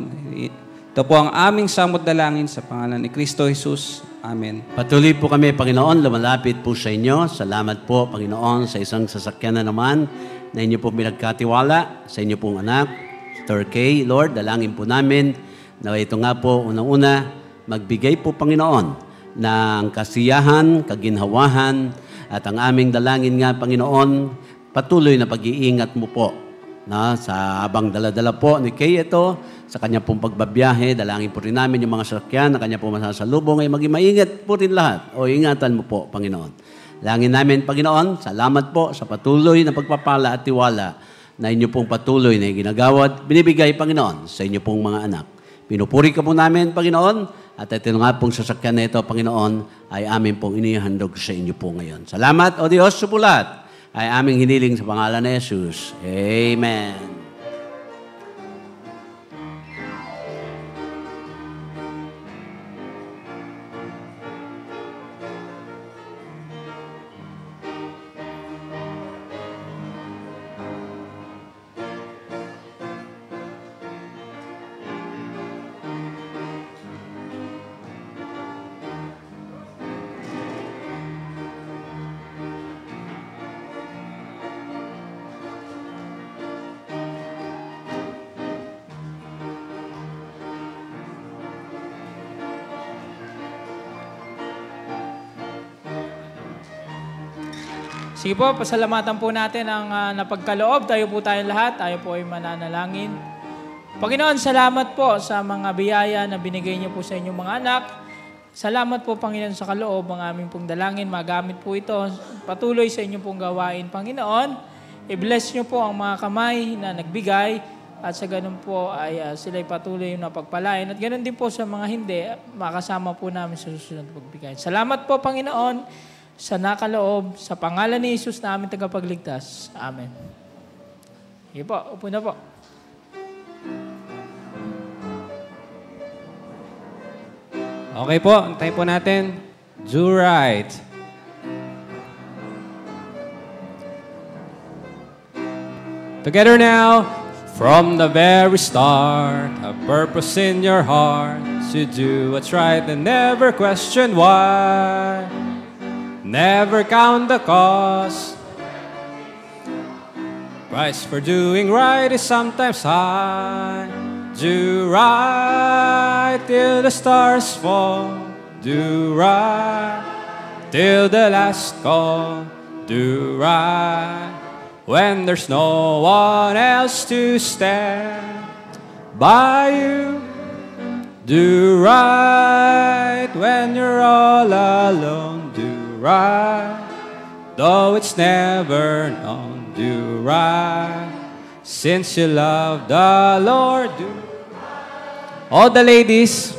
Ito po ang aming samot dalangin sa pangalan ni Kristo Jesus. Amen. Patuloy po kami, Panginoon, lumalapit po sa inyo. Salamat po, Panginoon, sa isang sasakyan na naman na inyo po pinagkatiwala sa inyo pong anak, Sir Kay. Lord, dalangin po namin na ito nga po, unang-una, magbigay po, Panginoon, ng kasiyahan, kaginhawahan, at ang aming dalangin nga, Panginoon, patuloy na pag-iingat mo po. Na, sa habang dala-dala po ni Kay ito, sa kanya pong pagbabiyahe, dalangin po rin namin yung mga sasakyan na kanya po masasalubong, ay maging maingat po rin lahat. O ingatan mo po, Panginoon. Dalangin namin, Panginoon, salamat po sa patuloy na pagpapala at tiwala na inyo pong patuloy na ginagawad, binibigay, Panginoon, sa inyo pong mga anak. Pinupuri ka po namin, Panginoon, at ito nga pong sasakyan na ito, Panginoon, ay amin pong inihandog sa inyo po ngayon. Salamat, O Diyos, supulat, ay aming hiniling sa pangalan ni Jesus. Amen. Sige po, pasalamatan po natin ang uh, napagkaloob. Tayo po tayong lahat. Tayo po ay mananalangin. Panginoon, salamat po sa mga biyaya na binigay niyo po sa inyong mga anak. Salamat po, Panginoon, sa kaloob ang aming pong dalangin. Magamit po ito patuloy sa inyong pong gawain. Panginoon, i-bless niyo po ang mga kamay na nagbigay at sa ganun po ay uh, sila'y patuloy na pagpalain. At ganun din po sa mga hindi, makasama po namin sa susunod na pagbigay. Salamat po, Panginoon, sa nakaloob, sa pangalan ni Jesus na aming tagapagligtas. Amen. Sige po, upo na po. Okay po, antayin po natin. Do right. Together now, from the very start, a purpose in your heart to do what's right and never question why. Never count the cost. Price for doing right is sometimes high. Do right till the stars fall. Do right till the last call. Do right when there's no one else to stand by you. Do right when you're all alone. Do right, though it's never known. Do right, since you love the Lord. Do all the ladies.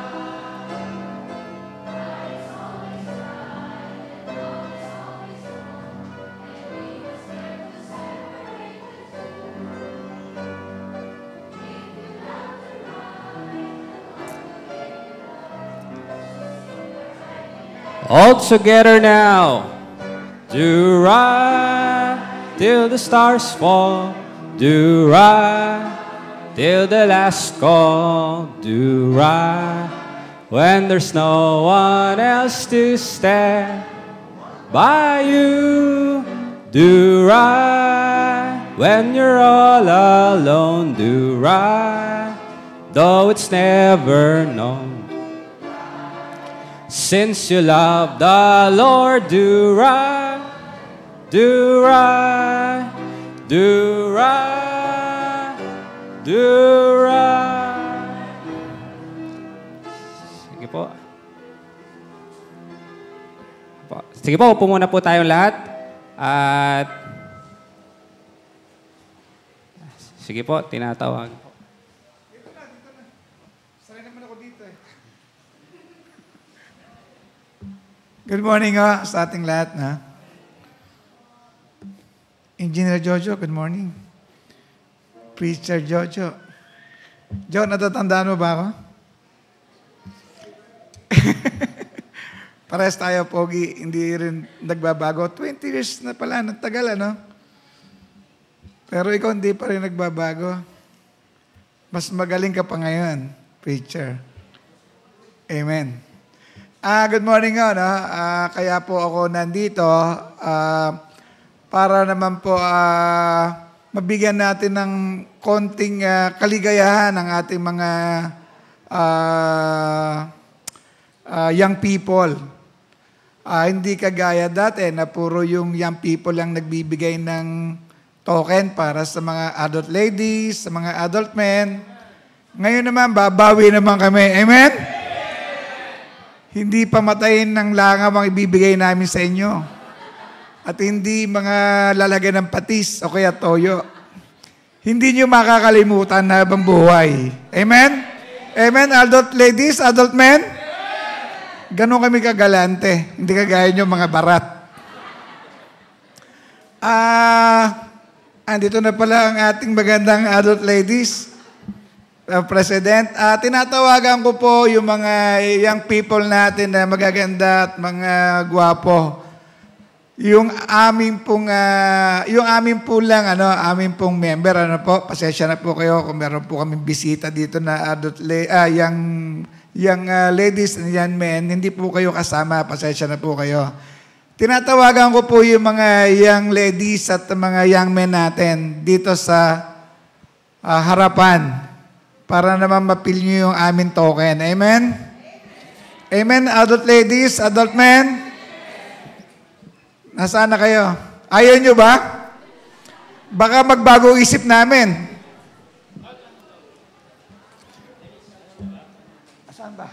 All together now. Do right till the stars fall. Do right till the last call. Do right when there's no one else to stand by you. Do right when you're all alone. Do right, though it's never known. Since you love the Lord, do right, do right, do right, do right. Sige po. Sige po, upo muna po tayong lahat. At sige po, tinatawag. Dito na, dito na. Sanay naman ako dito eh. Good morning ha, sa ating lahat na. Engineer Jojo, good morning. Preacher Jojo. Jo, natatandaan mo ba ako? Parehas tayo, Pogi, hindi rin nagbabago. twenty years na pala, nagtagal ano? Pero ikaw hindi pa rin nagbabago. Mas magaling ka pa ngayon, preacher. Amen. Ah, good morning nga, no? Ah, kaya po ako nandito ah, para naman po ah, mabigyan natin ng konting ah, kaligayahan ng ating mga ah, ah, young people. Ah, hindi kagaya dati na puro yung young people lang nagbibigay ng token para sa mga adult ladies, sa mga adult men. Ngayon naman, babawi naman kami. Amen? Hindi pamatayin ng langaw ang ibibigay namin sa inyo. At hindi mga lalagyan ng patis o kaya toyo. Hindi nyo makakalimutan na habang buhay. Amen? Amen, adult ladies, adult men? Ganon kami kagalante. Hindi kagaya nyo mga barat. Ah, andito na pala ang ating magandang adult ladies. Uh, President, uh, tinatawagan ko po yung mga young people natin na magaganda at mga gwapo. Yung aming pong, uh, yung aming po lang, ano, aming pong member, ano po, pasensya na po kayo kung meron po kaming bisita dito na adult, uh, young, young uh, ladies and young men, hindi po kayo kasama, pasensya na po kayo. Tinatawagan ko po yung mga young ladies at mga young men natin dito sa uh, harapan para naman mapil nyo yung aming token. Amen? Amen, adult ladies, adult men? Nasaan na kayo? Ayaw nyo ba? Baka magbago isip namin. Saan ba?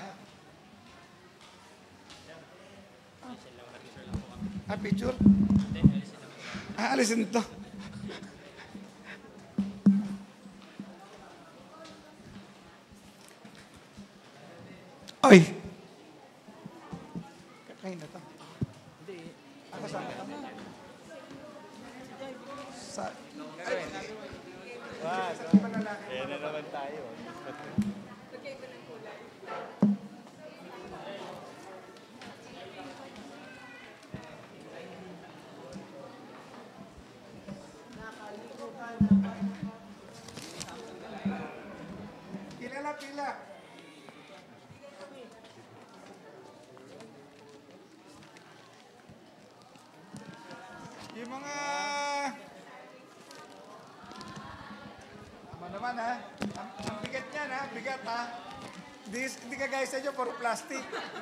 Ah, picture? Ah, alisin ito. Oy! Kakain na ito. Hindi. Ako saan ito? Sa... Ayan na naman tayo. Pila, pila. Yung mga... Tama naman ha. Ang, ang bigat niyan ha. Bigat ha. Hindi, hindi ka guys sa inyo, puro plastic.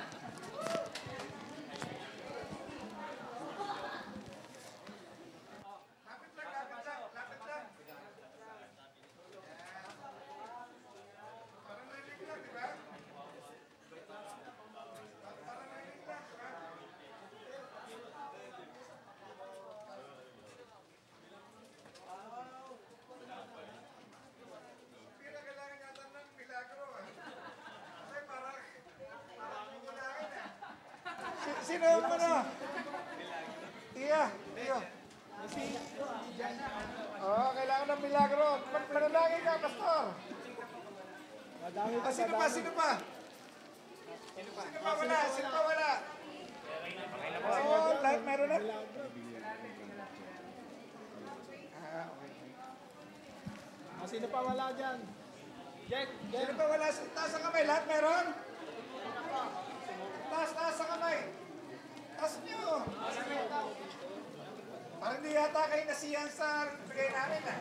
Sino yung ano? Iya, iyo. Oo, kailangan ng milagro. Manalangin ka, pastor. Ah, sino pa, sino pa? Sino pa wala, sino pa wala? Oo, lahat meron na. Ah, okay. Sino pa wala dyan? Jack, sino pa wala? Taas ang kamay, lahat meron? Taas sa kamay. Taas nyo. Parang di yata kayo nasiyan sa bigay namin ah.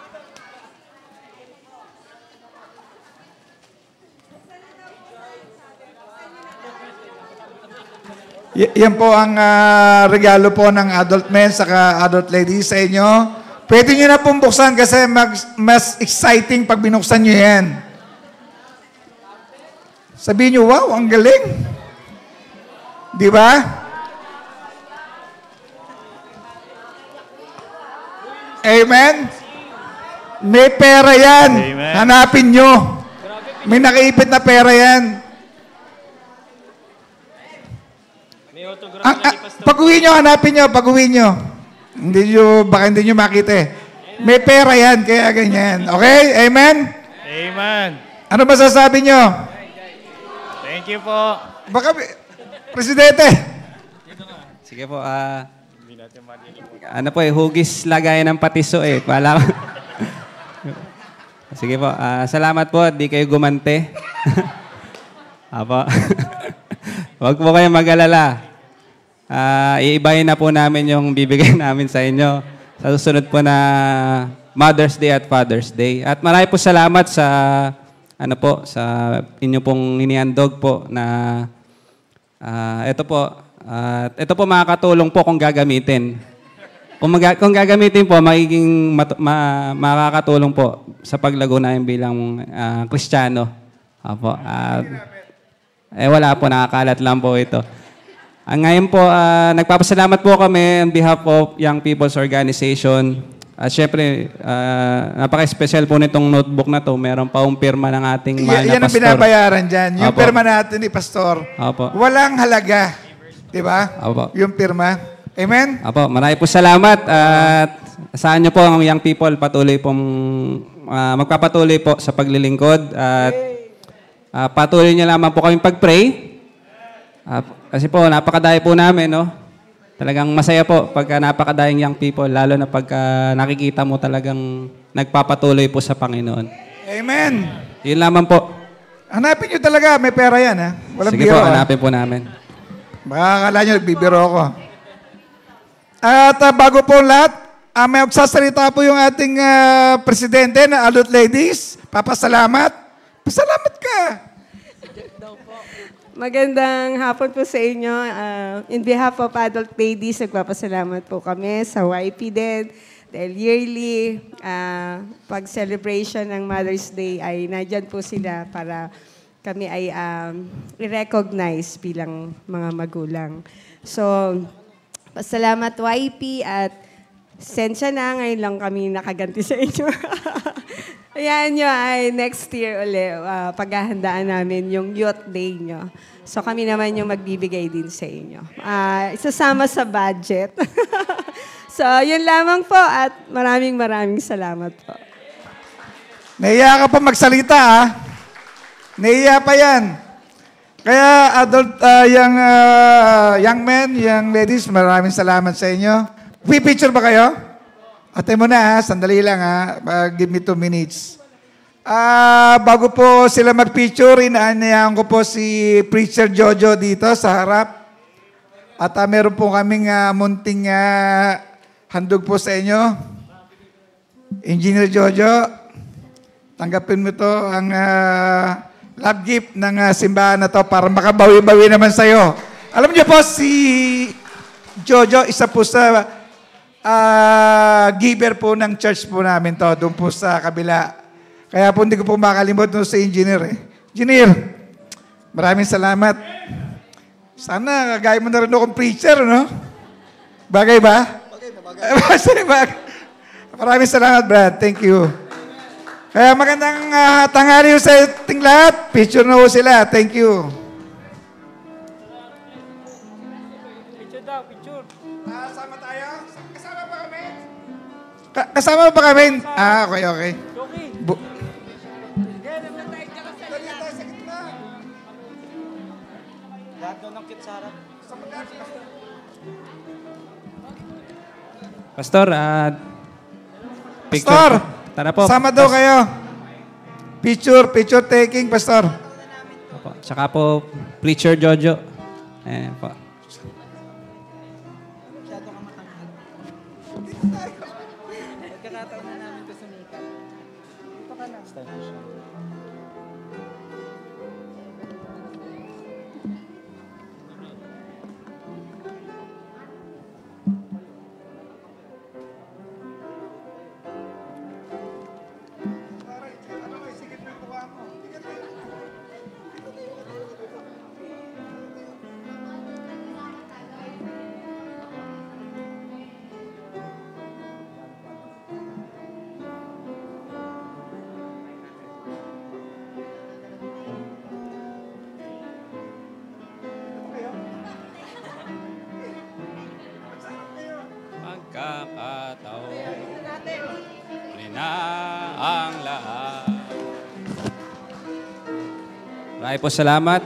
Y- yan po ang ah, regalo po ng adult men saka adult ladies sa inyo. Pwede nyo na pong buksan kasi mag- mas exciting pag binuksan nyo yan. Sabihin nyo, wow, ang galing. Di ba? Amen? May pera yan. Amen. Hanapin nyo. May nakaipit na pera yan. Ang, ah, pag-uwi nyo, hanapin nyo, pag-uwi nyo. Hindi nyo, baka hindi nyo makita eh. May pera yan, kaya ganyan. Okay? Amen? Amen. Ano ba sasabi nyo? Thank you po. Baka, Presidente. Sige po, ah... ano po eh, hugis lagay ng patiso eh. Wala. Sige po, ah, salamat po at di kayo gumante. Apo. Huwag po kayong mag-alala. Ah, iibahin na po namin yung bibigay namin sa inyo sa susunod po na Mother's Day at Father's Day. At marami po salamat sa ano po, sa inyo pong inihandog po na ah, ito po, at ito po makakatulong po kung gagamitin. Kung, mag- kung gagamitin po, magiging mat- ma- makakatulong po sa paglago namin bilang ah, Kristiyano. Apo. At eh wala po, nakakalat lang po ito. Ang ngayon po, ah, nagpapasalamat po kami on behalf of Young People's Organization. At syempre, ah, napaka-special po nitong notebook na to. Meron pa ang pirma ng ating mahal Y- na yan ang pastor. binabayaran dyan. Yung Opo. pirma natin ni Pastor. Opo. Walang halaga. Di ba? Opo. Yung pirma. Amen? Apo, marami po salamat at saan niyo po ang young people patuloy pong ah, magpapatuloy po sa paglilingkod at ah, patuloy niyo lamang po kaming pag-pray. Ah, kasi po napakadaya po namin, no? Talagang masaya po pagka napakadayang young people, lalo na pagka nakikita mo talagang nagpapatuloy po sa Panginoon. Amen. Yun lamang po. Hanapin nyo talaga. May pera yan, ha? Walang Sige biro. po, ah. hanapin po namin. Baka akala nyo, nagbibiro ako. At ah, bago po lahat, ah, may magsasalita po yung ating ah, presidente na adult ladies. Papasalamat. Pasalamat ka. Magandang hapon po sa inyo. Uh, in behalf of Adult Ladies, nagpapasalamat po kami sa Y P din. Dahil yearly, uh, pag-celebration ng Mother's Day ay nandyan po sila para kami ay um, i-recognize bilang mga magulang. So, pasalamat Y P at sensya na, ngayon lang kami nakaganti sa inyo. Ayan nyo ay next year ulit, uh, paghahandaan namin yung Youth Day nyo. So kami naman yung magbibigay din sa inyo. Uh, isasama sa budget. So yun lamang po at maraming maraming salamat po. Nahiya ka pa magsalita, ha? Nahiya pa yan. Kaya adult, uh, young, uh, young men, young ladies, maraming salamat sa inyo. Pipicture ba kayo? Ate mo na, ha? Sandali lang, ha? Uh, give me two minutes. Ah, bago po sila mag-picture, inaanyayahan ko po si Preacher Jojo dito sa harap. At uh, meron po kaming uh, munting uh, handog po sa inyo. Engineer Jojo, tanggapin mo to ang uh, love gift ng uh, simbahan na to para makabawi-bawi naman sa'yo. Alam niyo po, si Jojo, isa po sa uh, giver po ng church po namin to, doon po sa kabila. Kaya po hindi ko po makalimot no, sa engineer. Eh. Engineer, maraming salamat. Sana gaya mo na rin akong preacher, no? Bagay ba? Bagay na bagay. bagay. Maraming salamat, Brad. Thank you. Kaya magandang uh, tanghali sa ating lahat. Picture na ho sila. Thank you. Picture daw, picture. Uh, sama tayo? Kasama pa kami? Ka- kasama pa kami? Ah, okay, okay. Okay. Bu- Lahat daw ng kitsara. Pastor, ah, picture. Pastor, Tara po. sama daw kayo. Picture, picture taking, Pastor. Opo. Tsaka po, Preacher Jojo. Ayan po. Pagkakataon na namin ito sumikat. Dito ka lang. Pagkakataon, huli na ang lahat. Maraming po salamat.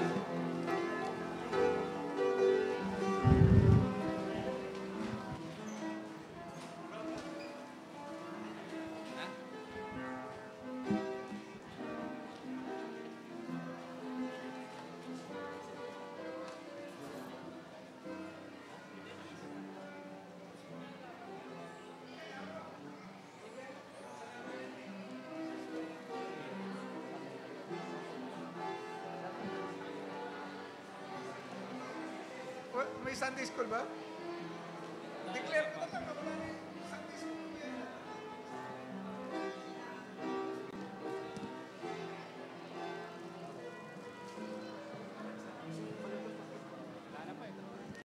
May Sunday school ba? Declare ko na lang.